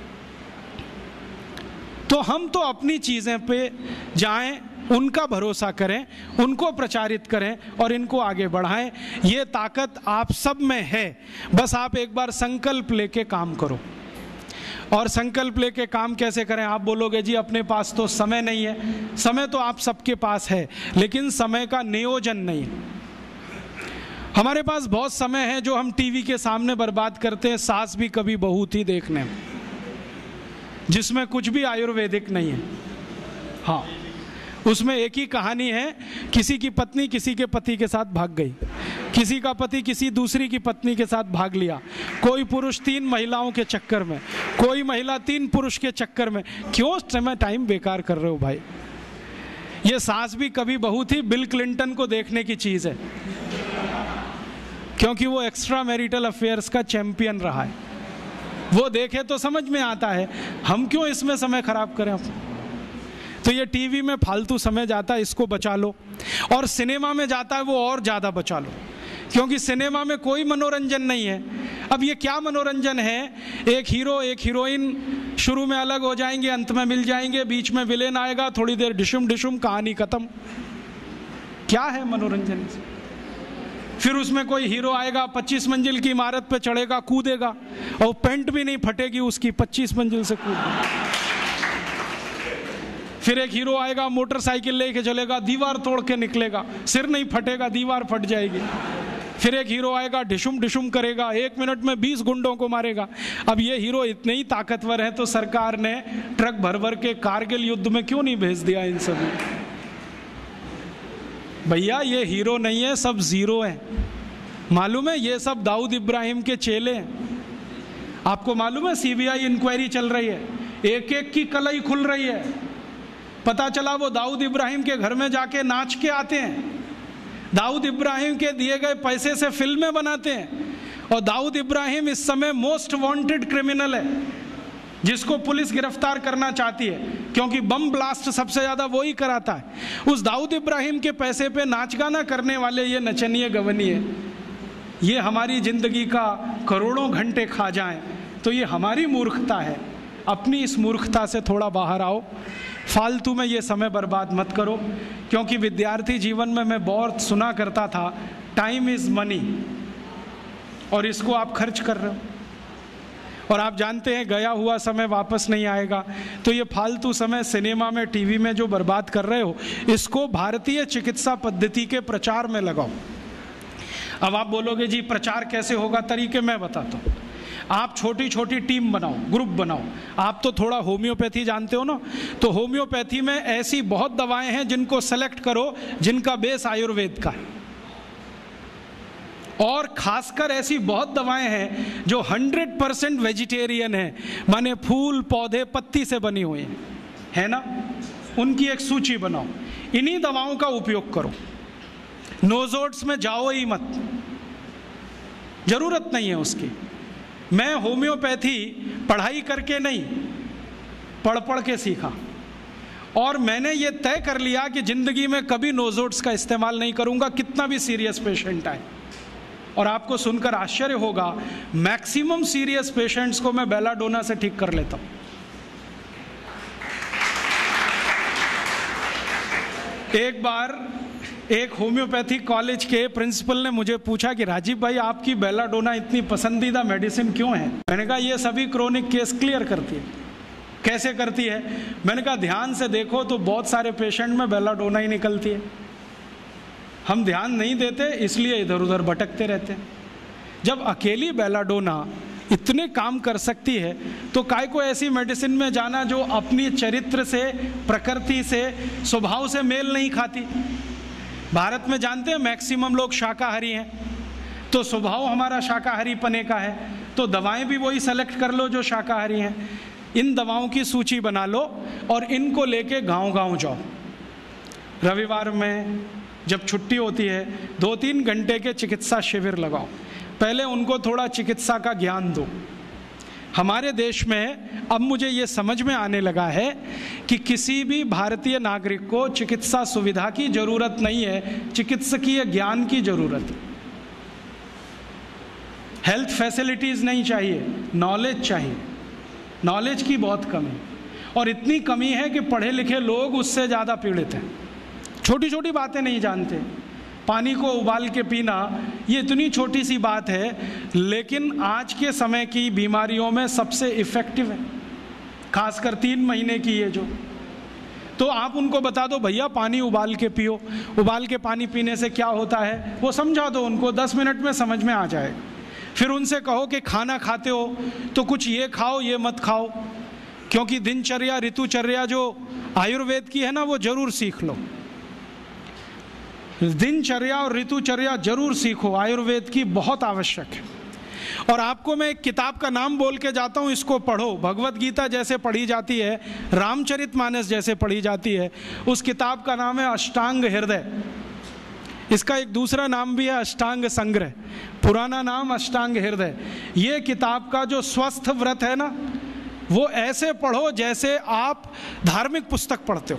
[SPEAKER 3] तो हम तो अपनी चीज़ें पे जाएं, उनका भरोसा करें, उनको प्रचारित करें और इनको आगे बढ़ाएं। ये ताकत आप सब में है, बस आप एक बार संकल्प लेके काम करो। और संकल्प लेके काम कैसे करें? आप बोलोगे जी अपने पास तो समय नहीं है। समय तो आप सबके पास है, लेकिन समय का नियोजन नहीं है। हमारे पास बहुत समय है जो हम टीवी के सामने बर्बाद करते हैं, सास भी कभी बहू थी देखने में, जिसमें कुछ भी आयुर्वेदिक नहीं है। हाँ, उसमें एक ही कहानी है, किसी की पत्नी किसी के पति के साथ भाग गई, किसी का पति किसी दूसरी की पत्नी के साथ भाग लिया, कोई पुरुष तीन महिलाओं के चक्कर में, कोई महिला तीन पुरुष के चक्कर में। क्यों समय टाइम बेकार कर रहे हो भाई? ये सास भी कभी बहू थी बिल क्लिंटन को देखने की चीज़ है, क्योंकि वो एक्स्ट्रा मैरिटल अफेयर्स का चैंपियन रहा है। वो देखे तो समझ में आता है, हम क्यों इसमें समय खराब करें? तो ये टीवी में फालतू समय जाता है, इसको बचा लो। और सिनेमा में जाता है वो और ज़्यादा बचा लो, क्योंकि सिनेमा में कोई मनोरंजन नहीं है। अब ये क्या मनोरंजन है? एक हीरो एक हीरोइन शुरू में अलग हो जाएंगे, अंत में मिल जाएंगे, बीच में विलेन आएगा, थोड़ी देर डिशुम डिशुम, कहानी खत्म। क्या है मनोरंजन? फिर उसमें कोई हीरो आएगा, पच्चीस मंजिल की इमारत पे चढ़ेगा, कूदेगा, और पेंट भी नहीं फटेगी उसकी, पच्चीस मंजिल से कूदेगा। फिर एक हीरो आएगा, मोटरसाइकिल लेके चलेगा, दीवार तोड़ के निकलेगा, सिर नहीं फटेगा, दीवार फट जाएगी। फिर एक हीरो आएगा, डिशुम डिशुम करेगा, एक मिनट में बीस गुंडों को मारेगा। अब ये हीरो इतने ही ताकतवर हैं, तो सरकार ने ट्रक भर भर के कारगिल युद्ध में क्यों नहीं भेज दिया इन सभी? भैया ये हीरो नहीं है, सब जीरो है। मालूम है ये सब दाऊद इब्राहिम के चेले हैं। आपको मालूम है सीबीआई इंक्वायरी चल रही है, एक एक की कलई खुल रही है। पता चला वो दाऊद इब्राहिम के घर में जाके नाच के आते हैं, दाऊद इब्राहिम के दिए गए पैसे से फिल्में बनाते हैं, और दाऊद इब्राहिम इस समय मोस्ट वांटेड क्रिमिनल है, जिसको पुलिस गिरफ्तार करना चाहती है, क्योंकि बम ब्लास्ट सबसे ज़्यादा वो ही कराता है। उस दाऊद इब्राहिम के पैसे पे नाच गाना करने वाले ये नचनिए गवनिए, ये हमारी ज़िंदगी का करोड़ों घंटे खा जाएं, तो ये हमारी मूर्खता है। अपनी इस मूर्खता से थोड़ा बाहर आओ, फालतू में ये समय बर्बाद मत करो। क्योंकि विद्यार्थी जीवन में मैं बहुत सुना करता था, टाइम इज़ मनी, और इसको आप खर्च कर रहे हो। और आप जानते हैं गया हुआ समय वापस नहीं आएगा, तो ये फालतू समय सिनेमा में, टीवी में जो बर्बाद कर रहे हो, इसको भारतीय चिकित्सा पद्धति के प्रचार में लगाओ। अब आप बोलोगे जी प्रचार कैसे होगा, तरीके मैं बताता हूँ। आप छोटी छोटी टीम बनाओ, ग्रुप बनाओ। आप तो थोड़ा होम्योपैथी जानते हो ना, तो होम्योपैथी में ऐसी बहुत दवाएं हैं जिनको सेलेक्ट करो जिनका बेस आयुर्वेद का है, और खासकर ऐसी बहुत दवाएं हैं जो हंड्रेड परसेंट वेजिटेरियन है, माने फूल पौधे पत्ती से बनी हुई हैं, है ना। उनकी एक सूची बनाओ, इन्हीं दवाओं का उपयोग करो। नोजोड्स में जाओ ही मत, जरूरत नहीं है उसकी। मैं होम्योपैथी पढ़ाई करके नहीं, पढ़ पढ़ के सीखा, और मैंने ये तय कर लिया कि जिंदगी में कभी नोजोड्स का इस्तेमाल नहीं करूंगा, कितना भी सीरियस पेशेंट आए। और आपको सुनकर आश्चर्य होगा, मैक्सिमम सीरियस पेशेंट्स को मैं बेलाडोना से ठीक कर लेता हूं। एक बार एक होम्योपैथिक कॉलेज के प्रिंसिपल ने मुझे पूछा कि राजीव भाई आपकी बेलाडोना इतनी पसंदीदा मेडिसिन क्यों है। मैंने कहा ये सभी क्रोनिक केस क्लियर करती है। कैसे करती है? मैंने कहा ध्यान से देखो तो बहुत सारे पेशेंट में बेलाडोना ही निकलती है, हम ध्यान नहीं देते इसलिए इधर उधर भटकते रहते हैं। जब अकेली बेलाडोना इतने काम कर सकती है तो काय को ऐसी मेडिसिन में जाना जो अपनी चरित्र से, प्रकृति से, स्वभाव से मेल नहीं खाती। भारत में जानते हैं मैक्सिमम लोग शाकाहारी हैं, तो स्वभाव हमारा शाकाहारी पने का है, तो दवाएं भी वही सेलेक्ट कर लो जो शाकाहारी हैं। इन दवाओं की सूची बना लो और इनको लेके गांव गांव जाओ। रविवार में जब छुट्टी होती है दो तीन घंटे के चिकित्सा शिविर लगाओ, पहले उनको थोड़ा चिकित्सा का ज्ञान दो। हमारे देश में अब मुझे ये समझ में आने लगा है कि किसी भी भारतीय नागरिक को चिकित्सा सुविधा की जरूरत नहीं है, चिकित्सकीय ज्ञान की जरूरत है। हेल्थ फैसिलिटीज नहीं चाहिए, नॉलेज चाहिए। नॉलेज की बहुत कमी, और इतनी कमी है कि पढ़े लिखे लोग उससे ज़्यादा पीड़ित हैं। छोटी छोटी बातें नहीं जानते। पानी को उबाल के पीना ये इतनी छोटी सी बात है, लेकिन आज के समय की बीमारियों में सबसे इफ़ेक्टिव है, खासकर तीन महीने की ये जो। तो आप उनको बता दो भैया पानी उबाल के पियो, उबाल के पानी पीने से क्या होता है वो समझा दो उनको, दस मिनट में समझ में आ जाएगा। फिर उनसे कहो कि खाना खाते हो तो कुछ ये खाओ ये मत खाओ, क्योंकि दिनचर्या ऋतुचर्या जो आयुर्वेद की है ना वो जरूर सीख लो। दिनचर्या और ऋतुचर्या जरूर सीखो, आयुर्वेद की बहुत आवश्यक है। और आपको मैं एक किताब का नाम बोल के जाता हूँ, इसको पढ़ो। भगवत गीता जैसे पढ़ी जाती है, रामचरितमानस जैसे पढ़ी जाती है, उस किताब का नाम है अष्टांग हृदय। इसका एक दूसरा नाम भी है अष्टांग संग्रह, पुराना नाम अष्टांग हृदय। ये किताब का जो स्वस्थ व्रत है ना, वो ऐसे पढ़ो जैसे आप धार्मिक पुस्तक पढ़ते हो,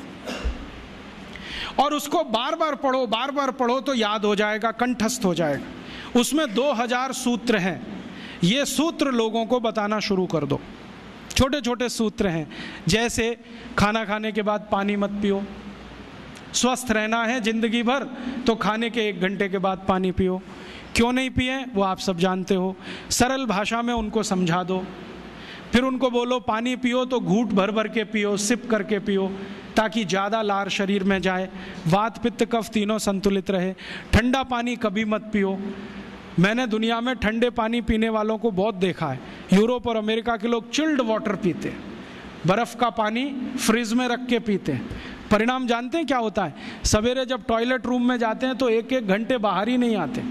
[SPEAKER 3] और उसको बार बार पढ़ो, बार बार पढ़ो तो याद हो जाएगा, कंठस्थ हो जाएगा। उसमें दो हजार सूत्र हैं, ये सूत्र लोगों को बताना शुरू कर दो। छोटे छोटे सूत्र हैं, जैसे खाना खाने के बाद पानी मत पियो, स्वस्थ रहना है जिंदगी भर तो खाने के एक घंटे के बाद पानी पियो। क्यों नहीं पिए वो आप सब जानते हो, सरल भाषा में उनको समझा दो। फिर उनको बोलो पानी पियो तो घूंट भर भर के पियो, सिप करके पियो, ताकि ज़्यादा लार शरीर में जाए, वात पित्त कफ तीनों संतुलित रहे। ठंडा पानी कभी मत पियो। मैंने दुनिया में ठंडे पानी पीने वालों को बहुत देखा है। यूरोप और अमेरिका के लोग चिल्ड वाटर पीते हैं, बर्फ़ का पानी फ्रिज में रख के पीते हैं। परिणाम जानते हैं क्या होता है? सवेरे जब टॉयलेट रूम में जाते हैं तो एक एक घंटे बाहर ही नहीं आते।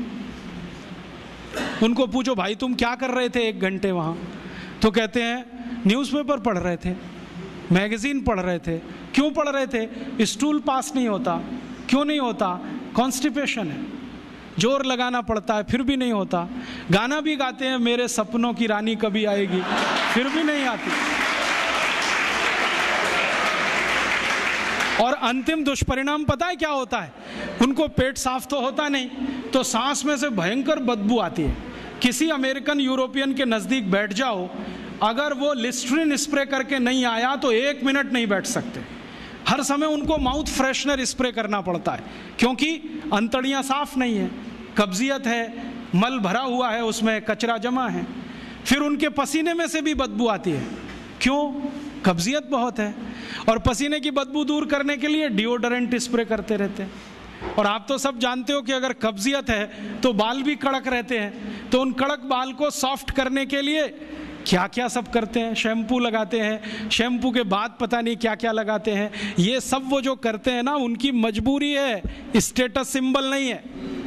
[SPEAKER 3] उनको पूछो भाई तुम क्या कर रहे थे एक घंटे वहाँ? तो कहते हैं न्यूज़पेपर पढ़ रहे थे, मैगजीन पढ़ रहे थे। क्यों पढ़ रहे थे? स्टूल पास नहीं होता। क्यों नहीं होता? कॉन्स्टिपेशन है, जोर लगाना पड़ता है फिर भी नहीं होता। गाना भी गाते हैं मेरे सपनों की रानी कभी आएगी, फिर भी नहीं आती। और अंतिम दुष्परिणाम पता है क्या होता है? उनको पेट साफ तो होता नहीं, तो सांस में से भयंकर बदबू आती है। किसी अमेरिकन यूरोपियन के नज़दीक बैठ जाओ, अगर वो लिस्ट्रीन स्प्रे करके नहीं आया तो एक मिनट नहीं बैठ सकते। हर समय उनको माउथ फ्रेशनर स्प्रे करना पड़ता है, क्योंकि अंतड़ियाँ साफ नहीं है, कब्जियत है, मल भरा हुआ है, उसमें कचरा जमा है। फिर उनके पसीने में से भी बदबू आती है। क्यों? कब्जियत बहुत है, और पसीने की बदबू दूर करने के लिए डिओडोरेंट स्प्रे करते रहते हैं। और आप तो सब जानते हो कि अगर कब्जियत है तो बाल भी कड़क रहते हैं, तो उन कड़क बाल को सॉफ्ट करने के लिए क्या क्या सब करते हैं, शैम्पू लगाते हैं, शैम्पू के बाद पता नहीं क्या क्या लगाते हैं। ये सब वो जो करते हैं ना, उनकी मजबूरी है, स्टेटस सिंबल नहीं है।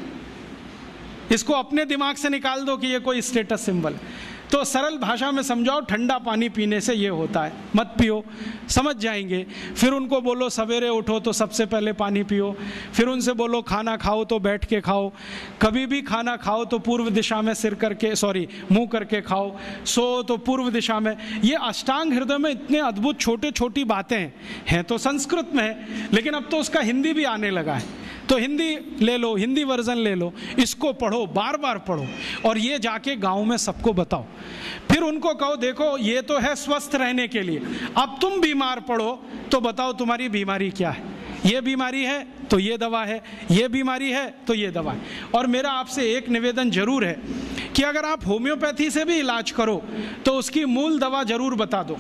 [SPEAKER 3] इसको अपने दिमाग से निकाल दो कि ये कोई स्टेटस सिंबल है। तो सरल भाषा में समझाओ, ठंडा पानी पीने से ये होता है, मत पियो, समझ जाएंगे। फिर उनको बोलो सवेरे उठो तो सबसे पहले पानी पियो। फिर उनसे बोलो खाना खाओ तो बैठ के खाओ, कभी भी खाना खाओ तो पूर्व दिशा में सिर करके, सॉरी मुंह करके खाओ, सो तो पूर्व दिशा में। ये अष्टांग हृदय में इतने अद्भुत छोटे छोटी बातें हैं, हैं तो संस्कृत में है, लेकिन अब तो उसका हिंदी भी आने लगा है। तो हिंदी ले लो, हिंदी वर्जन ले लो, इसको पढ़ो, बार बार पढ़ो, और ये जाके गांव में सबको बताओ। फिर उनको कहो देखो ये तो है स्वस्थ रहने के लिए, अब तुम बीमार पड़ो तो बताओ तुम्हारी बीमारी क्या है। ये बीमारी है तो ये दवा है, ये बीमारी है तो ये दवा है। और मेरा आपसे एक निवेदन जरूर है कि अगर आप होम्योपैथी से भी इलाज करो तो उसकी मूल दवा जरूर बता दो।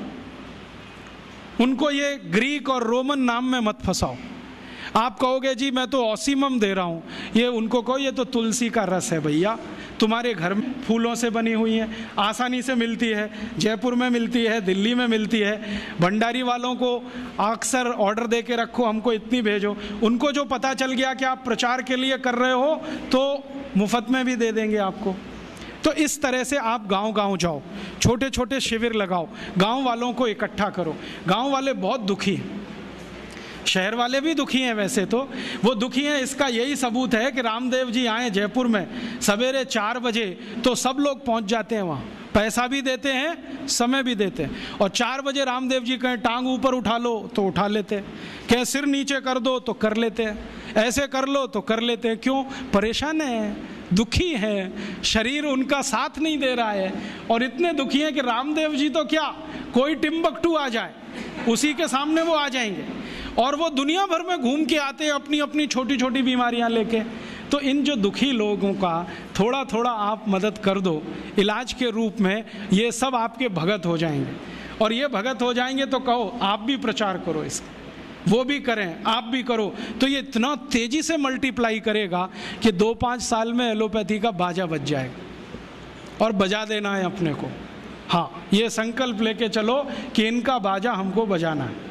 [SPEAKER 3] उनको ये ग्रीक और रोमन नाम में मत फंसाओ। आप कहोगे जी मैं तो ऑसीमम दे रहा हूँ, ये उनको कहो ये तो तुलसी का रस है भैया, तुम्हारे घर में फूलों से बनी हुई है, आसानी से मिलती है, जयपुर में मिलती है, दिल्ली में मिलती है। भंडारी वालों को अक्सर ऑर्डर दे के रखो, हमको इतनी भेजो। उनको जो पता चल गया कि आप प्रचार के लिए कर रहे हो तो मुफ्त में भी दे देंगे आपको। तो इस तरह से आप गांव गांव जाओ, छोटे छोटे शिविर लगाओ, गांव वालों को इकट्ठा करो। गांव वाले बहुत दुखी हैं, शहर वाले भी दुखी हैं, वैसे तो वो दुखी हैं। इसका यही सबूत है कि रामदेव जी आए जयपुर में सवेरे चार बजे तो सब लोग पहुंच जाते हैं वहाँ, पैसा भी देते हैं, समय भी देते हैं। और चार बजे रामदेव जी कहें टांग ऊपर उठा लो तो उठा लेते हैं, कहें सिर नीचे कर दो तो कर लेते हैं, ऐसे कर लो तो कर लेते हैं। क्यों? परेशान है, दुखी है, शरीर उनका साथ नहीं दे रहा है। और इतने दुखी हैं कि रामदेव जी तो क्या, कोई टिम्बकटू आ जाए उसी के सामने वो आ जाएंगे, और वो दुनिया भर में घूम के आते हैं अपनी अपनी छोटी छोटी बीमारियां लेके। तो इन जो दुखी लोगों का थोड़ा थोड़ा आप मदद कर दो इलाज के रूप में, ये सब आपके भगत हो जाएंगे। और ये भगत हो जाएंगे तो कहो आप भी प्रचार करो इसका, वो भी करें, आप भी करो, तो ये इतना तेजी से मल्टीप्लाई करेगा कि दो पाँच साल में एलोपैथी का बाजा बज जाएगा। और बजा देना है अपने को, हाँ, ये संकल्प लेके चलो कि इनका बाजा हमको बजाना है।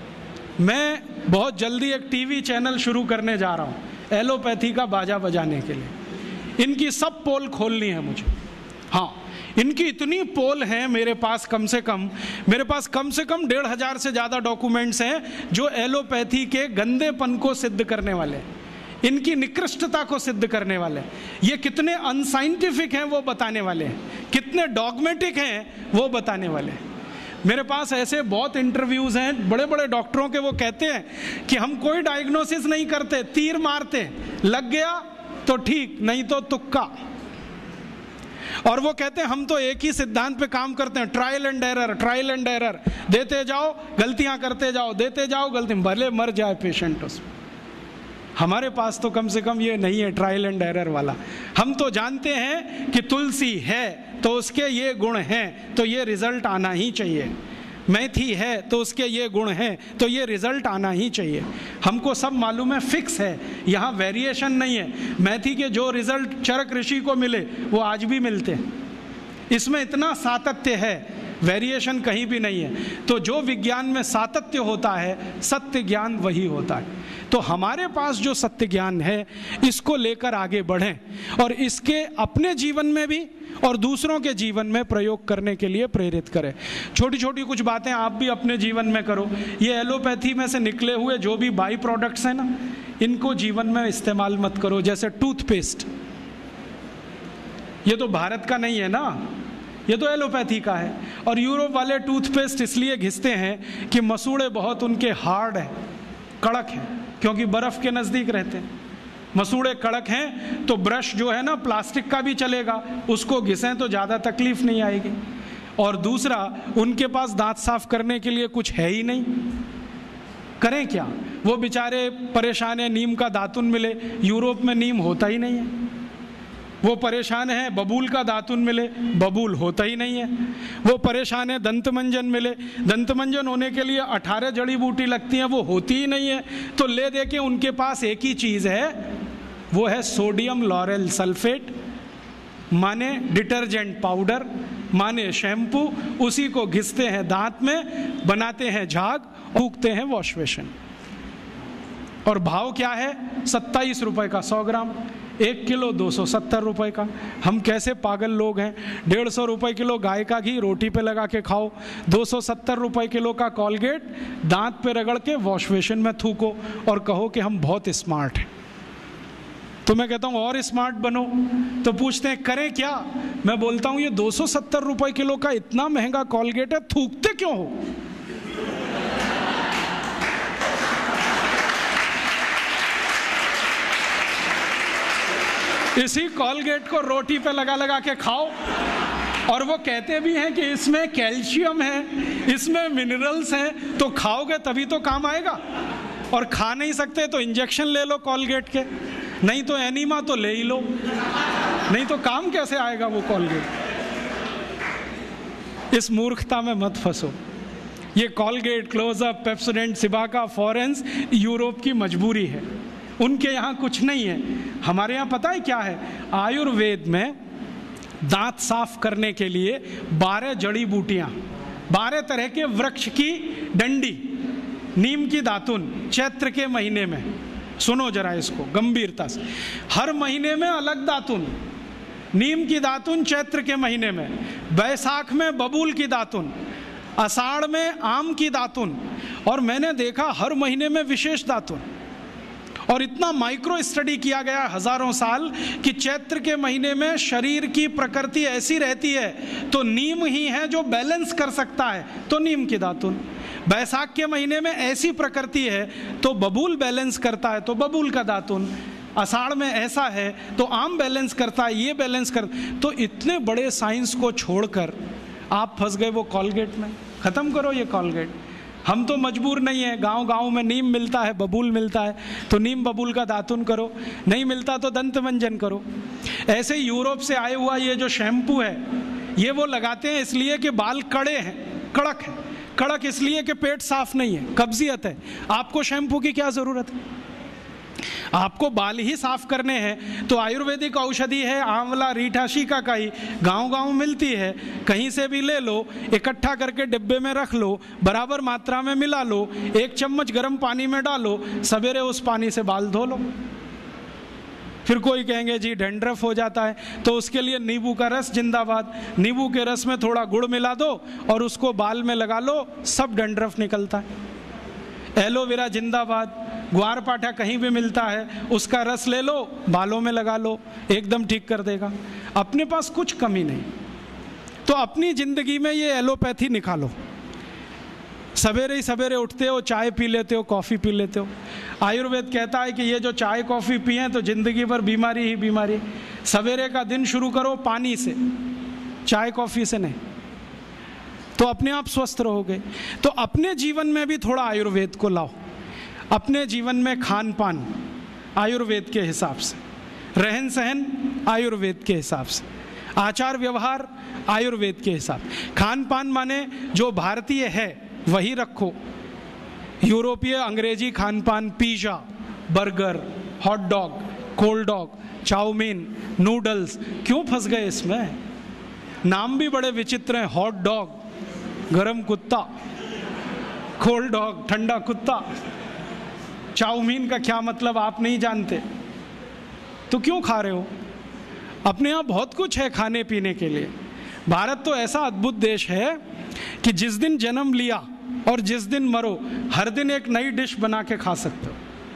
[SPEAKER 3] मैं बहुत जल्दी एक टीवी चैनल शुरू करने जा रहा हूँ एलोपैथी का बाजा बजाने के लिए। इनकी सब पोल खोलनी है मुझे, हाँ, इनकी इतनी पोल हैं मेरे पास, कम से कम मेरे पास कम से कम डेढ़ हजार से ज़्यादा डॉक्यूमेंट्स हैं जो एलोपैथी के गंदेपन को सिद्ध करने वाले, इनकी निकृष्टता को सिद्ध करने वाले, ये कितने अनसाइंटिफिक हैं वो बताने वाले हैं, कितने डॉगमेटिक हैं वो बताने वाले हैं। मेरे पास ऐसे बहुत इंटरव्यूज़ हैं बड़े बड़े डॉक्टरों के, वो कहते हैं कि हम कोई डायग्नोसिस नहीं करते, तीर मारते, लग गया तो ठीक, नहीं तो तुक्का। और वो कहते हैं हम तो एक ही सिद्धांत पे काम करते हैं, trial and error, trial and error, देते जाओ गलतियां करते जाओ, देते जाओ गलती, भले मर जाए पेशेंट उसमें। हमारे पास तो कम से कम ये नहीं है ट्रायल एंड एरर वाला। हम तो जानते हैं कि तुलसी है तो उसके ये गुण हैं तो ये रिजल्ट आना ही चाहिए, मेथी है तो उसके ये गुण हैं तो ये रिजल्ट आना ही चाहिए। हमको सब मालूम है, फिक्स है, यहाँ वेरिएशन नहीं है। मेथी के जो रिजल्ट चरक ऋषि को मिले वो आज भी मिलते हैं, इसमें इतना सातत्य है, वेरिएशन कहीं भी नहीं है। तो जो विज्ञान में सातत्य होता है, सत्य ज्ञान वही होता है। तो हमारे पास जो सत्य ज्ञान है इसको लेकर आगे बढ़ें और इसके अपने जीवन में भी और दूसरों के जीवन में प्रयोग करने के लिए प्रेरित करें। छोटी छोटी कुछ बातें आप भी अपने जीवन में करो। ये एलोपैथी में से निकले हुए जो भी बाई प्रोडक्ट्स हैं ना, इनको जीवन में इस्तेमाल मत करो। जैसे टूथपेस्ट, ये तो भारत का नहीं है ना, ये तो एलोपैथी का है। और यूरोप वाले टूथपेस्ट इसलिए घिसते हैं कि मसूड़े बहुत उनके हार्ड हैं, कड़क हैं, क्योंकि बर्फ़ के नज़दीक रहते हैं। मसूड़े कड़क हैं तो ब्रश जो है ना प्लास्टिक का भी चलेगा, उसको घिसें तो ज़्यादा तकलीफ नहीं आएगी। और दूसरा, उनके पास दांत साफ करने के लिए कुछ है ही नहीं, करें क्या? वो बेचारे परेशान हैं, नीम का दातुन मिले, यूरोप में नीम होता ही नहीं है। वो परेशान है बबूल का दातुन मिले, बबूल होता ही नहीं है। वो परेशान है दंतमंजन मिले, दंतमंजन होने के लिए अठारह जड़ी बूटी लगती हैं, वो होती ही नहीं है। तो ले दे के उनके पास एक ही चीज़ है, वो है सोडियम लॉरेल सल्फेट, माने डिटर्जेंट पाउडर, माने शैम्पू। उसी को घिसते हैं दांत में, बनाते हैं झाग, फूकते हैं वॉश बेसिन। और भाव क्या है? सत्ताईस रुपए का सौ ग्राम, एक किलो दो सौ सत्तर रुपये का। हम कैसे पागल लोग हैं। डेढ़ सौ रुपये किलो गाय का घी रोटी पे लगा के खाओ, दो सौ सत्तर रुपये किलो का कॉलगेट दांत पे रगड़ के वॉश बेसिन में थूको और कहो कि हम बहुत स्मार्ट हैं। तो मैं कहता हूँ और स्मार्ट बनो। तो पूछते हैं करें क्या? मैं बोलता हूँ ये दो सौ सत्तर रुपये किलो का इतना महंगा कॉलगेट है, थूकते क्यों हो? इसी कॉलगेट को रोटी पे लगा लगा के खाओ। और वो कहते भी हैं कि इसमें कैल्शियम है, इसमें मिनरल्स हैं, तो खाओगे तभी तो काम आएगा। और खा नहीं सकते तो इंजेक्शन ले लो कॉलगेट के, नहीं तो एनीमा तो ले ही लो, नहीं तो काम कैसे आएगा वो कॉलगेट। इस मूर्खता में मत फंसो। ये Colgate, Closeup, Pepsodent, Cibaca, Forhans Europe की मजबूरी है, उनके यहाँ कुछ नहीं है। हमारे यहाँ पता है क्या है? आयुर्वेद में दांत साफ करने के लिए बारह जड़ी बूटियाँ, बारह तरह के वृक्ष की डंडी, नीम की दातुन चैत्र के महीने में, सुनो जरा इसको गंभीरता से, हर महीने में अलग दातुन। नीम की दातुन चैत्र के महीने में, बैसाख में बबूल की दातुन, आषाढ़ में आम की दातुन, और मैंने देखा हर महीने में विशेष दातुन। और इतना माइक्रो स्टडी किया गया हजारों साल कि चैत्र के महीने में शरीर की प्रकृति ऐसी रहती है तो नीम ही है जो बैलेंस कर सकता है, तो नीम की दातुन। बैसाख के महीने में ऐसी प्रकृति है तो बबूल बैलेंस करता है, तो बबूल का दातुन। आषाढ़ में ऐसा है तो आम बैलेंस करता है, ये बैलेंस कर। तो इतने बड़े साइंस को छोड़कर आप फंस गए वो कॉलगेट में। खत्म करो ये कॉलगेट। हम तो मजबूर नहीं है, गांव गांव में नीम मिलता है, बबूल मिलता है, तो नीम बबूल का दातुन करो, नहीं मिलता तो दंत मंजन करो। ऐसे यूरोप से आए हुआ ये जो शैम्पू है, ये वो लगाते हैं इसलिए कि बाल कड़े हैं, कड़क है। कड़क इसलिए कि पेट साफ नहीं है, कब्जियत है। आपको शैम्पू की क्या जरूरत है? आपको बाल ही साफ करने हैं तो आयुर्वेदिक औषधि है आंवला, रीठा, शिकाकाई, गांव गांव मिलती है, कहीं से भी ले लो, इकट्ठा करके डिब्बे में रख लो, बराबर मात्रा में मिला लो, एक चम्मच गर्म पानी में डालो, सवेरे उस पानी से बाल धो लो। फिर कोई कहेंगे जी डैंड्रफ हो जाता है, तो उसके लिए नींबू का रस जिंदाबाद। नींबू के रस में थोड़ा गुड़ मिला दो और उसको बाल में लगा लो, सब डैंड्रफ निकलता है। एलोवेरा जिंदाबाद। ग्वार पाठा कहीं भी मिलता है, उसका रस ले लो, बालों में लगा लो, एकदम ठीक कर देगा। अपने पास कुछ कमी नहीं, तो अपनी जिंदगी में ये एलोपैथी निकालो। सवेरे ही सवेरे उठते हो, चाय पी लेते हो, कॉफ़ी पी लेते हो। आयुर्वेद कहता है कि ये जो चाय कॉफ़ी पिए तो जिंदगी भर बीमारी ही बीमारी। सवेरे का दिन शुरू करो पानी से, चाय कॉफ़ी से नहीं, तो अपने आप स्वस्थ रहोगे। तो अपने जीवन में भी थोड़ा आयुर्वेद को लाओ। अपने जीवन में खान पान आयुर्वेद के हिसाब से, रहन सहन आयुर्वेद के हिसाब से, आचार व्यवहार आयुर्वेद के हिसाब। खान पान माने जो भारतीय है वही रखो। यूरोपीय अंग्रेजी खान पान, pizza, burger, hot dog, cold dog, chow mein, noodles, क्यों फंस गए इसमें? नाम भी बड़े विचित्र हैं। हॉट डॉग गरम कुत्ता, कोल्ड डॉग ठंडा कुत्ता। चाउमीन का क्या मतलब आप नहीं जानते, तो क्यों खा रहे हो? अपने यहाँ बहुत कुछ है खाने पीने के लिए। भारत तो ऐसा अद्भुत देश है कि जिस दिन जन्म लिया और जिस दिन मरो, हर दिन एक नई डिश बना के खा सकते हो।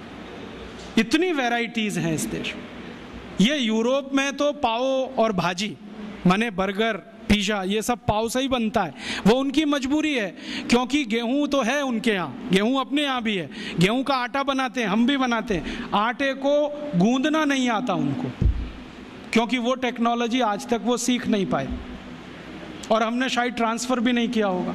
[SPEAKER 3] इतनी वैरायटीज हैं इस देश में। ये यूरोप में तो पाव और भाजी, माने बर्गर, पिज़्ज़ा, ये सब पाव से ही बनता है। वो उनकी मजबूरी है, क्योंकि गेहूं तो है उनके यहाँ, गेहूं अपने यहाँ भी है, गेहूं का आटा बनाते हैं, हम भी बनाते हैं। आटे को गूंदना नहीं आता उनको, क्योंकि वो टेक्नोलॉजी आज तक वो सीख नहीं पाए, और हमने शायद ट्रांसफर भी नहीं किया होगा।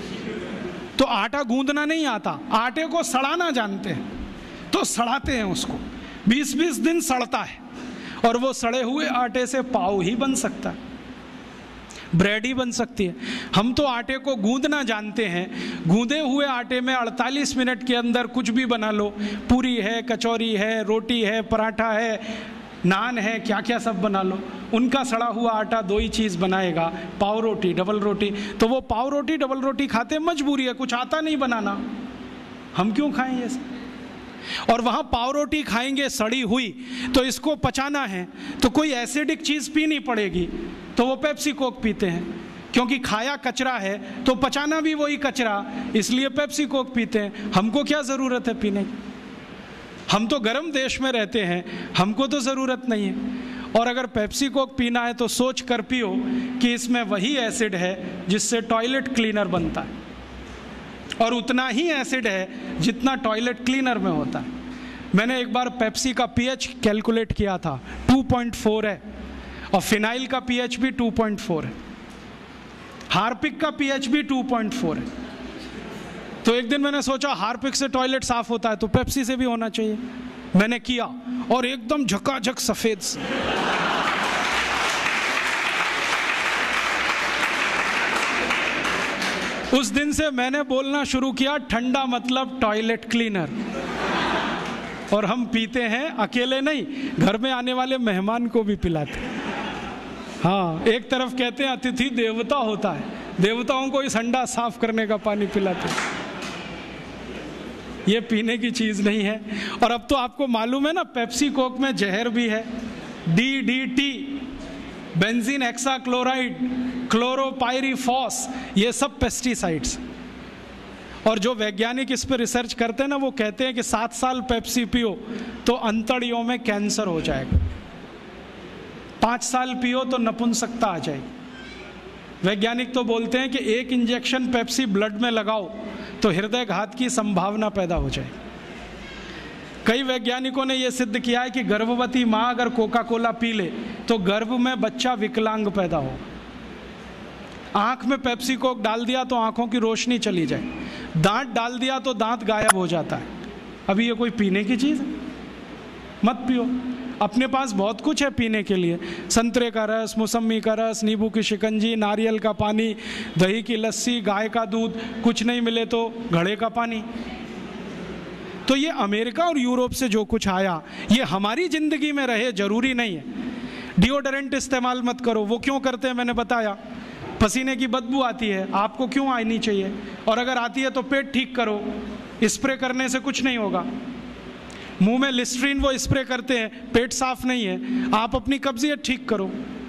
[SPEAKER 3] तो आटा गूंदना नहीं आता, आटे को सड़ाना जानते हैं, तो सड़ाते हैं उसको, बीस बीस दिन सड़ता है, और वो सड़े हुए आटे से पाव ही बन सकता है, ब्रेड ही बन सकती है। हम तो आटे को गूंदना जानते हैं, गूंदे हुए आटे में अड़तालीस मिनट के अंदर कुछ भी बना लो, पूरी है, कचौरी है, रोटी है, पराठा है, नान है, क्या क्या सब बना लो। उनका सड़ा हुआ आटा दो ही चीज़ बनाएगा, पाव रोटी, डबल रोटी। तो वो पाव रोटी डबल रोटी खाते मजबूरी है, कुछ आता नहीं बनाना, हम क्यों खाएं ये सब? और वहाँ पाव रोटी खाएंगे सड़ी हुई, तो इसको पचाना है तो कोई एसिडिक चीज़ पीनी पड़ेगी, तो वो पेप्सी कोक पीते हैं, क्योंकि खाया कचरा है तो पचाना भी वही कचरा, इसलिए पेप्सी कोक पीते हैं। हमको क्या ज़रूरत है पीने की? हम तो गर्म देश में रहते हैं, हमको तो ज़रूरत नहीं है। और अगर पेप्सी कोक पीना है तो सोच कर पियो कि इसमें वही एसिड है जिससे टॉयलेट क्लीनर बनता है, और उतना ही एसिड है जितना टॉयलेट क्लीनर में होता है। मैंने एक बार पेप्सी का पीएच कैलकुलेट किया था, टू पॉइंट फोर है, और फिनाइल का पीएच भी टू पॉइंट फोर है, हार्पिक का पीएच भी टू पॉइंट फोर है। तो एक दिन मैंने सोचा हार्पिक से टॉयलेट साफ होता है तो पेप्सी से भी होना चाहिए। मैंने किया और एकदम झकाझक सफेद। उस दिन से मैंने बोलना शुरू किया, ठंडा मतलब टॉयलेट क्लीनर। और हम पीते हैं, अकेले नहीं, घर में आने वाले मेहमान को भी पिलाते। हाँ, एक तरफ कहते हैं अतिथि देवता होता है, देवताओं को इस हंडा साफ करने का पानी पिलाते हैं। ये पीने की चीज नहीं है। और अब तो आपको मालूम है ना, पेप्सी कोक में जहर भी है, D D T, benzene hexachloride, chlorpyrifos, ये सब पेस्टिसाइड्स। और जो वैज्ञानिक इस पर रिसर्च करते हैं ना, वो कहते हैं कि सात साल पेप्सी पियो तो अंतड़ियों में कैंसर हो जाएगा, पाँच साल पियो तो नपुंसकता आ जाएगी। वैज्ञानिक तो बोलते हैं कि एक इंजेक्शन पेप्सी ब्लड में लगाओ तो हृदय घात की संभावना पैदा हो जाए। कई वैज्ञानिकों ने यह सिद्ध किया है कि गर्भवती माँ अगर कोका कोला पी ले तो गर्भ में बच्चा विकलांग पैदा हो। आंख में पेप्सी कोक डाल दिया तो आंखों की रोशनी चली जाए, दांत डाल दिया तो दांत गायब हो जाता है। अभी ये कोई पीने की चीज़ है? मत पियो। अपने पास बहुत कुछ है पीने के लिए, संतरे का रस, मौसमी का रस, नींबू की शिकंजी, नारियल का पानी, दही की लस्सी, गाय का दूध, कुछ नहीं मिले तो घड़े का पानी। तो ये अमेरिका और यूरोप से जो कुछ आया ये हमारी जिंदगी में रहे जरूरी नहीं है। डिओडोरेंट इस्तेमाल मत करो, वो क्यों करते हैं मैंने बताया, पसीने की बदबू आती है, आपको क्यों आनी चाहिए? और अगर आती है तो पेट ठीक करो, स्प्रे करने से कुछ नहीं होगा। मुंह में लिस्ट्रीन वो स्प्रे करते हैं, पेट साफ नहीं है, आप अपनी कब्जियत ठीक करो।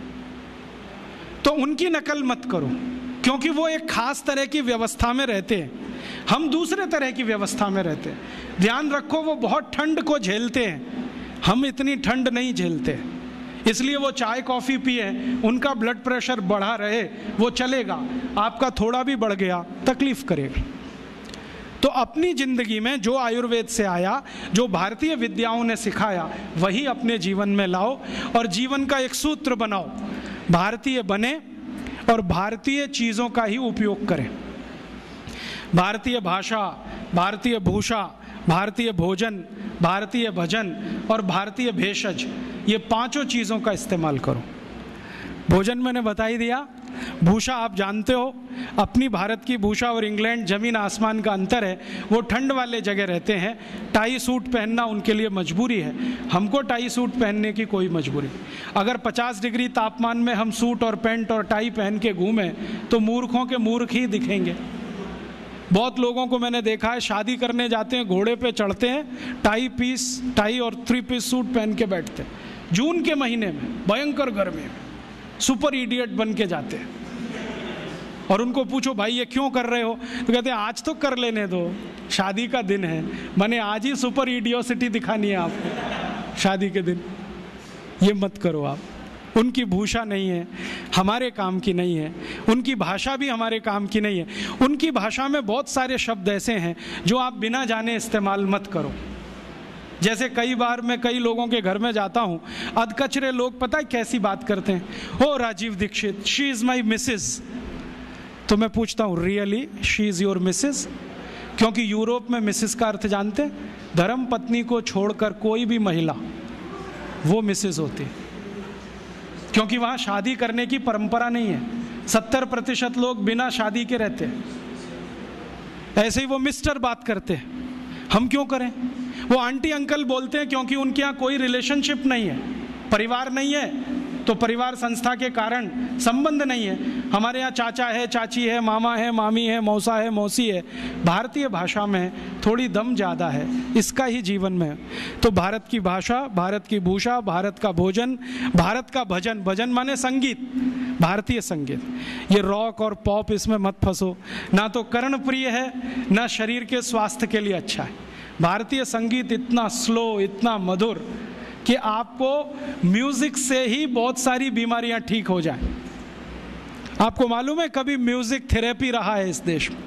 [SPEAKER 3] तो उनकी नकल मत करो, क्योंकि वो एक खास तरह की व्यवस्था में रहते हैं, हम दूसरे तरह की व्यवस्था में रहते हैं। ध्यान रखो, वो बहुत ठंड को झेलते हैं, हम इतनी ठंड नहीं झेलते, इसलिए वो चाय कॉफ़ी पिए, उनका ब्लड प्रेशर बढ़ा रहे वो चलेगा, आपका थोड़ा भी बढ़ गया तकलीफ करेगा। तो अपनी जिंदगी में जो आयुर्वेद से आया, जो भारतीय विद्याओं ने सिखाया, वही अपने जीवन में लाओ और जीवन का एक सूत्र बनाओ, भारतीय बने और भारतीय चीज़ों का ही उपयोग करें। भारतीय भाषा, भारतीय भूषा, भारतीय भोजन, भारतीय भजन और भारतीय भेषज, ये पांचों चीज़ों का इस्तेमाल करो। भोजन मैंने बता ही दिया। भूषा आप जानते हो, अपनी भारत की भूषा और इंग्लैंड जमीन आसमान का अंतर है। वो ठंड वाले जगह रहते हैं, टाई सूट पहनना उनके लिए मजबूरी है, हमको टाई सूट पहनने की कोई मजबूरी। अगर पचास डिग्री तापमान में हम सूट और पैंट और टाई पहन के घूमें तो मूर्खों के मूर्ख ही दिखेंगे। बहुत लोगों को मैंने देखा है, शादी करने जाते हैं, घोड़े पे चढ़ते हैं, टाई पीस टाई और थ्री पीस सूट पहन के बैठते हैं, जून के महीने में भयंकर गर्मी में सुपर इडियट बन के जाते हैं। और उनको पूछो भाई ये क्यों कर रहे हो, तो कहते हैं आज तो कर लेने दो, शादी का दिन है, मैंने आज ही सुपर इडियोसिटी दिखानी है आपको शादी के दिन। ये मत करो आप, उनकी भूषा नहीं है, हमारे काम की नहीं है, उनकी भाषा भी हमारे काम की नहीं है। उनकी भाषा में बहुत सारे शब्द ऐसे हैं जो आप बिना जाने इस्तेमाल मत करो। जैसे कई बार मैं कई लोगों के घर में जाता हूँ, अधकचरे लोग पता है कैसी बात करते हैं, oh Rajiv Dixit, she is my Mrs. तो मैं पूछता हूँ really she is your Mrs? क्योंकि यूरोप में मिसेज का अर्थ जानते हैं, धर्म पत्नी को छोड़कर कोई भी महिला, वो मिसेज होती है। क्योंकि वहाँ शादी करने की परंपरा नहीं है। सत्तर प्रतिशत लोग बिना शादी के रहते हैं। ऐसे ही वो मिस्टर बात करते हैं, हम क्यों करें? वो आंटी अंकल बोलते हैं क्योंकि उनके यहाँ कोई रिलेशनशिप नहीं है, परिवार नहीं है, तो परिवार संस्था के कारण संबंध नहीं है। हमारे यहाँ चाचा है, चाची है, मामा है, मामी है, मौसा है, मौसी है। भारतीय भाषा में थोड़ी दम ज़्यादा है, इसका ही जीवन में। तो भारत की भाषा, भारत की भूषा, भारत का भोजन, भारत का भजन, भजन माने संगीत, भारतीय संगीत। ये रॉक और पॉप, इसमें मत फंसो, ना तो कर्णप्रिय है, ना शरीर के स्वास्थ्य के लिए अच्छा है। भारतीय संगीत इतना स्लो, इतना मधुर कि आपको म्यूजिक से ही बहुत सारी बीमारियां ठीक हो जाएं। आपको मालूम है कभी म्यूजिक थेरेपी रहा है इस देश में,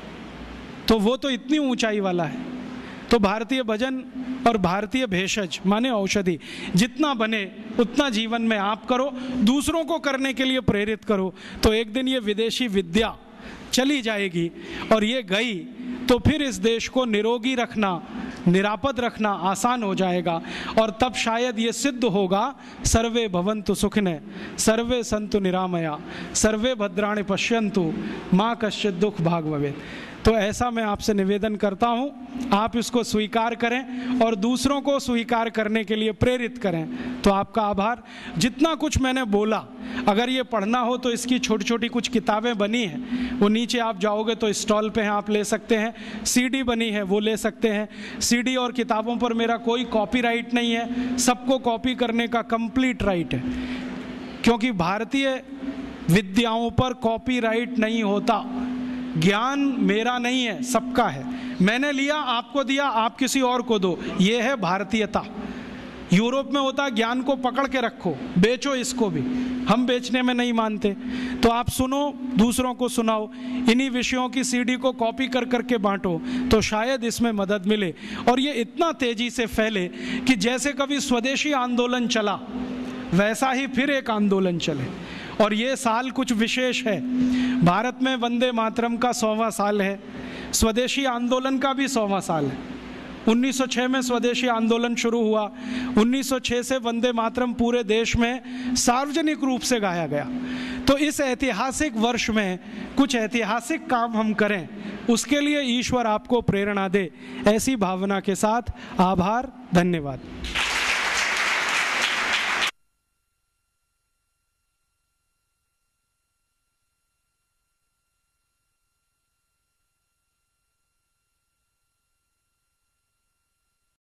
[SPEAKER 3] तो वो तो इतनी ऊंचाई वाला है। तो भारतीय भजन और भारतीय भेषज माने औषधि जितना बने उतना जीवन में आप करो, दूसरों को करने के लिए प्रेरित करो। तो एक दिन ये विदेशी विद्या चली जाएगी, और ये गई तो फिर इस देश को निरोगी रखना, निरापद रखना आसान हो जाएगा। और तब शायद ये सिद्ध होगा, सर्वे भवन्तु सुखिनः, सर्वे सन्तु निरामया, सर्वे भद्राणि पश्यन्तु, माँ कश्चित् दुःख भाग् भवेत्। तो ऐसा मैं आपसे निवेदन करता हूँ, आप इसको स्वीकार करें और दूसरों को स्वीकार करने के लिए प्रेरित करें। तो आपका आभार। जितना कुछ मैंने बोला, अगर ये पढ़ना हो तो इसकी छोटी छोटी कुछ किताबें बनी हैं, वो नीचे आप जाओगे तो स्टॉल पे हैं, आप ले सकते हैं। सीडी बनी है, वो ले सकते हैं। सीडी और किताबों पर मेरा कोई कॉपीराइट नहीं है, सबको कॉपी करने का कंप्लीट राइट है, क्योंकि भारतीय विद्याओं पर कॉपीराइट नहीं होता। ज्ञान मेरा नहीं है, सबका है। मैंने लिया, आपको दिया, आप किसी और को दो, ये है भारतीयता। यूरोप में होता है ज्ञान को पकड़ के रखो, बेचो इसको भी। हम बेचने में नहीं मानते। तो आप सुनो, दूसरों को सुनाओ, इन्हीं विषयों की सीडी को कॉपी कर करके बांटो, तो शायद इसमें मदद मिले और ये इतना तेजी से फैले कि जैसे कभी स्वदेशी आंदोलन चला वैसा ही फिर एक आंदोलन चले। और ये साल कुछ विशेष है। भारत में वंदे मातरम का सौवां साल है, स्वदेशी आंदोलन का भी सौवां साल है। उन्नीस सौ छह में स्वदेशी आंदोलन शुरू हुआ। उन्नीस सौ छह से वंदे मातरम पूरे देश में सार्वजनिक रूप से गाया गया। तो इस ऐतिहासिक वर्ष में कुछ ऐतिहासिक काम हम करें, उसके लिए ईश्वर आपको प्रेरणा दे। ऐसी भावना के साथ आभार, धन्यवाद।